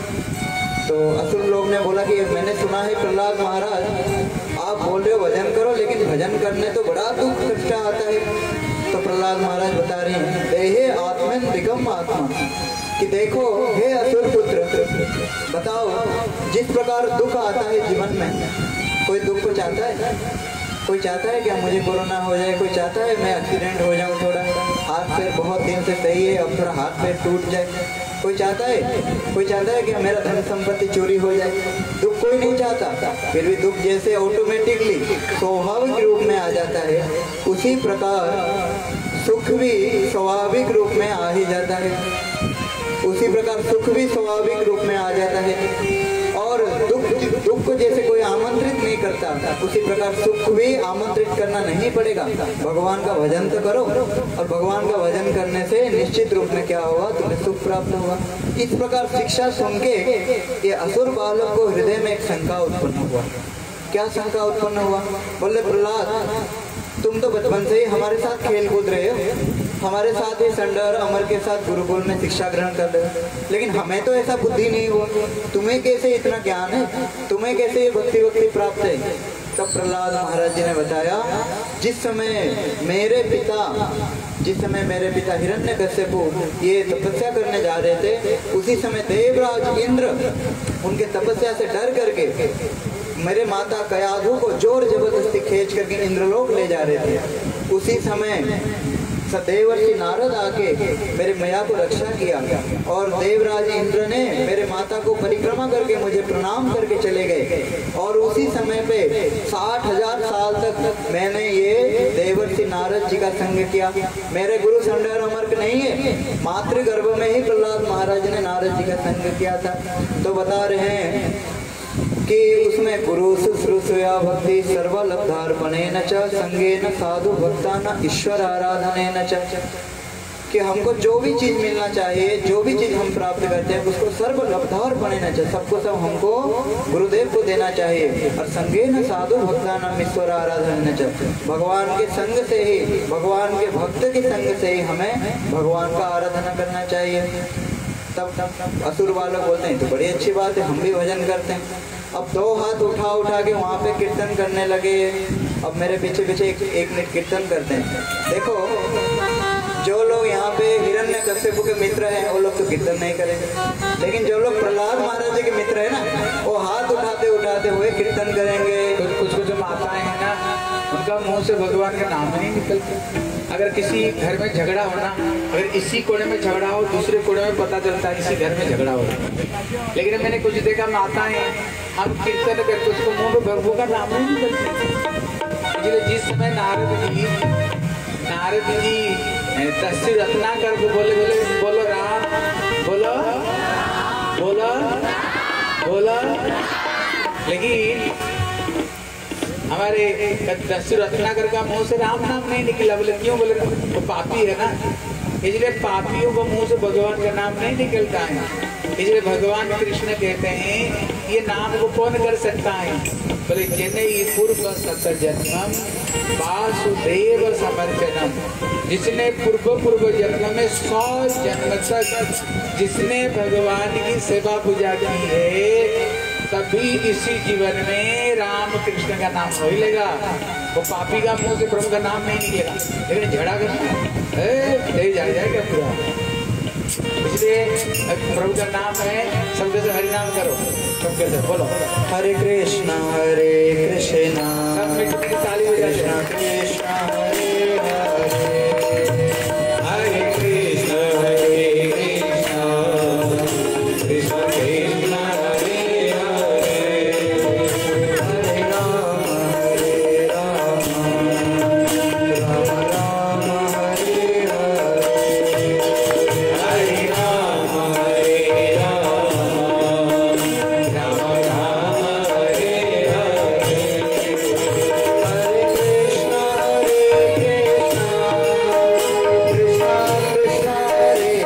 तो असुर लोग ने बोला कि मैंने सुना है प्रहलाद महाराज आप बोल रहे हो भजन करो, लेकिन भजन करने तो बड़ा दुख कष्ट आता है। तो प्रहलाद महाराज बता रहे हैं देहे आत्मन दिगम आत्मा कि देखो हे असुर पुत्र, बताओ जिस प्रकार दुख आता है जीवन में, कोई दुख को चाहता है, कोई चाहता है क्या मुझे कोरोना हो जाए, कोई चाहता है मैं एक्सीडेंट हो जाऊं, थोड़ा हाथ पैर बहुत दिन से सही है अब थोड़ा हाथ पैर टूट जाए, कोई चाहता है, कोई चाहता है कि मेरा धन संपत्ति चोरी हो जाए, दुख कोई नहीं चाहता। फिर भी दुख जैसे ऑटोमेटिकली स्वाभाविक रूप में आ जाता है, उसी प्रकार सुख भी स्वाभाविक रूप में आ ही जाता है, उसी प्रकार सुख भी स्वाभाविक रूप में आ जाता है। और दुख दुख को जैसे कोई आमंत्रित नहीं करता, उसी प्रकार सुख भी आमंत्रित करना नहीं पड़ेगा। भगवान का भजन तो करो और भगवान का भजन करने से निश्चित रूप में क्या होगा, तुम्हें सुख प्राप्त होगा। इस प्रकार शिक्षा सुन के ये असुर बालक को हृदय में एक शंका उत्पन्न हुआ। क्या शंका उत्पन्न हुआ, बोले प्रहलाद तुम तो बचपन से ही हमारे साथ खेल कूद रहे हो, हमारे साथ ही संडा और अमर के साथ गुरुकुल में शिक्षा ग्रहण कर रहे हो, लेकिन हमें तो ऐसा बुद्धि नहीं हुआ, तुम्हें कैसे इतना ज्ञान है, तुम्हें कैसे ये भक्ति भक्ति प्राप्त है। तब प्रहलाद महाराज जी ने बताया जिस समय मेरे पिता जिस समय मेरे पिता हिरण्यकश्यप ये तपस्या करने जा रहे थे, उसी समय देवराज इंद्र उनके तपस्या से डर करके मेरे माता कयाधु को जोर जबरदस्ती खींच करके इंद्रलोक ले जा रहे थे। उसी समय देवर्षि नारद आके मेरे मैया को रक्षा किया और देवराज इंद्र ने मेरे माता को परिक्रमा करके मुझे प्रणाम करके चले गए। और उसी समय पे साठ हजार साल तक मैंने ये देवर्षि नारद जी का संग किया। मेरे गुरु संडर अमर्क नहीं है, मातृगर्भ में ही प्रहलाद महाराज ने नारद जी का संग किया था। तो बता रहे हैं कि उसमें गुरु शुश्रूषया भक्ति सर्वलब्धार्पणेन च संगेन साधु भक्तान ईश्वर आराधनेन च, कि हमको जो भी चीज मिलना चाहिए, जो भी चीज हम प्राप्त करते हैं उसको सर्वलब्धार्पणेन च, सबको सब हमको गुरुदेव को देना चाहिए। और संगेन साधु भक्तान ईश्वर आराधनेन च, भगवान के संग से ही, भगवान के भक्त के संग से ही हमें भगवान का आराधना करना चाहिए। तब तब असुर बालक बोलते हैं तो बड़ी अच्छी बात है, हम भी भजन करते हैं। अब दो हाथ उठा उठा के वहाँ पे कीर्तन करने लगे अब मेरे पीछे पीछे एक, एक मिनट कीर्तन करते हैं। देखो, जो लोग यहाँ पे हिरण्यकश्यप के मित्र हैं वो लोग तो कीर्तन नहीं करेंगे, लेकिन जो लोग प्रहलाद महाराज जी के मित्र है ना, वो हाथ उठाते उठाते हुए कीर्तन करेंगे। कुछ कुछ कुछ माताएं हैं ना, उनका मुंह से भगवान का नाम नहीं निकलता। अगर किसी घर में झगड़ा होना, अगर इसी कोने में झगड़ा हो, दूसरे कोने में पता चलता है इसी घर में झगड़ा हो रहा है। लेकिन मैंने कुछ देखा माताएं, हम कीर्तन करके उसको मुंह में भगवान का नाम नहीं निकलता। इसलिए जिस समय नारद जी नारद जी दस्यु रत्नाकर को बोले बोले बोलो राम, बोलो बोलो बोलो, लेकिन हमारे दस्यु रत्नाकर का मुंह से राम नाम नहीं निकला। बोले क्यों? बोले वो पापी है ना, इसलिए पापियों को मुंह से भगवान का नाम नहीं निकलता है। इसलिए भगवान कृष्ण कहते हैं ये नाम को कौन कर सकता है? बोले जिन्हें पूर्व सत जन्मम वासुदेव समर्चनम, जिसने पूर्व पूर्व जन्म में सौ जन्म तक जिसने भगवान की सेवा पूजा की है, तभी इसी जीवन में राम कृष्ण का नाम हो ही लेगा। वो पापी का मुंह से प्रभु का नाम नहीं निकलेगा, लेकिन झगड़ा करना दे जा जाएगा पूरा। इसलिए प्रभु का नाम है, शब्द से हरि नाम करो, सब कैसे बोलो हरे कृष्णा हरे कृष्णा सब मिलकर के ताली बजा कृष्णा कृष्णा हरे हरे हरे कृष्ण हरे कृष्ण कृष्ण कृष्ण हरे हरे हरे राम हरे राम राम राम हरे हरे हरे राम हरे राम राम राम हरे हरे हरे कृष्णा हरे कृष्णा कृष्णा कृष्णा हरे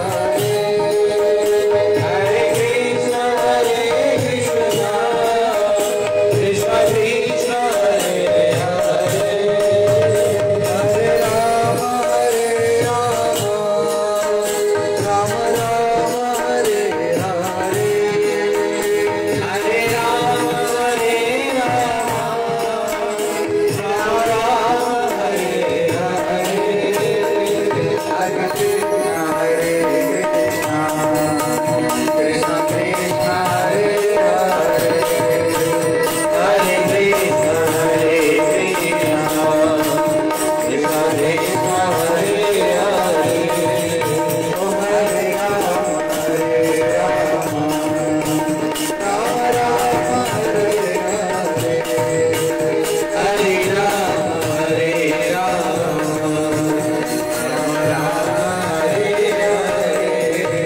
हरे हरे कृष्ण हरे कृष्ण कृष्ण कृष्ण हरे हरे हरे राम हरे राम राम राम हरे हरे हरे राम हरे राम राम राम हरे हरे हरे कृष्णा हरे कृष्णा कृष्णा कृष्णा हरे हरे हरे कृष्ण हरे कृष्ण कृष्ण कृष्ण हरे हरे ओ हरे राम हरे राम राम राम हरे हरे हरे राम हरे राम राम राम हरे हरे।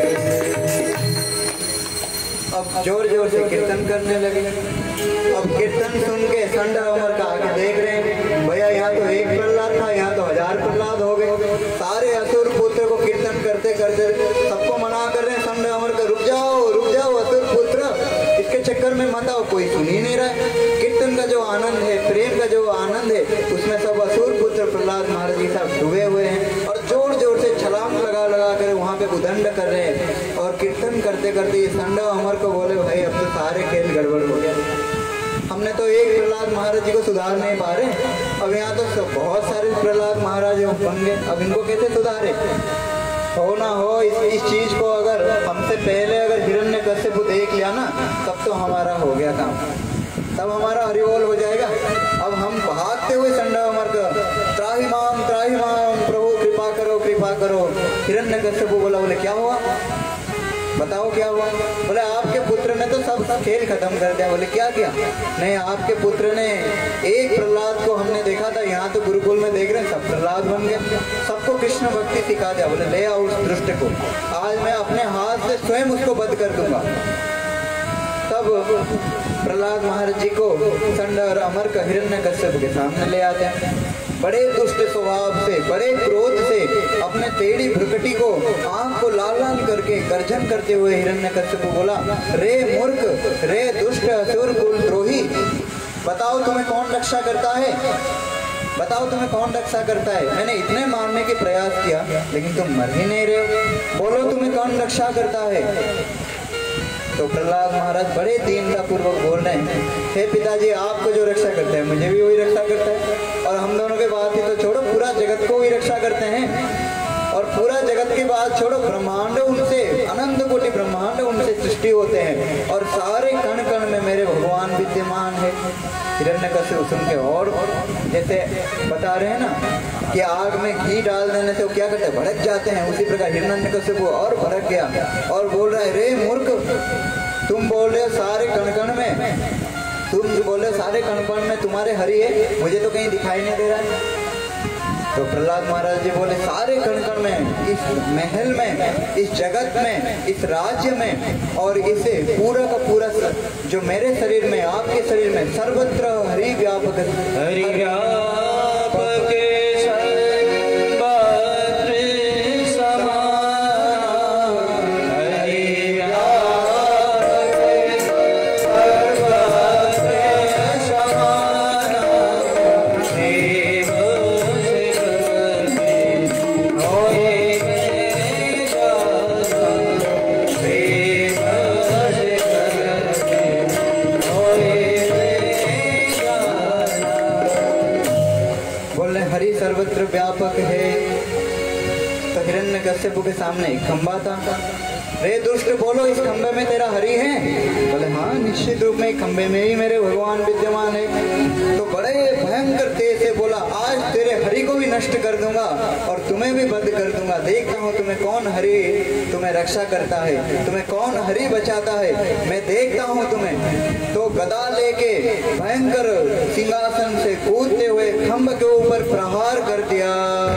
अब जोर जोर से कीर्तन करने लगे। अब कीर्तन सुन के संड अमर का आगे देख रहे हैं, भैया यहाँ तो एक प्रहलाद था, यहाँ तो हजार प्रहलाद हो गए। सारे असुर पुत्र को कीर्तन करते करते सबको मना कर रहे हैं। संड अमर का रुक जाओ रुक जाओ असुर पुत्र, इसके चक्कर में मत आओ, कोई सुन ही नहीं रहा है। कीर्तन का जो आनंद है, प्रेम का जो आनंद है, उसमें सब असुर पुत्र प्रहलाद महाराज जी साहब डूबे हुए हैं और जोर जोर से छलांग लगा लगा कर वहाँ पे उदंड कर रहे हैं। और कीर्तन करते करते ये संड अमर को बोले भाई अब तो सारे खेल गड़बड़ हो गया, हमने तो एक प्रहलाद महाराज जी को सुधार नहीं पा रहे, अब यहाँ तो सब बहुत सारे प्रहलाद महाराज बन गए, अब इनको कैसे सुधारे? हो ना हो इस, इस चीज को अगर हमसे पहले अगर हिरण्यकश्यप देख लिया ना, तब तो हमारा हो गया काम, तब हमारा हरिबोल हो जाएगा। अब हम भागते हुए संड अमर का त्राहि माम त्राहि माम प्रभु कृपा करो कृपा करो। हिरण्यकश्यप बोला, बोले क्या हुआ बताओ क्या हुआ? बोले आपके पुत्र ने तो सब सब खेल खत्म कर दिया। बोले क्या किया? नहीं, आपके पुत्र ने एक प्रहलाद को हमने देखा था, यहाँ तो गुरुकुल में देख रहे हैं सब प्रहलाद बन गए, सबको कृष्ण भक्ति सिखा दिया। बोले ले आओ उस दुष्ट को, आज मैं अपने हाथ से स्वयं उसको वध कर दूंगा। तब प्रहलाद महाराज जी को संड और अमर का हिरण्यकश्यप के सामने ले आते हैं। बड़े दुष्ट स्वभाव से, बड़े क्रोध से अपने टेढ़ी भ्रुकटी को आंख को लाल लाल करके गर्जन करते हुए हिरण्यकश्यप बोला, रे मूर्ख, रे दुष्ट असुर कुल द्रोही, बताओ तुम्हें कौन रक्षा करता है? बताओ तुम्हें कौन रक्षा करता है? मैंने इतने मारने के प्रयास किया लेकिन तुम मर ही नहीं रहे हो, बोलो तुम्हें कौन रक्षा करता है? तो प्रहलाद महाराज बड़े दीनता पूर्वक बोल रहे हैं, हे पिताजी आपको जो रक्षा करते हैं मुझे भी वही रक्षा करता है, और हम दोनों के बात ही तो छोड़ो, पूरा जगत को ही रक्षा करते हैं, और पूरा जगत की बात छोड़ो, ब्रह्मांड उनसे, अनंत कोटि ब्रह्मांड उनसे सृष्टि होते हैं, और सारे कण कण में मेरे भगवान विद्यमान है। हिरण्यकश्यप सुन के और जैसे बता रहे हैं ना कि आग में घी डाल देने से वो क्या करते हैं, भड़क जाते हैं, उसी प्रकार हिरण्यकश्यप वो और भड़क गया और बोल रहा है, रे मूर्ख, तुम बोल रहे हो सारे कण कण में, तुम बोल रहे हो सारे कण कण में तुम्हारे हरि है, मुझे तो कहीं दिखाई नहीं दे रहा है। तो प्रहलाद महाराज जी बोले, सारे कण कण में, इस महल में, इस जगत में, इस राज्य में, और इसे पूरा का पूरा जो मेरे शरीर में, आपके शरीर में, सर्वत्र हरि व्यापक, हरि व्यापक सर्वत्र व्यापक है। तो हिरण्यकश्यप के सामने एक खंबा था, रे दुष्ट बोलो इस खंबे में तेरा हरि है? बोले हाँ निश्चित रूप में खंबे में ही मेरे भगवान विद्यमान है। तो बड़े भयंकर तेज से बोला, आज तेरे हरि को भी नष्ट कर दूंगा और तुम्हें भी बंद कर दूंगा, देखता हूँ तुम्हें कौन हरि तुम्हें रक्षा करता है, तुम्हें कौन हरि बचाता है, मैं देखता हूँ तुम्हें। तो गदा लेके भयंकर सिंहासन से कूदते हुए खंभ के ऊपर प्रहार कर दिया,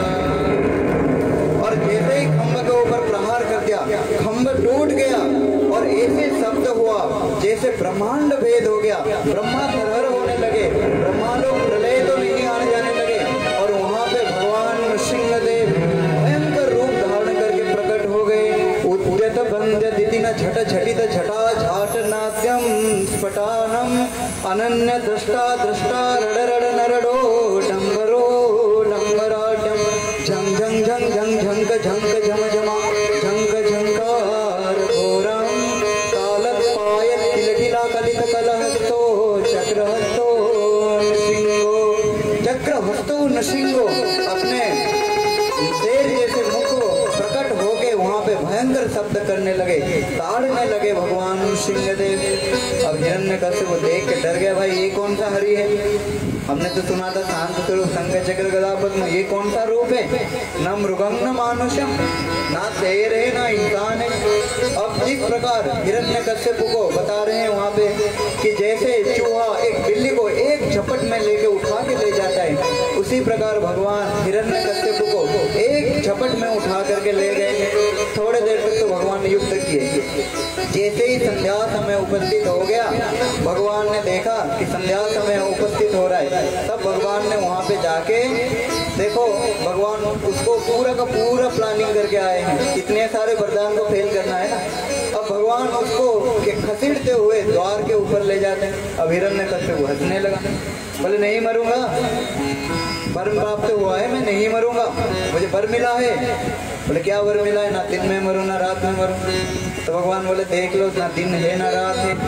और जैसे ही खंभ के ऊपर प्रहार कर दिया, खंभ टूट गया और ऐसे शब्द हुआ जैसे ब्रह्मांड भेद हो गया, ब्रह्मा थरहर होने लगे, ब्रह्मा लोग प्रलय तो नहीं आने जाने लगे, और वहां पे भगवान नृसिंहदेव भयंकर रूप धारण करके प्रकट हो गए। उद्यत बंद्य दितिन झट झटित झटा झाट नाद्यम स्फटानम अनन्य दृष्टा दृष्टा रड रड नरडो डंबरो डंबराड्यम झंग झंग झंग झंग झंक झंक झम झमा झंक झंकार घोरम कालक पायत किल किला कलित कलहस्तो चक्रहस्तो नृसिंहो चक्रहस्तो नृसिंहो अपने शेर जैसे मुख प्रकट होके वहां पे भयंकर शब्द करने लगे, ताड़ने लगे भगवान नृसिंहदेव। अब हिरण्यकश्यप को देख के डर गया, भाई ये कौन सा हरि है? हमने तो सुना था शांत स्वरूप शंख चक्र गदा पद्म, ये कौन सा रूप है? न मृगम न मानुषम, ना शेर है ना इंसान है। अब इस प्रकार हिरण्यकश्यप को बता रहे हैं वहां पे कि जैसे चूहा एक बिल्ली को एक झपट में लेके उठा के ले जाता है, उसी प्रकार भगवान हिरण्यकश्यप को एक झपट में उठा करके ले गए। थोड़े देर तक तो भगवान ने युद्ध किए। जैसे ही संध्या समय उपस्थित हो गया, भगवान ने देखा कि संध्या समय उपस्थित हो रहा है, तब भगवान ने वहां पे जाके देखो, भगवान उसको पूरा का पूरा प्लानिंग करके आए हैं, इतने सारे वरदान को फेल करना है ना। अब भगवान उसको खसीड़ते हुए द्वार के ऊपर ले जाते हैं। अब हिरण्यकश्यप हंसने लगा, बोले नहीं मरूंगा, वर प्राप्त हुआ है, मैं नहीं मरूंगा, मुझे वर मिला है। बोले क्या वर मिला है? ना दिन में मरूं ना रात में मरूं। तो भगवान बोले देख लो, ना दिन है ना रात है,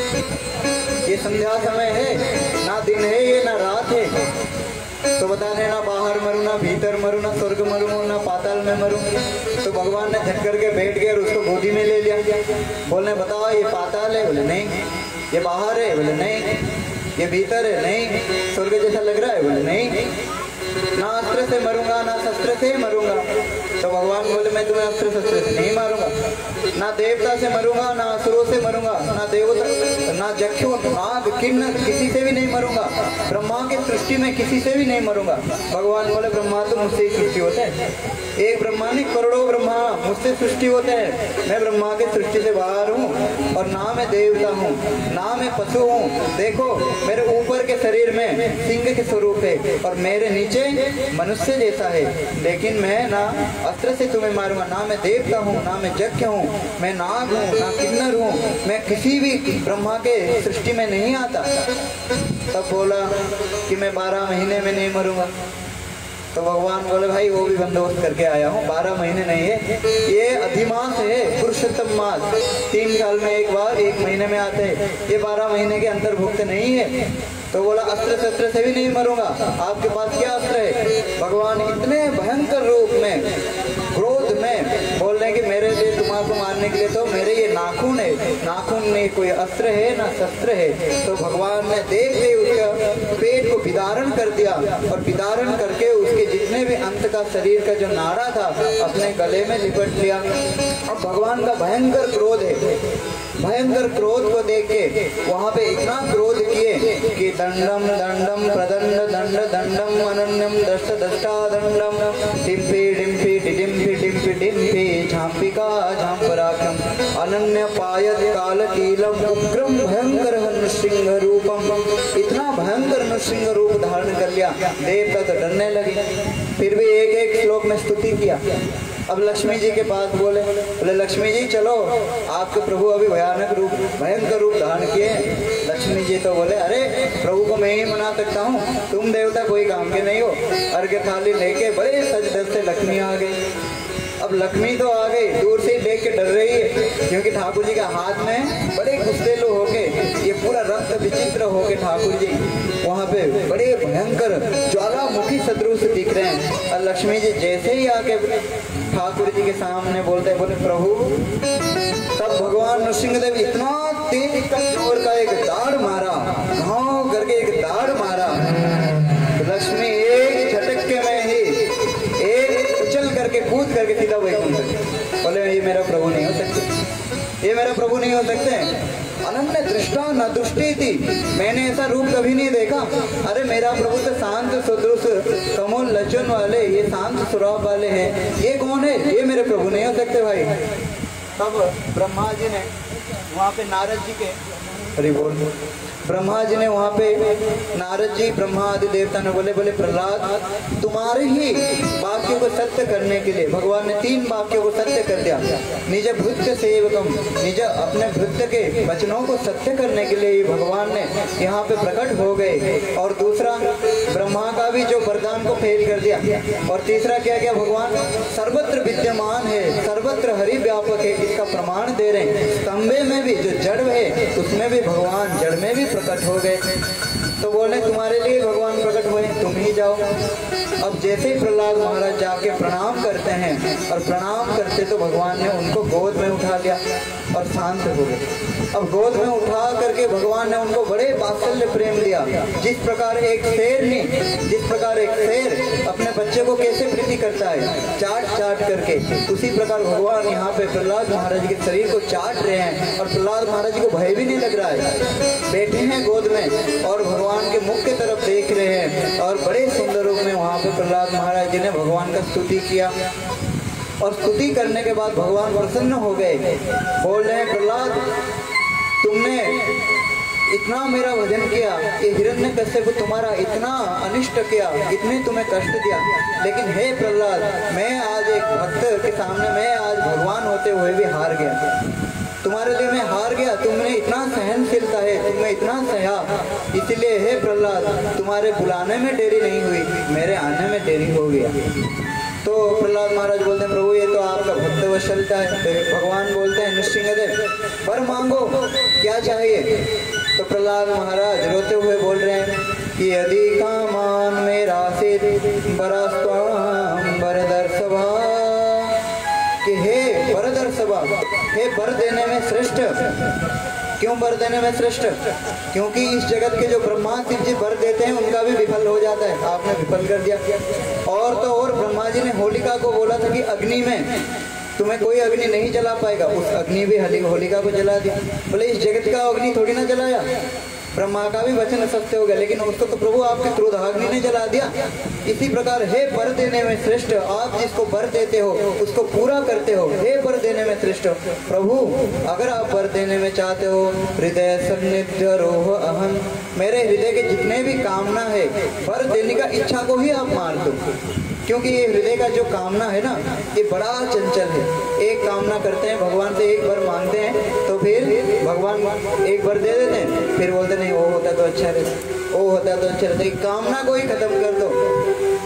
ये संध्या समय है, ना दिन है ये ना रात है। तो बता रहे ना बाहर मरूं ना भीतर मरूं ना स्वर्ग मरूं ना पाताल में मरूं। तो भगवान ने झट करके बैठ गए और उसको गोदी में ले लिया। बोलने बताओ ये पाताल है? बोले नहीं। ये बाहर है? बोले नहीं। ये भीतर है? नहीं। स्वर्ग जैसा लग रहा है? बोले नहीं। ना अस्त्र से मरूंगा ना शस्त्र से मरूंगा। तो भगवान बोले मैं तुम्हें अस्त्र शस्त्र से नहीं मारूंगा, ना देवता से मरूंगा ना असुरों से मरूंगा, ना देवता ना जक्षु नाग किन्न किसी से भी नहीं मरूंगा, ब्रह्मा की सृष्टि में किसी से भी नहीं मरूंगा। भगवान बोले ब्रह्मा तो मुझसे ही सृष्टि होते हैं, एक ब्रह्मा नहीं करोड़ों ब्रह्मा मुझसे सृष्टि होते हैं, मैं ब्रह्मा की सृष्टि से बाहर हूँ और ना मैं देवता हूँ ना मैं पशु हूँ। देखो मेरे ऊपर के शरीर में सिंह के स्वरूप है और मेरे नीचे मनुष्य जैसा है, लेकिन मैं ना अस्त्र से तुम्हें मारूंगा, ना मैं देवता हूँ ना मैं यज्ञ हूँ, मैं नाग हूँ ना किन्नर हूँ, मैं किसी भी ब्रह्मा के सृष्टि में नहीं आता। तब बोला कि मैं बारह महीने में नहीं मरूंगा। तो भगवान बोले भाई वो भी बंदोबस्त करके आया हूँ, बारह महीने नहीं है, ये अधिमास है, पुरुषोत्तम मास, तीन साल में एक बार एक महीने में आते हैं, ये बारह महीने के अंतर्भुक्त नहीं है। तो बोला अस्त्र शस्त्र से भी नहीं मरूंगा, आपके पास क्या अस्त्र है? भगवान इतने भयंकर रूप में, क्रोध में बोल रहे हैं कि मेरे लिए तुम्हारे मारने के लिए तो मेरे ये नाखून है, नाखून में कोई अस्त्र है ना शस्त्र है। तो भगवान ने देखते उसका पेट को विदारण कर दिया और विदारण करके उसके जितने भी अंत का शरीर का जो नाड़ा था अपने गले में लिपट लिया। अब भगवान का भयंकर क्रोध है, भयंकर क्रोध को देख के वहां पे इतना क्रोध किए कि दंडम दंडम प्रदंड दंड दंडम अनन्यम दष्ट दष्टा दंडम डिम्पी डिम्पी डिम्पी डिम्पी डिम्पी झांपिका झांपराख्यम अनन्य पायत काल कीलम उग्रम भयंकर नृसिंह रूपम। इतना भयंकर नृसिंह रूप धारण कर लिया, देवता तो डरने लगे, फिर भी एक एक श्लोक में स्तुति किया। अब लक्ष्मी जी के पास बोले, बोले लक्ष्मी जी चलो, आपके प्रभु अभी भयानक रूप भयंकर रूप धारण किए। लक्ष्मी जी तो बोले अरे प्रभु को मैं ही मना सकता हूँ, तुम देवता कोई काम के नहीं हो। अर्घ्य थाली लेके बड़े सज धज से लक्ष्मी आ गई। अब लक्ष्मी तो आ गई, दूर से देख के डर रही है, क्योंकि ठाकुर जी के हाथ में बड़े गुस्सेलू होके, ये पूरा रक्त विचित्र होके ठाकुर जी वहाँ पे बड़े भयंकर ज्वालामुखी सदृश दिख रहे हैं। और लक्ष्मी जी जैसे ही आके ठाकुर जी के सामने बोलते बोले प्रभु, तब भगवान नृसिंहदेव इतना तेज का जोर का एक दाढ़ मारा, घाव करके एक दाढ़ मारा। तो लक्ष्मी एक झटके में ही एक उछल करके कूद करके सीधा वैकुंठ। बोले ये मेरा प्रभु नहीं हो सकते, ये मेरा प्रभु नहीं हो सकते। अनन्य दृष्टा न दृष्टि थी, मैंने ऐसा रूप कभी नहीं देखा। अरे मेरा प्रभु तो शांत सुदृश कमल लचन वाले, ये शांत स्वभाव वाले हैं, ये कौन है? ये मेरे प्रभु नहीं हो सकते भाई। तब ब्रह्मा जी ने वहाँ पे नारद जी के हरि बोल ब्रह्मा जी ने वहाँ पे नारद जी ब्रह्मा आदि देवता ने बोले बोले प्रहलाद तुम्हारे ही वाक्यों को सत्य करने के लिए भगवान ने तीन वाक्यों को सत्य कर दिया। निज भृत्य सेवकम, निज अपने भृत्य के वचनों को सत्य करने के लिए भगवान ने यहाँ पे प्रकट हो गए। और दूसरा ब्रह्मा का भी जो वरदान को फेल कर दिया। और तीसरा क्या किया भगवान? सर्वत्र विद्यमान है, सर्वत्र हरि व्यापक है, इसका प्रमाण दे रहे हैं। स्तंभे में भी जो जड़ है उसमें भी भगवान जड़ में भी प्रकट हो गए। तो बोले तुम्हारे लिए भगवान प्रकट हुए, तुम ही जाओ। अब जैसे ही प्रहलाद महाराज जाके प्रणाम करते हैं और प्रणाम करते तो भगवान ने उनको गोद में उठा लिया और शांत हो गए। अब गोद में उठा करके भगवान ने उनको बड़े वात्सल्य प्रेम दिया। जिस प्रकार एक शेर ने जिस प्रकार एक शेर अपने बच्चे को कैसे प्रीति करता है चाट चाट करके, उसी प्रकार भगवान यहाँ पे प्रहलाद महाराज के शरीर को चाट रहे हैं। और प्रहलाद महाराज जी को भय भी नहीं लग रहा है, बैठे हैं गोद में और भगवान के मुख की तरफ देख रहे हैं। और बड़े सुंदर रूप में वहाँ पे प्रहलाद महाराज जी ने भगवान का स्तुति किया। और स्तुति करने के बाद भगवान प्रसन्न हो गए, बोल रहे हैं प्रहलाद तुमने इतना मेरा भजन किया, ये हिरण्यकश्यप को तुम्हारा इतना अनिष्ट किया, इतने तुम्हें कष्ट दिया, लेकिन हे प्रहलाद मैं आज एक भक्त के सामने मैं आज भगवान होते हुए भी हार गया। तुम्हारे लिए मैं हार गया, तुमने इतना सहनशीलता है, तुमने इतना सहा, इसलिए हे प्रहलाद तुम्हारे बुलाने में देरी नहीं हुई, मेरे आने में देरी हो गया। तो प्रहलाद महाराज बोलते हैं प्रभु ये तो आपका भक्त वत्सलता है। तो भगवान बोलते हैं नृसिंहदेव वर मांगो, क्या चाहिए? तो प्रहलाद महाराज रोते हुए बोल रहे हैं कि यदि कामान मेरा सिद्ध बरस्वाम वरदर्शवा, कि हे वरदर्शवा, हे वर देने में श्रेष्ठ। क्यों वर देने में श्रेष्ठ? क्योंकि इस जगत के जो ब्रह्मा शिव जी वर देते हैं उनका भी विफल हो जाता है, आपने विफल कर दिया। और तो और ब्रह्मा जी ने होलिका को बोला था कि अग्नि में तुम्हें कोई अग्नि नहीं जला पाएगा, उस अग्नि भी होलिका को जला दिया। बोले इस जगत का अग्नि थोड़ी ना जलाया, ब्रह्मा का भी वचन सत्य हो गया, लेकिन उसको तो प्रभु आपके क्रोधाग्नि ने जला दिया। इसी प्रकार हे वर देने में श्रेष्ठ, आप जिसको वर देते हो उसको पूरा करते हो, हे वर देने में श्रेष्ठ प्रभु। अगर आप वर देने में चाहते हो हृदय सन्निध्य रोह अहम, मेरे हृदय के जितने भी कामना है वर देने का इच्छा को ही आप मार दो, क्योंकि ये हृदय का जो कामना है ना ये बड़ा चंचल है। एक कामना करते हैं भगवान से, एक वर मांगते हैं तो फिर भगवान एक वर दे देते हैं, फिर बोलते नहीं वो होता तो अच्छा रहता, वो होता तो अच्छा रहता। एक कामना को ही खत्म कर दो।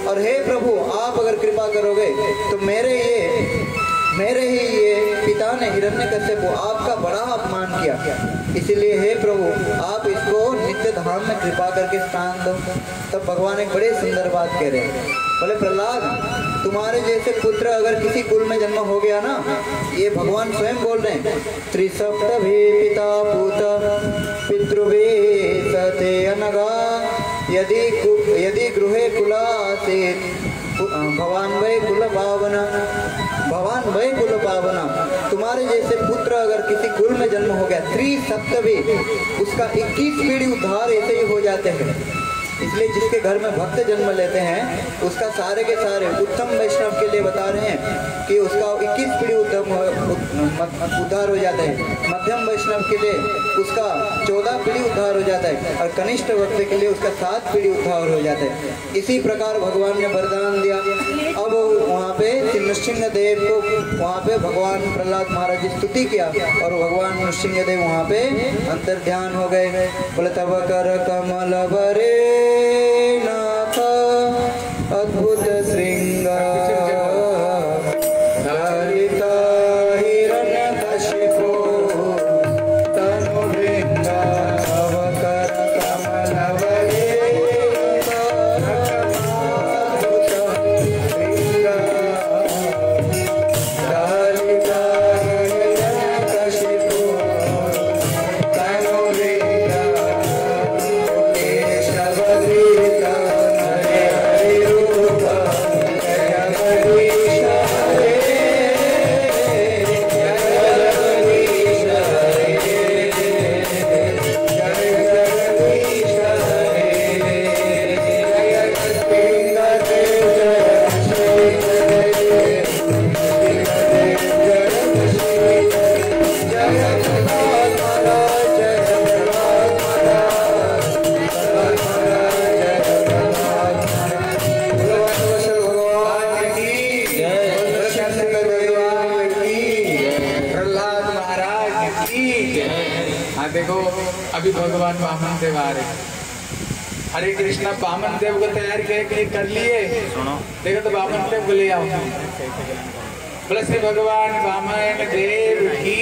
और हे प्रभु आप अगर कृपा करोगे तो मेरे ये मेरे ही ये पिता ने हिरण्यकश्यप आपका बड़ा अपमान किया, इसीलिए हे प्रभु आप इसको नित्य धाम में कृपा करके स्थान दो। तब भगवान एक बड़े सुंदर बात कह रहे हैं, बोले प्रहलाद तुम्हारे जैसे पुत्र अगर किसी कुल में जन्म हो गया ना, ये भगवान स्वयं बोल रहे हैं, त्रिसप्तभी पिता पूत पितृभि सते अनगा यदि यदि गृहे कुला से भगवान वै कुल पावना भगवान वै कुल पावना तुम्हारे जैसे पुत्र अगर किसी कुल में जन्म हो गया, त्रिसप्तभी उसका इक्कीस पीढ़ी उद्धार ऐसे ही हो जाते हैं। इसलिए जिसके घर में भक्त जन्म लेते हैं उसका सारे के सारे उत्तम वैष्णव के लिए बता रहे हैं कि उसका इक्कीस पीढ़ी उत्तम उद्धार हो जाता है, मध्यम वैष्णव के लिए उसका चौदह पीढ़ी उद्धार हो जाता है और कनिष्ठ भक्त के लिए उसका सात पीढ़ी उद्धार हो जाता है। इसी प्रकार भगवान ने वरदान दिया। अब वहाँ पे नृसिंह देव को वहाँ पे भगवान प्रहलाद महाराज की स्तुति किया और भगवान नृसिंह देव वहाँ पे अंतर ध्यान हो गए। बोले तब कर कमल बरे नाथ अद्भुत श्रृंगार ललिता हिरण्यकशिपो तनु वृंदा अवकर कमल बरे अद्भुत श्रृंगार ललिता हिरण्यकशिपो तनु वृंदा देखो अभी भगवान वामन देव आ रहे, हरे कृष्णा वामन देव को तैयार कर लिए। देखो तो वामन देव को ले आओ। बोले श्री भगवान वामन देव की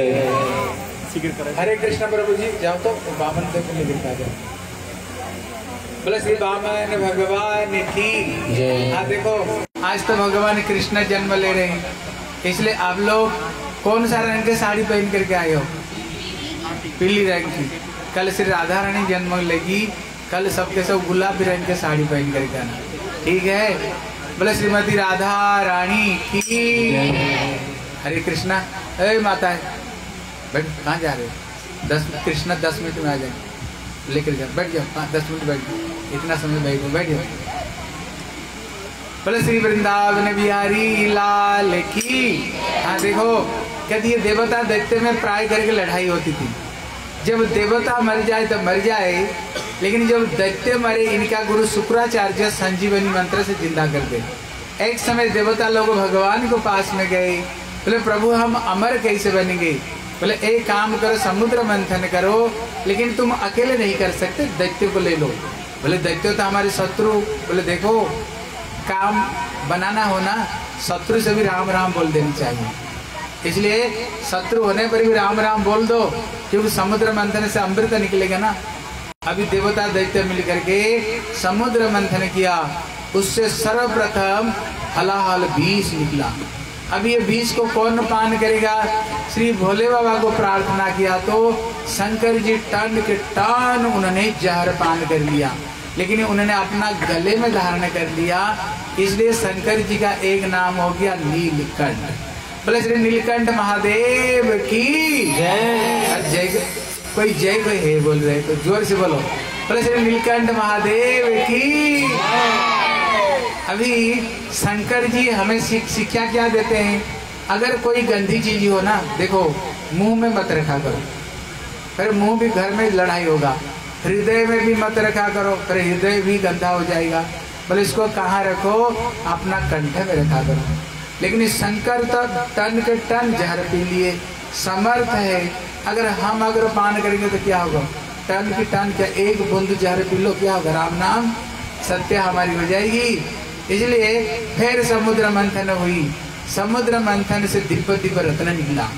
हरे कृष्णा प्रभु जी जाओ तो वामन देव को लेकर आ जाओ। बोले श्री वामन भगवान की। हाँ देखो आज तो भगवान कृष्ण जन्म ले रहे हैं, इसलिए आप लोग कौन सा रंग की साड़ी पहन करके आए हो? पीली रंग की। कल श्री राधा रानी जन्म लेगी, कल सबके सब गुलाबी रंग की साड़ी पहन करके आना, ठीक है? बोले श्रीमती राधा रानी की। हरे कृष्णा। ए माता है बैठ, कहाँ जा रहे हो? दस कृष्णा दस मिनट में आ जाए, लेकर जाओ, बैठ जाओ। हाँ दस मिनट बैठ जाओ, इतना समय बैठो, बैठ जाओ। बोले श्री वृंदावन बिहारी लाल की। हाँ देखो कहती है देवता दैत्य में प्राय करके लड़ाई होती थी। जब देवता मर जाए तो मर जाए, लेकिन जब दैत्य मरे इनका गुरु शुक्राचार्य संजीवनी मंत्र से जिंदा कर दे। एक समय देवता लोग भगवान को पास में गए, बोले प्रभु हम अमर कैसे बनेंगे? बोले एक काम करो, समुद्र मंथन करो, लेकिन तुम अकेले नहीं कर सकते, दैत्य को ले लो। बोले दैत्य तो हमारे शत्रु। बोले देखो काम बनाना हो ना, शत्रु से भी राम राम बोल देनी चाहिए। इसलिए शत्रु होने पर भी राम राम बोल दो, क्योंकि समुद्र मंथन से अमृत निकलेगा ना। अभी देवता दैत्य मिलकर के समुद्र मंथन किया, उससे सर्वप्रथम हलाहल बीज निकला। अब ये बीज को कौन पान करेगा? श्री भोले बाबा को प्रार्थना किया तो शंकर जी टन के टन उन्होंने जहर पान कर लिया, लेकिन उन्होंने अपना गले में धारण कर लिया। इसलिए शंकर जी का एक नाम हो गया नीलकंठ। बोले श्री नीलकंठ महादेव की जय। जय कोई जय कोई है बोल रहे तो जोर से बोलो। बोले श्री नीलकंठ महादेव की। अभी शंकर जी हमें शिक्षा क्या देते हैं? अगर कोई गंदी चीज हो ना, देखो मुंह में मत रखा करो, फिर मुंह भी घर में लड़ाई होगा। हृदय में भी मत रखा करो, फिर हृदय भी गंदा हो जाएगा। बोले इसको कहाँ रखो? अपना कंठ में रखा करो। लेकिन इस शंकर तो टन के टन जहर पी लिए, समर्थ है। अगर हम अगर पान करेंगे तो क्या होगा? टन की टन क्या एक बूंद जहर पी लो, क्या होगा? राम नाम सत्य हमारी हो जाएगी। इसलिए फिर समुद्र मंथन हुई। समुद्र मंथन से दिव्य दिव्य रत्न निकला।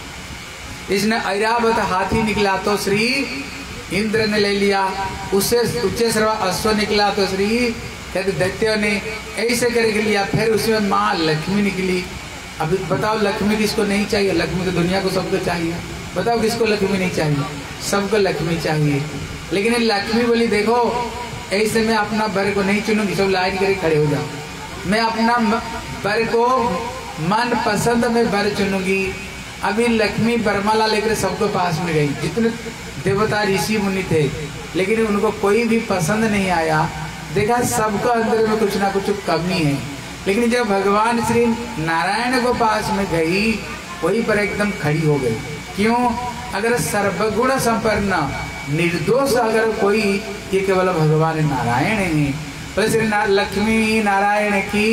इसने ऐरावत हाथी निकला तो श्री इंद्र ने ले लिया। उससे उच्च सर्व अश्व निकला तो श्री कहते दैत्यों ने ऐसे करके लिया। फिर उसमें माँ लक्ष्मी निकली। अब बताओ लक्ष्मी किसको नहीं चाहिए? लक्ष्मी तो दुनिया को सबको चाहिए। बताओ किसको लक्ष्मी नहीं चाहिए? सबको लक्ष्मी चाहिए। लेकिन लक्ष्मी बोली देखो ऐसे मैं अपना वर को नहीं चुनूंगी, सब लाइन करके खड़े हो जाओ। मैं अपना वर को मन पसंद में वर चुनूंगी। अभी लक्ष्मी बरमाला लेकर सबके पास में गई, जितने देवता ऋषि मुनि थे, लेकिन उनको कोई भी पसंद नहीं आया। देखा सबको अंदर में कुछ ना कुछ कमी है। लेकिन जब भगवान श्री नारायण को पास में गई वहीं पर एकदम खड़ी हो गई। क्यों? अगर सर्वगुण संपन्न निर्दोष अगर कोई, ये केवल भगवान नारायण है। तो श्री ना, लक्ष्मी नारायण की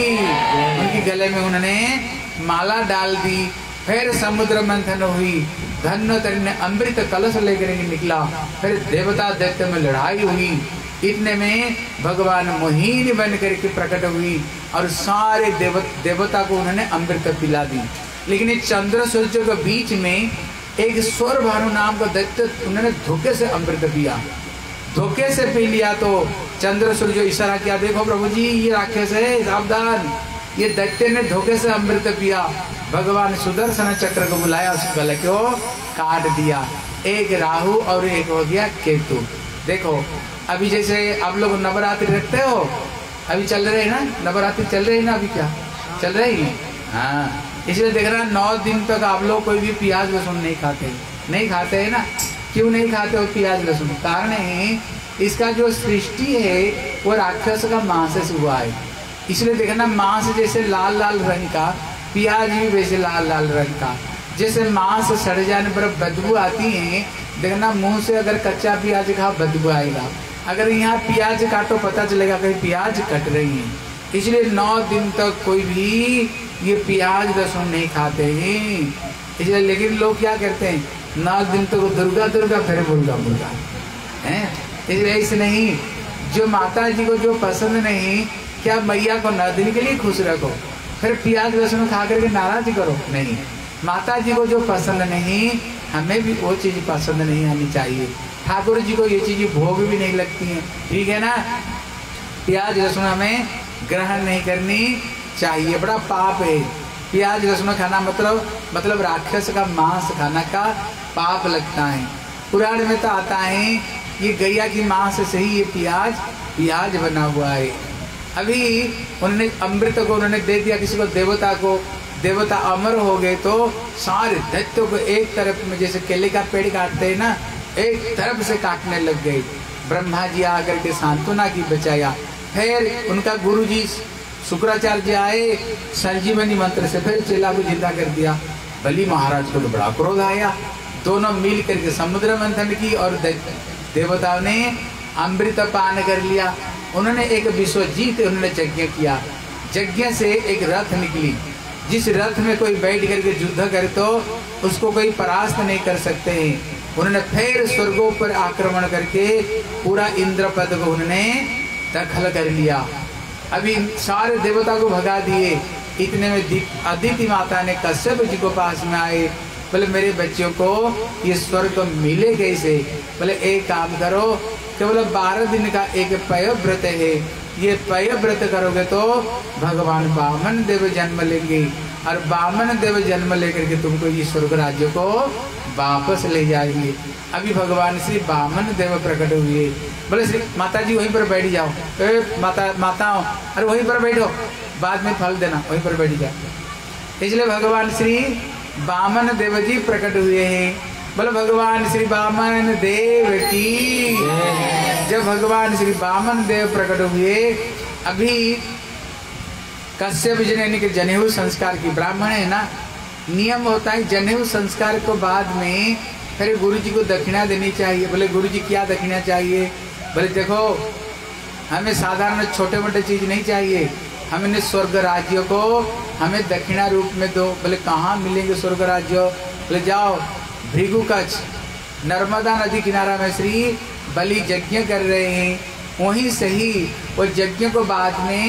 उनकी गले में उन्होंने माला डाल दी। फिर समुद्र मंथन हुई। धन्वंतरि ने अमृत कलश लेकर निकला। फिर देवता दैत्य में लड़ाई हुई। इतने में भगवान मोहिनी बन करके प्रकट हुई और सारे देव, देवता को उन्होंने अमृत पिला दी। लेकिन चंद्र सूर्य के बीच में एक स्वर भानु नाम का दैत्य, उन्होंने धोखे से अमृत पिया। धोखे से पी लिया तो चंद्र सूर्य इशारा किया, देखो प्रभु जी ये राक्षस है, सावधान। ये दैत्य ने धोखे से अमृत पिया। भगवान सुदर्शन चक्र को बुलाया, उस गले को काट दिया। एक राहु और एक हो गया केतु। देखो अभी जैसे आप लोग नवरात्रि रखते हो, अभी चल रहे हैं ना नवरात्रि, चल रही है ना अभी, क्या चल रही है? हाँ, इसलिए देख रहा नौ दिन तक आप लोग कोई भी प्याज लहसुन नहीं खाते। नहीं खाते है ना? क्यों नहीं खाते हो प्याज लहसुन? कारण है इसका जो सृष्टि है वो राक्षस का मांस से हुआ है। इसलिए देखना मांस जैसे लाल लाल रंग का, प्याज भी वैसे लाल लाल रंग का। जैसे मांस सड़ जाने पर बदबू आती है, देखना मुंह से अगर कच्चा प्याज खाओ बदबू आएगा। अगर यहाँ प्याज काटो पता चलेगा कहीं प्याज कट रही है। इसलिए नौ दिन तक कोई भी ये प्याज लहसुन नहीं खाते हैं। इसलिए लेकिन लोग क्या करते हैं, नौ दिन तक तो दुर्गा दुर्गा फिर मुर्गा मुर्गा है। इसलिए ऐसे नहीं, जो माता जी को जो पसंद नहीं, क्या मैया को नौ दिन के लिए खुश रखो फिर प्याज लहसुन खा करके नाराज करो? नहीं, माता जी को जो पसंद नहीं हमें भी वो चीज पसंद नहीं आनी चाहिए। ठाकुर जी को ये चीज भोग भी नहीं लगती है, ठीक है ना? प्याज लहसुन हमें ग्रहण नहीं करनी चाहिए, बड़ा पाप है। प्याज लहसुन खाना मतलब मतलब राक्षस का मांस खाना का पाप लगता है। पुराण में तो आता है ये गैया की मांस से ही ये प्याज प्याज बना हुआ है। अभी उन्होंने अमृत को उन्होंने दे दिया किसी को, देवता को, देवता अमर हो गए तो सारे दैत्यों को एक तरफ में जैसे केले का पेड़ काटते हैं ना, एक तरफ से काटने लग गए। ब्रह्मा जी आकर के सांत्वना की बचाया। फिर उनका गुरु जी शुक्राचार्य आए, संजीवनी मंत्र से फिर चेला को जिंदा कर दिया। बलि महाराज को तो बड़ा क्रोध आया। दोनों मिल करके समुद्र मंथन की और देवताओं ने अमृत पान कर लिया। उन्होंने एक विश्वजीत उन्होंने यज्ञ किया। यज्ञ से एक रथ निकली, जिस रथ में कोई बैठ करके युद्ध करे तो उसको कोई परास्त नहीं कर सकते हैं। उन्होंने फिर स्वर्गों पर आक्रमण करके पूरा इंद्रपद को उन्होंने दखल कर लिया। अभी सारे देवता को भगा दिए। इतने में अदिति माता ने कश्यप जी को पास में आए, बोले मेरे बच्चों को ये स्वर्ग मिले कैसे? बोले एक काम करो, केवल बारह दिन का एक पय व्रत है, ये पय व्रत करोगे तो भगवान वामन देव जन्म लेंगे और वामन देव जन्म लेकर के तुमको ये स्वर्ग राज्य को वापस ले जाएंगे। अभी भगवान श्री वामन देव प्रकट हुए। बोले श्री माता जी वहीं पर बैठ जाओ। ए, माता माताओं अरे वहीं पर बैठो, बाद में फल देना, वहीं पर बैठ जाओ। इसलिए भगवान श्री वामन देव जी प्रकट हुए हैं। बोले भगवान श्री वामन देव की। जब भगवान श्री वामन देव प्रकट हुए, अभी कश्यप जी ने जनेऊ संस्कार की, ब्राह्मण है ना, नियम होता है जनेऊ संस्कार को बाद में फिर गुरु जी को दक्षिणा देनी चाहिए। बोले गुरु जी क्या दक्षिणा चाहिए? बोले देखो हमें साधारण छोटे मोटे चीज नहीं चाहिए, हमें स्वर्ग राज्य को हमें दक्षिणा रूप में दो। बोले कहाँ मिलेंगे स्वर्ग राज्य? बोले जाओ भृगु कच्छ नर्मदा नदी किनारा में श्री बलि यज्ञ कर रहे हैं, वहीं से ही वो यज्ञ को बाद में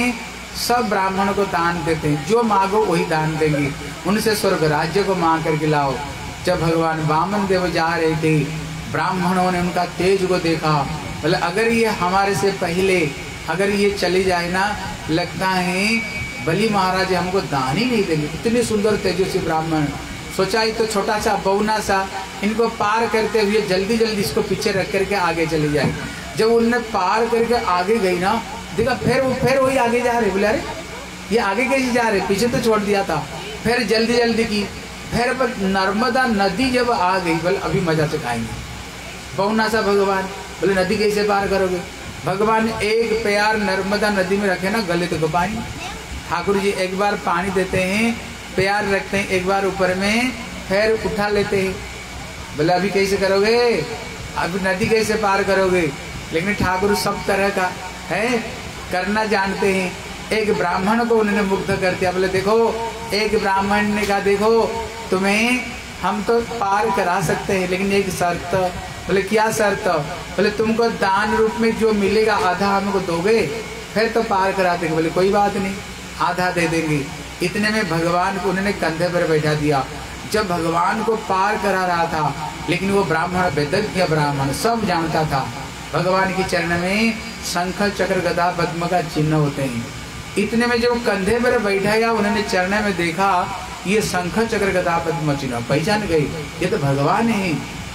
सब ब्राह्मणों को दान देते हैं, जो मांगो वही दान देंगे, उनसे स्वर्ग राज्य को मांग करके लाओ। जब भगवान वामन देव जा रहे थे, ब्राह्मणों ने उनका तेज को देखा, बोले अगर ये हमारे से पहले अगर ये चली जाए ना, लगता है बलि महाराज हमको दान ही नहीं देंगे। इतने सुंदर तेजस्वी ब्राह्मण, सोचा ये तो छोटा सा बौना सा, इनको पार करते हुए जल्दी जल्दी इसको पीछे रख करके आगे चले जाए। जब उनने पार करके आगे गई ना, देखा फिर वो फिर वही आगे जा रहे, बोले अरे ये आगे कैसे जा रहे, पीछे तो छोड़ दिया था। फिर जल्दी जल्दी की, फिर पर नर्मदा नदी जब आ गई, बोले अभी मजा से खाएंगे। बौना सा भगवान, बोले नदी कैसे पार करोगे? भगवान एक पैर नर्मदा नदी में रखे ना, गले तक पानी। ठाकुर जी एक बार पानी देते हैं, पैर रखते हैं एक बार ऊपर में, फिर उठा लेते हैं। बोले अभी कैसे करोगे, अभी नदी कैसे पार करोगे? लेकिन ठाकुर सब तरह का है, करना जानते हैं। एक ब्राह्मण को उन्होंने मुग्ध कर दिया। बोले देखो, एक ब्राह्मण ने कहा देखो तुम्हें हम तो पार करा सकते हैं, लेकिन एक शर्त। बोले क्या शर्त? बोले तुमको दान रूप में जो मिलेगा आधा हमको दोगे, फिर तो पार करा देंगे। बोले कोई बात नहीं, आधा दे देंगे। इतने में भगवान को उन्होंने कंधे पर बैठा दिया। जब भगवान को पार करा रहा था, लेकिन वो ब्राह्मण वेदज्ञ ब्राह्मण सब जानता था, भगवान के चरण में शंख चक्र गदा पद्म का चिन्ह होते हैं। इतने में जब कंधे पर बैठाया, उन्होंने चरण में देखा ये शंख चक्र गदा पद्म चिन्ह, पहचान गए ये तो भगवान है।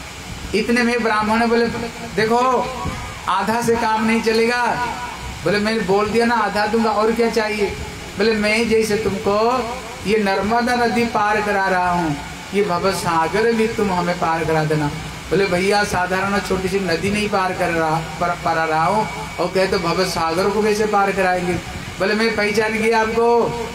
इतने में ब्राह्मण बोले देखो आधा से काम नहीं चलेगा। बोले मैंने बोल दिया ना आधा दूंगा, और क्या चाहिए? बोले मैं जैसे तुमको ये नर्मदा नदी पार करा रहा हूँ, ये भव सागर भी तुम हमें पार करा देना। बोले भैया साधारण छोटी सी नदी नहीं पार कर रहा पर पारा रहा हूँ, और कहे तो भव सागर को कैसे पार कराएंगे? बोले मैं पहचान गया आपको,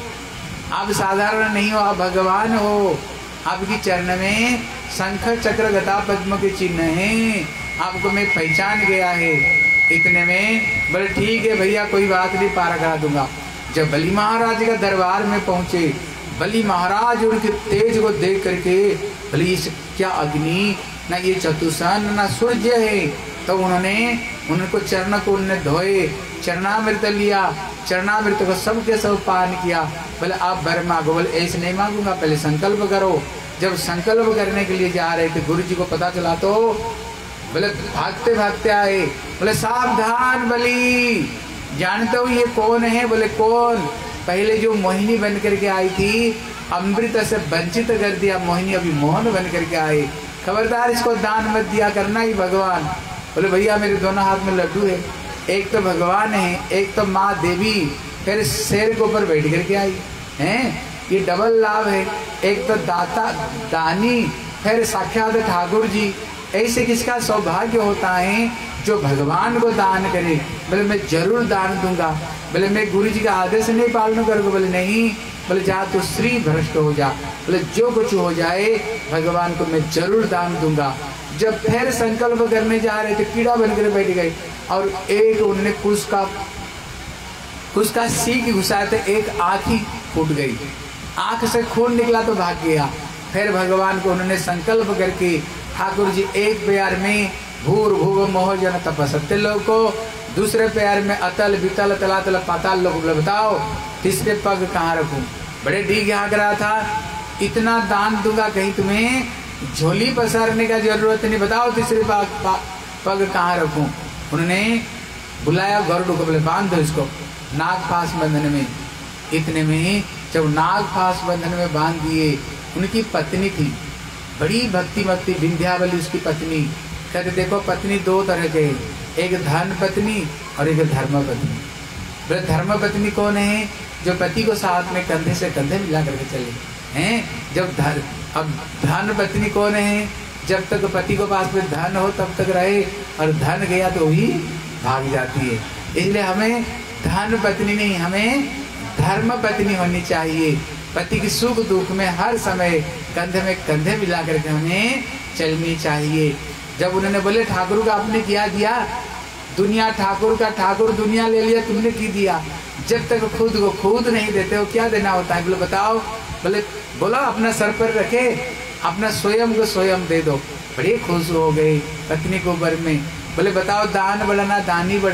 आप साधारण नहीं हो, आप भगवान हो। आपकी चरण में शंख चक्र गदा पद्म के चिन्ह हैं, आपको मैं पहचान गया है। इतने में बोले ठीक है भैया कोई बात नहीं, पार करा दूंगा। जब बलि महाराज का दरबार में पहुंचे, बलि महाराज उनके तेज को देख करके, बलि क्या अग्नि, ना ये चतुसन ना सूर्य है। तो उन्होंने उनको चरण को उन्होंने धोए, चरणामृत लिया, चरणामृत को सबके सब पान किया। बोले आप वर मांगो। बोले ऐसे नहीं मांगूंगा, पहले संकल्प करो। जब संकल्प करने के लिए जा रहे थे, गुरु जी को पता चला तो बोले भागते भागते आए। बोले सावधान बलि, जानते हो ये कौन है? बोले कौन? पहले जो मोहिनी बन करके आई थी, अमृत से वंचित कर दिया, मोहिनी अभी मोहन बन करके आए, खबरदार इसको दान मत दिया करना ही भगवान। बोले भैया मेरे दोनों हाथ में लड्डू है, एक तो भगवान है, एक तो माँ देवी, फिर शेर के ऊपर बैठ करके आई हैं, ये डबल लाभ है। एक तो दाता दानी, फिर साक्षात ठाकुर जी। ऐसे किसका सौभाग्य होता है जो भगवान को दान करे? बोले मैं जरूर दान दूंगा। बोले मैं गुरु जी का आदेश नहीं पालन करूँगा। बोले नहीं। बोले जा तो श्री भ्रष्ट हो जा, बोले जो कुछ हो जाए भगवान को मैं जरूर दान दूंगा। जब फिर संकल्प करने जा रहे थे, कीड़ा बनकर बैठ गए, और एक उन्होंने कुछ का कुछ का सीख घुसाए थे, एक आँख ही फूट गई, आँख से खून निकला तो भाग गया। फिर भगवान को उन्होंने संकल्प करके, ठाकुर जी एक प्यार में भूर भूव मोह जन तपसत्य लोग को, दूसरे प्यार में अतल वितल तलातल पाताल लोग। बताओ तीसरे पग कहाँ रखूं? बड़े ढीग हाँक रहा था, इतना दान दूंगा कहीं तुम्हें झोली पसारने का जरूरत नहीं। बताओ तीसरे पग पग कहाँ रखूं? उन्होंने बुलाया गरुड़ को, बोले बांध दो इसको नाग फांस बंधन में। इतने में जब नाग फांस बंधन में बांध दिए, उनकी पत्नी थी बड़ी भक्ति भक्ति विंध्यावली उसकी पत्नी। कहते देखो पत्नी दो तरह के, एक धन पत्नी और एक धर्म पत्नी। बोले धर्म पत्नी कौन है? जो पति को साथ में कंधे से कंधे मिला करके चले हैं। जब धन अब धन पत्नी कौन है? जब तक पति को पास में धन हो तब तक रहे, और धन गया तो ही भाग जाती है। इसलिए हमें धन पत्नी नहीं, हमें धर्म पत्नी होनी चाहिए। पति की सुख दुख में हर समय कंधे में कंधे मिला करके हमें चलनी चाहिए। जब उन्होंने बोले ठाकुर का आपने क्या दिया? दुनिया ठाकुर का, ठाकुर दुनिया ले लिया, तुमने की दिया? जब तक खुद को खुद नहीं देते हो क्या देना होता है? बोले बताओ। बोले बोला अपना सर पर रखे, अपना स्वयं को स्वयं दे दो। बड़े खुश हो गए पत्नी को बर में। बोले बताओ दान बड़ा ना दानी बड़ा?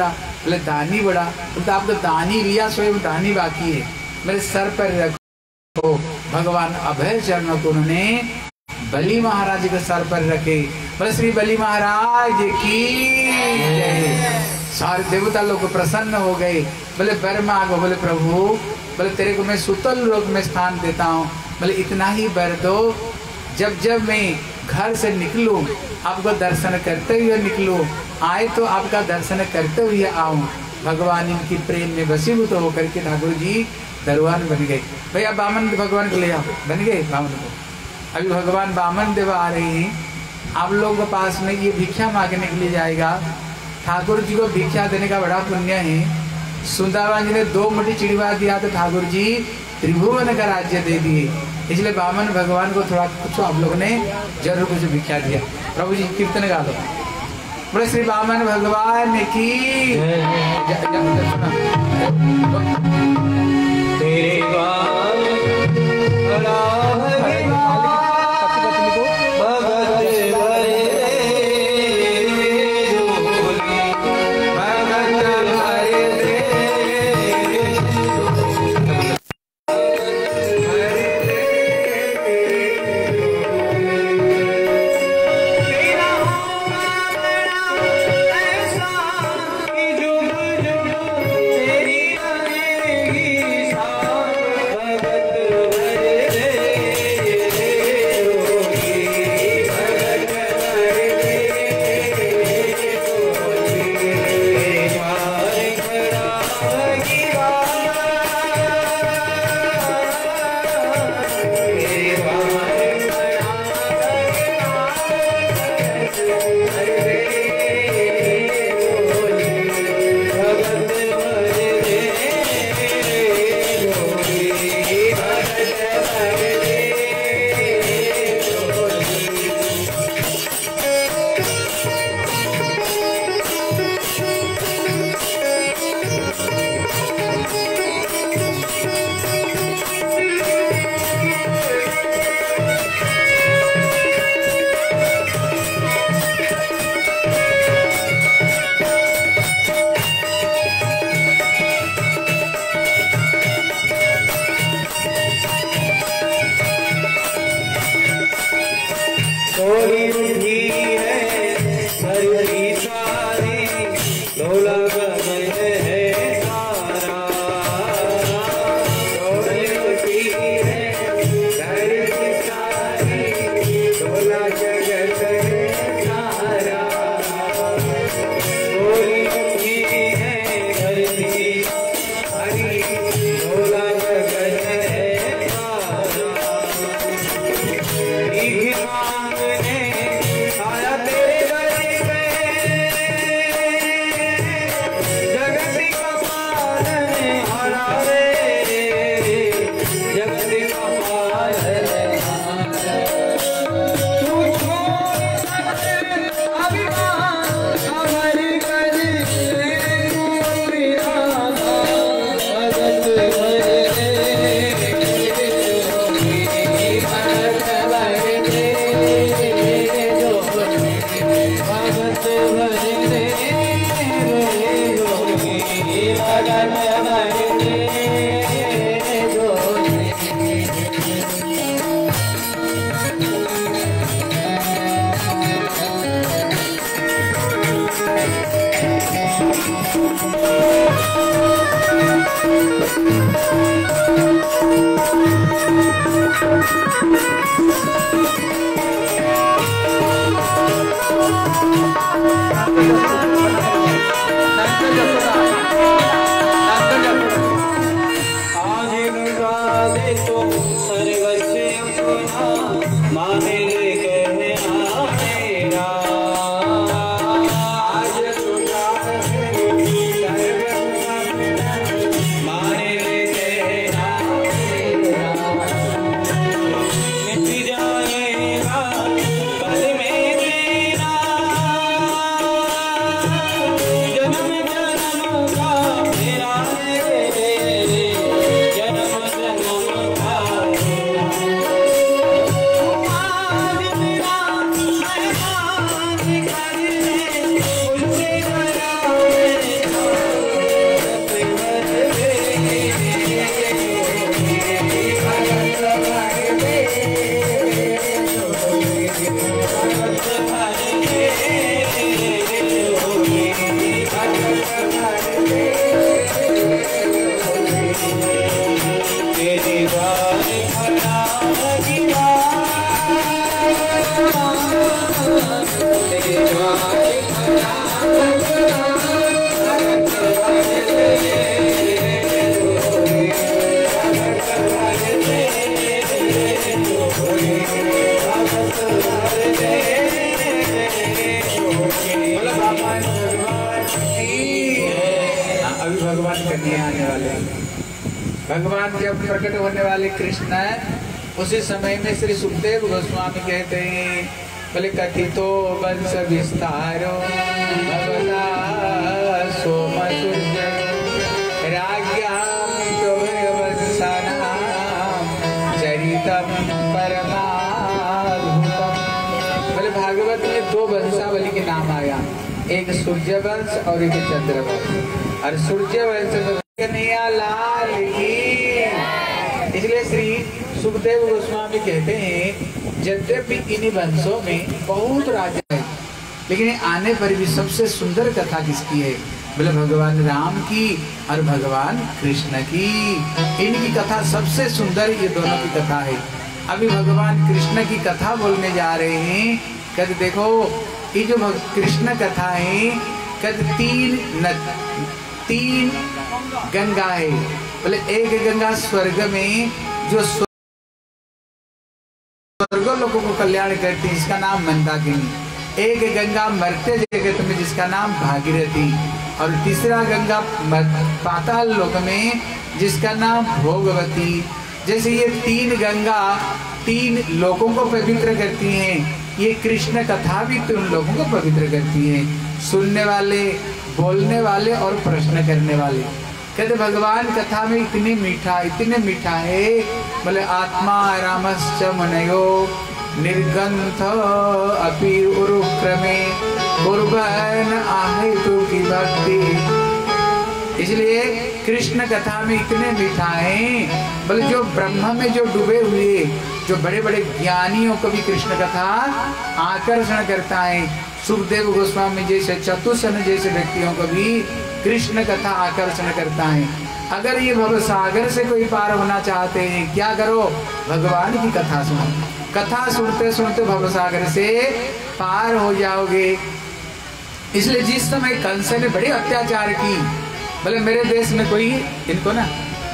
बोले दानी बड़ा, तो आपको दानी लिया, स्वयं दानी बाकी है, मेरे सर पर रखो। भगवान अभय चरणों को उन्होंने बलि महाराज के सर पर रखे। बोले श्री बलि महाराज की जय। सारे देवता लोग प्रसन्न हो गए। बोले वर मांगो। बोले प्रभु, बोले तेरे को मैं सुतल लोक में स्थान देता हूँ। बोले इतना ही वर दो, जब जब मैं घर से निकलूं आपको दर्शन करते हुए निकलूं, आए तो आपका दर्शन करते हुए आऊं। भगवान इनकी प्रेम में वशीभूत तो होकर के ठाकुर जी दरबान बन गए। भैया बामन भगवान को ले आओ, बन गए बामन को। अभी भगवान बामन देव आ रहे हैं, आप लोगों के पास में ये भिक्षा मांगने के लिए जाएगा। ठाकुर जी को भिक्षा देने का बड़ा पुण्य है। सुंदरवन जी ने दो मुट्ठी चिड़वा दिया तो ठाकुर जी त्रिभुवन का राज्य दे दिए, इसलिए बामन भगवान को थोड़ा कुछ आप लोगों ने जरूर कुछ भिक्षा दिया। प्रभु जी कीर्तन गा लो, बोले श्री बामन भगवान की तेरे जाएगा पल में तेरा भगवान जब प्रकट होने वाले कृष्ण उसी समय में श्री सुखदेव गोस्वामी कहते हैं, बोले कथितो वंश विस्तारो भवता सोम सूर्य राज्ञाम वंशानाम चरितम परमाद्भुतम। बोले भागवत में दो वंशावली के नाम आया, एक सूर्य वंश और एक चंद्र वंश। और सूर्य वंश कन्हैया लाल की, इसलिए श्री सुखदेव गोस्वामी कहते हैं यद्यपि इन वंशों में बहुत राजा है, लेकिन आने पर भी सबसे सुंदर कथा किसकी है? बोले भगवान राम की और भगवान कृष्ण की। इनकी कथा सबसे सुंदर, ये दोनों की कथा है। अभी भगवान कृष्ण की कथा बोलने जा रहे हैं। कहते देखो ये जो कृष्ण कथा है, कहते तीन नद तीन गंगा है। बोले एक गंगा स्वर्ग में जो स्वर्ग लोगों को कल्याण करती है, इसका नाम मंदाकिनी। एक गंगा मरते जगत में जिसका नाम भागीरथी, और तीसरा गंगा पाताल लोक में जिसका नाम भोगवती। जैसे ये तीन गंगा तीन लोगों को पवित्र करती हैं, ये कृष्ण कथा भी तीन लोगों को पवित्र करती है, सुनने वाले, बोलने वाले और प्रश्न करने वाले। कहते भगवान कथा में इतनी मीठा इतने मीठा है। बोले आत्मा रामश्च मुनयो निर्गंथ अपि उरुक्रमे कुर्बन आहेतु की भक्ति। इसलिए कृष्ण कथा में इतने मीठा है। बोले जो ब्रह्म में जो डूबे हुए जो बड़े बड़े ज्ञानियों को भी कृष्ण कथा आकर्षण करता है। सुखदेव गोस्वामी जैसे, चतुसन जैसे व्यक्तियों को भी कृष्ण कथा आकर्षण करता है। अगर ये भव सागर से कोई पार होना चाहते हैं, क्या करो? भगवान की कथा सुनो। कथा सुनते सुनते भव सागर से पार हो जाओगे। इसलिए जिस समय कंस ने बड़े अत्याचार की, बोले मेरे देश में कोई, इनको ना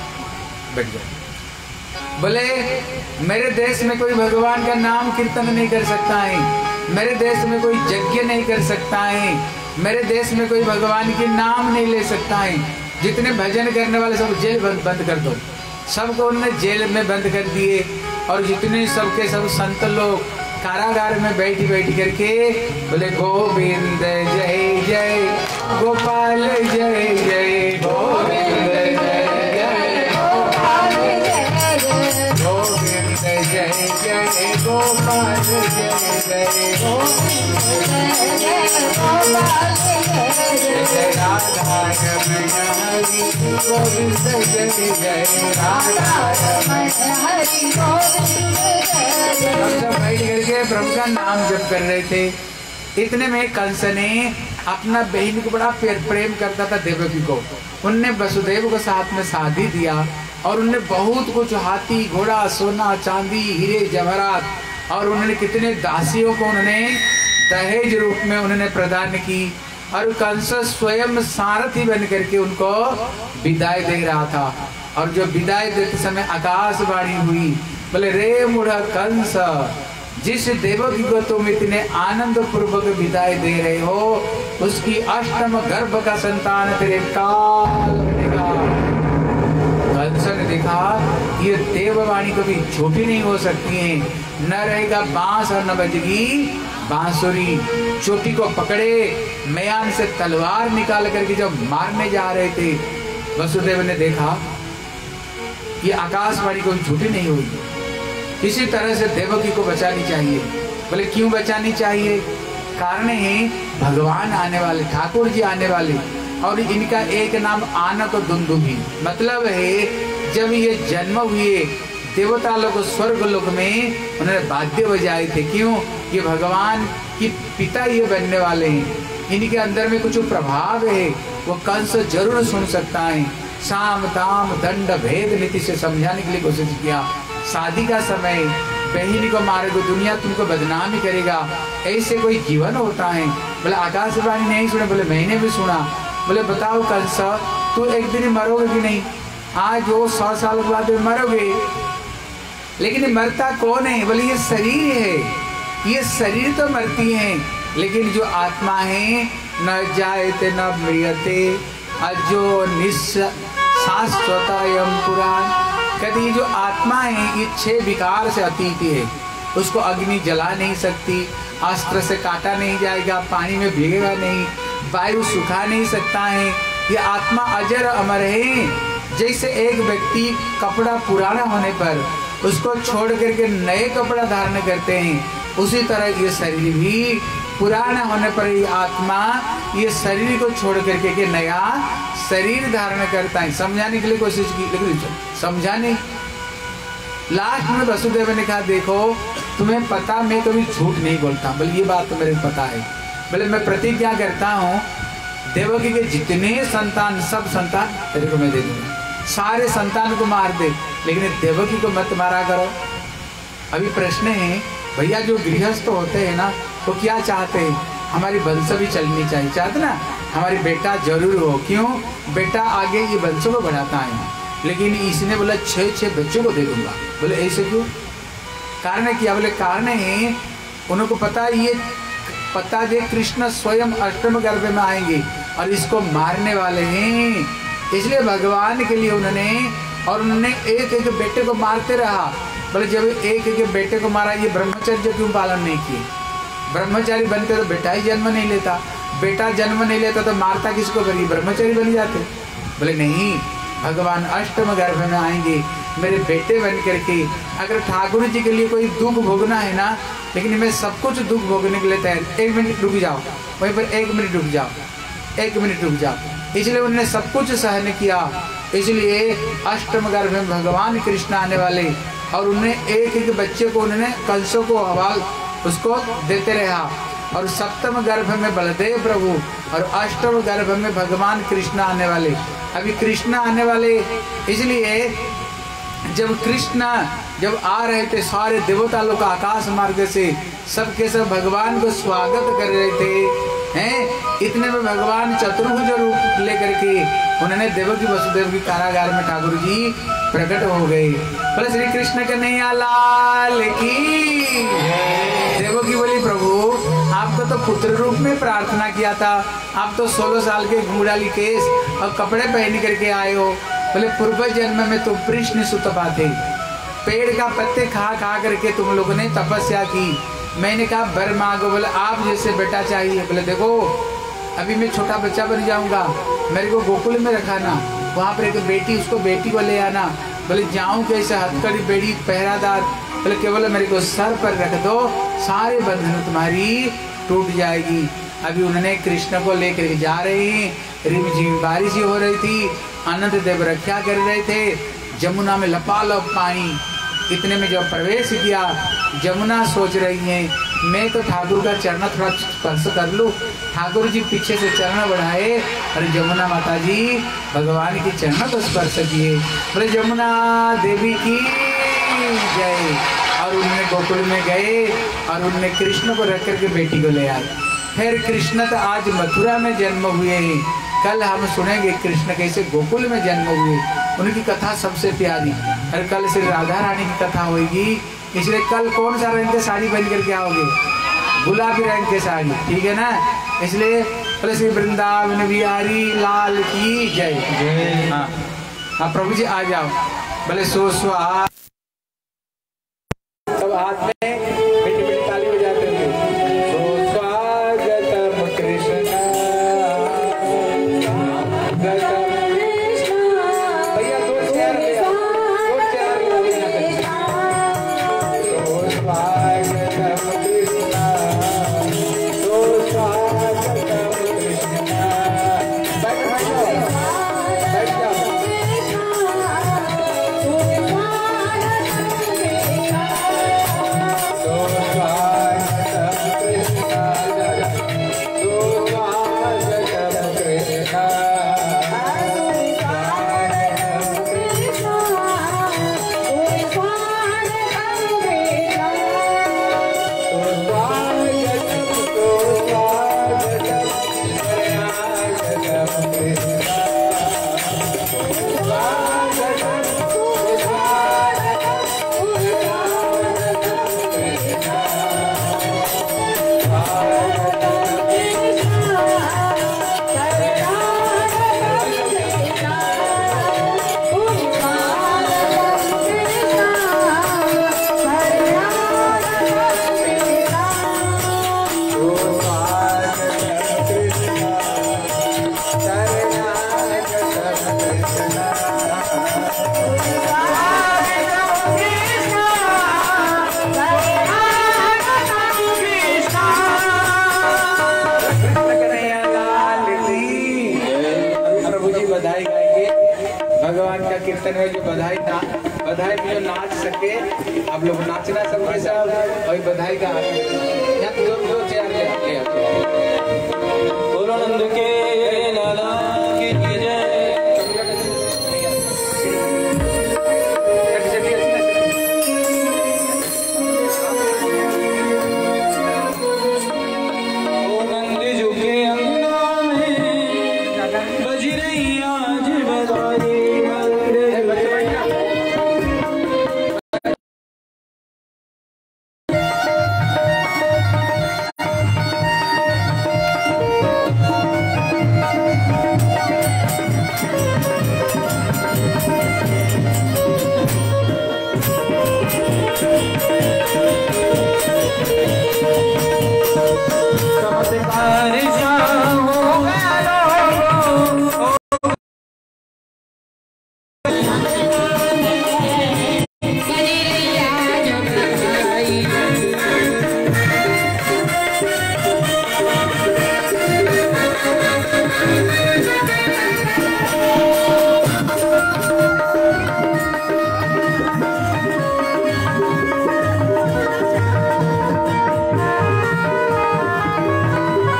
बैठ जाए, बोले मेरे देश में कोई भगवान का नाम कीर्तन नहीं कर सकता है, मेरे देश में कोई यज्ञ नहीं कर सकता है, मेरे देश में कोई भगवान के नाम नहीं ले सकता है। जितने भजन करने वाले सब जेल बंद बंद कर दो। सबको उन्होंने जेल में बंद कर दिए, और जितने सबके सब संत लोग कारागार में बैठी बैठी करके बोले गोविंद जय जय गोपाल जय जय गोविंद जय जय गोपाल जय जय गोविंद जय जय गोपाल जय जय गोविंद जय जय गोपाल जय जय राधा रमण हरि गोविंद जय जय राधा रमण हरि गोविंद जय जय। सब बैठ करके प्रभु का नाम जप कर रहे थे। इतने में कंस ने अपना बहन को बड़ा प्रेम करता था देवकी को, उनने वसुदेव को साथ में शादी दिया, और उनने बहुत कुछ हाथी घोड़ा सोना चांदी हीरे जवाहरात, और उन्होंने कितने दासियों को उन्होंने दहेज रूप में उन्होंने प्रदान की। और कंस स्वयं सारथी बन करके उनको विदाई दे रहा था। और जो विदाई देते समय आकाशवाणी हुई, बोले रे मूढ़ कंस, जिस देवकी को तुम इतने आनंद पूर्वक विदाई दे रहे हो, उसकी अष्टम गर्भ का संतान तेरे काल बनेगा। कंस ने देखा ये देववाणी कभी झूठी नहीं हो सकती है। न रहेगा बांस और न बजेगी बांसुरी। चोटी को पकड़े, मयान से तलवार निकाल करके जब मारने जा रहे थे, वसुदेव ने देखा ये आकाशवाणी कोई झूठी नहीं हुई। इसी तरह से देवकी को बचानी चाहिए। बोले क्यों बचानी चाहिए? कारण है भगवान आने वाले, ठाकुर जी आने वाले, और इनका एक नाम आनक दुंदुभी, मतलब है जब ये जन्म हुए देवता लोग स्वर्ग लोक में उन्होंने वाद्य बजाए थे। क्यों? ये भगवान की पिता ये बनने वाले हैं, इनके अंदर में कुछ प्रभाव है, वो कंस जरूर सुन सकता है। साम दाम दंड भेद नीति से समझाने के लिए कोशिश किया। शादी का समय, बहन को मारेगा, दुनिया तुमको बदनामी करेगा, ऐसे कोई जीवन होता है? बोले आकाशवाणी नहीं सुने? बोले मैंने भी सुना। बोले बताओ कंस, तू एक दिन मरोगे कि नहीं? आज वो सौ साल के बाद मरोगे, लेकिन मरता कौन है? बोले ये शरीर है, ये शरीर तो मरती है, लेकिन जो आत्मा है न जायते न मृत्यते, अजो निस्स शाश्वतयम पुराण। कहते ये जो आत्मा है ये छह विकार से अतीत है, उसको अग्नि जला नहीं सकती, अस्त्र से काटा नहीं जाएगा, पानी में भीगेगा नहीं, वायु सुखा नहीं सकता है। ये आत्मा अजर अमर है। जैसे एक व्यक्ति कपड़ा पुराना होने पर उसको छोड़ करके नए कपड़ा धारण करते हैं, उसी तरह ये शरीर भी पुराना होने पर ये आत्मा ये शरीर को छोड़ करके के नया शरीर धारण करता है। समझाने के लिए कोशिश की लेकिन समझा नहीं। लास्ट में वसुदेव ने कहा देखो तुम्हें पता मैं कभी झूठ नहीं बोलता, बोले ये बात तो मेरे को पता है, बोले मैं प्रतिज्ञा करता हूँ देवकी के जितने संतान सब संतान तेरे को मैं दे दूंगा, सारे संतान को मार दे लेकिन देवकी को मत मारा करो। अभी प्रश्न है भैया जो गृहस्थ होते हैं ना वो क्या चाहते हैं, हमारी वंश भी चलनी चाहिए, चाहते ना हमारी बेटा जरूर हो, क्यों बेटा आगे ये वंशों को बढ़ाता है, लेकिन इसने बोला छह छह बच्चों को दे दूंगा, बोले ऐसे क्यों, कारण क्या, बोले कारण है उनको पता ये पता है कृष्ण स्वयं अष्टम गर्भ में आएंगे और इसको मारने वाले हैं, इसलिए भगवान के लिए उन्होंने और उन्होंने एक एक बेटे को मारते रहा। बोले जब एक एक बेटे को मारा ये ब्रह्मचर्य क्यों पालन नहीं किए, ब्रह्मचारी बनते तो बेटा ही जन्म नहीं लेता, बेटा जन्म नहीं लेता तो मारता किसको, करिए ब्रह्मचारी बन जाते। बोले नहीं भगवान अष्टम गर्भ में आएंगे मेरे बेटे बन करके, अगर ठाकुर जी के लिए कोई दुख भोगना है ना, लेकिन मैं सब कुछ दुख भोगने के लिए तैयार, एक मिनट रुक जाओ वहीं पर, एक मिनट रुक जाओ, एक मिनट रुक जाओ, इसलिए उन्होंने सब कुछ सहन किया। इसलिए अष्टम गर्भ में भगवान कृष्ण आने वाले और उन्हें एक एक बच्चे को उन्होंने कंसों को हवाल उसको देते रहा, और सप्तम गर्भ में बलदेव प्रभु और अष्टम गर्भ में भगवान कृष्ण आने वाले। अभी कृष्ण आने वाले, इसलिए जब कृष्ण जब आ रहे थे सारे देवता लोग आकाश मार्ग से सबके सब भगवान को स्वागत कर रहे थे हैं, इतने में भगवान चतुर्भुज रूप लेकर के उन्होंने देवकी वसुदेव की कारागार में ठाकुर जी प्रकट हो गए। बोले श्री कृष्ण कन्हैया लाल की। देवकी बोली प्रभु आपको तो पुत्र रूप में प्रार्थना किया था, आप तो सोलह साल के घुंघराली केस और कपड़े पहन करके आए हो। बोले पूर्व जन्म में तुम कृष्ण सुतपा थे, पेड़ का पत्ते खा खा करके तुम लोगों ने तपस्या की, मैंने कहा वर मांगो, बोले आप जैसे बेटा चाहिए। बोले देखो अभी मैं छोटा बच्चा बन जाऊंगा, मेरे को गोकुल में रखाना, वहाँ पर एक बेटी उसको बेटी को ले आना। बोले जाऊँ कैसे, हथकड़ी बेड़ी पहरादार, बोले केवल मेरे को सर पर रख दो सारे बंधन तुम्हारी टूट जाएगी। अभी उन्होंने कृष्ण को लेकर जा रहे हैं, रिम झिम बारिश हो रही थी, अनंत देव रक्षा कर रहे थे, जमुना में लपालप पानी, इतने में जब प्रवेश किया जमुना सोच रही है मैं तो ठाकुर का चरण थोड़ा स्पर्श कर लूं, ठाकुर जी पीछे से चरण बढ़ाए और जमुना माता जी भगवान की चरण को स्पर्श किए। बोले जमुना देवी की जय। और उन्होंने गोकुल में गए और उन्होंने कृष्ण को रख करके बेटी को ले आए। फिर कृष्ण तो आज मथुरा में जन्म हुए हैं, कल हम सुनेंगे कृष्ण कैसे गोकुल में जन्म हुए, उनकी कथा सबसे प्यारी। और कल श्री राधा रानी की कथा होगी, इसलिए कल कौन सा रंग के साड़ी पहन करके आओगे, गुलाबी रंग के साड़ी, ठीक है ना। इसलिए बोले श्री वृंदावन बिहारी लाल की जय। हाँ हाँ प्रभु जी आ जाओ। बोले सो स्वा सब हाथ में बेटी बेटी ताली बजाते थे। सो स्वागतम कृष्ण भैया दो चेयर ले आओ, दो चेयर ले आओ। सो स्वागतम कृष्ण, सो स्वागतम कृष्ण। बैठ जाओ, बैठ जाओ। सो बहन है जो बधाई ना बधाई में जो नाच सके, आप लोग नाचना सबके साथ और बधाई का यहाँ दो दो चेयर ले आते बोलो नंद के लाला की जय।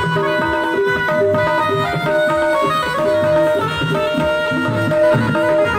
Thank you.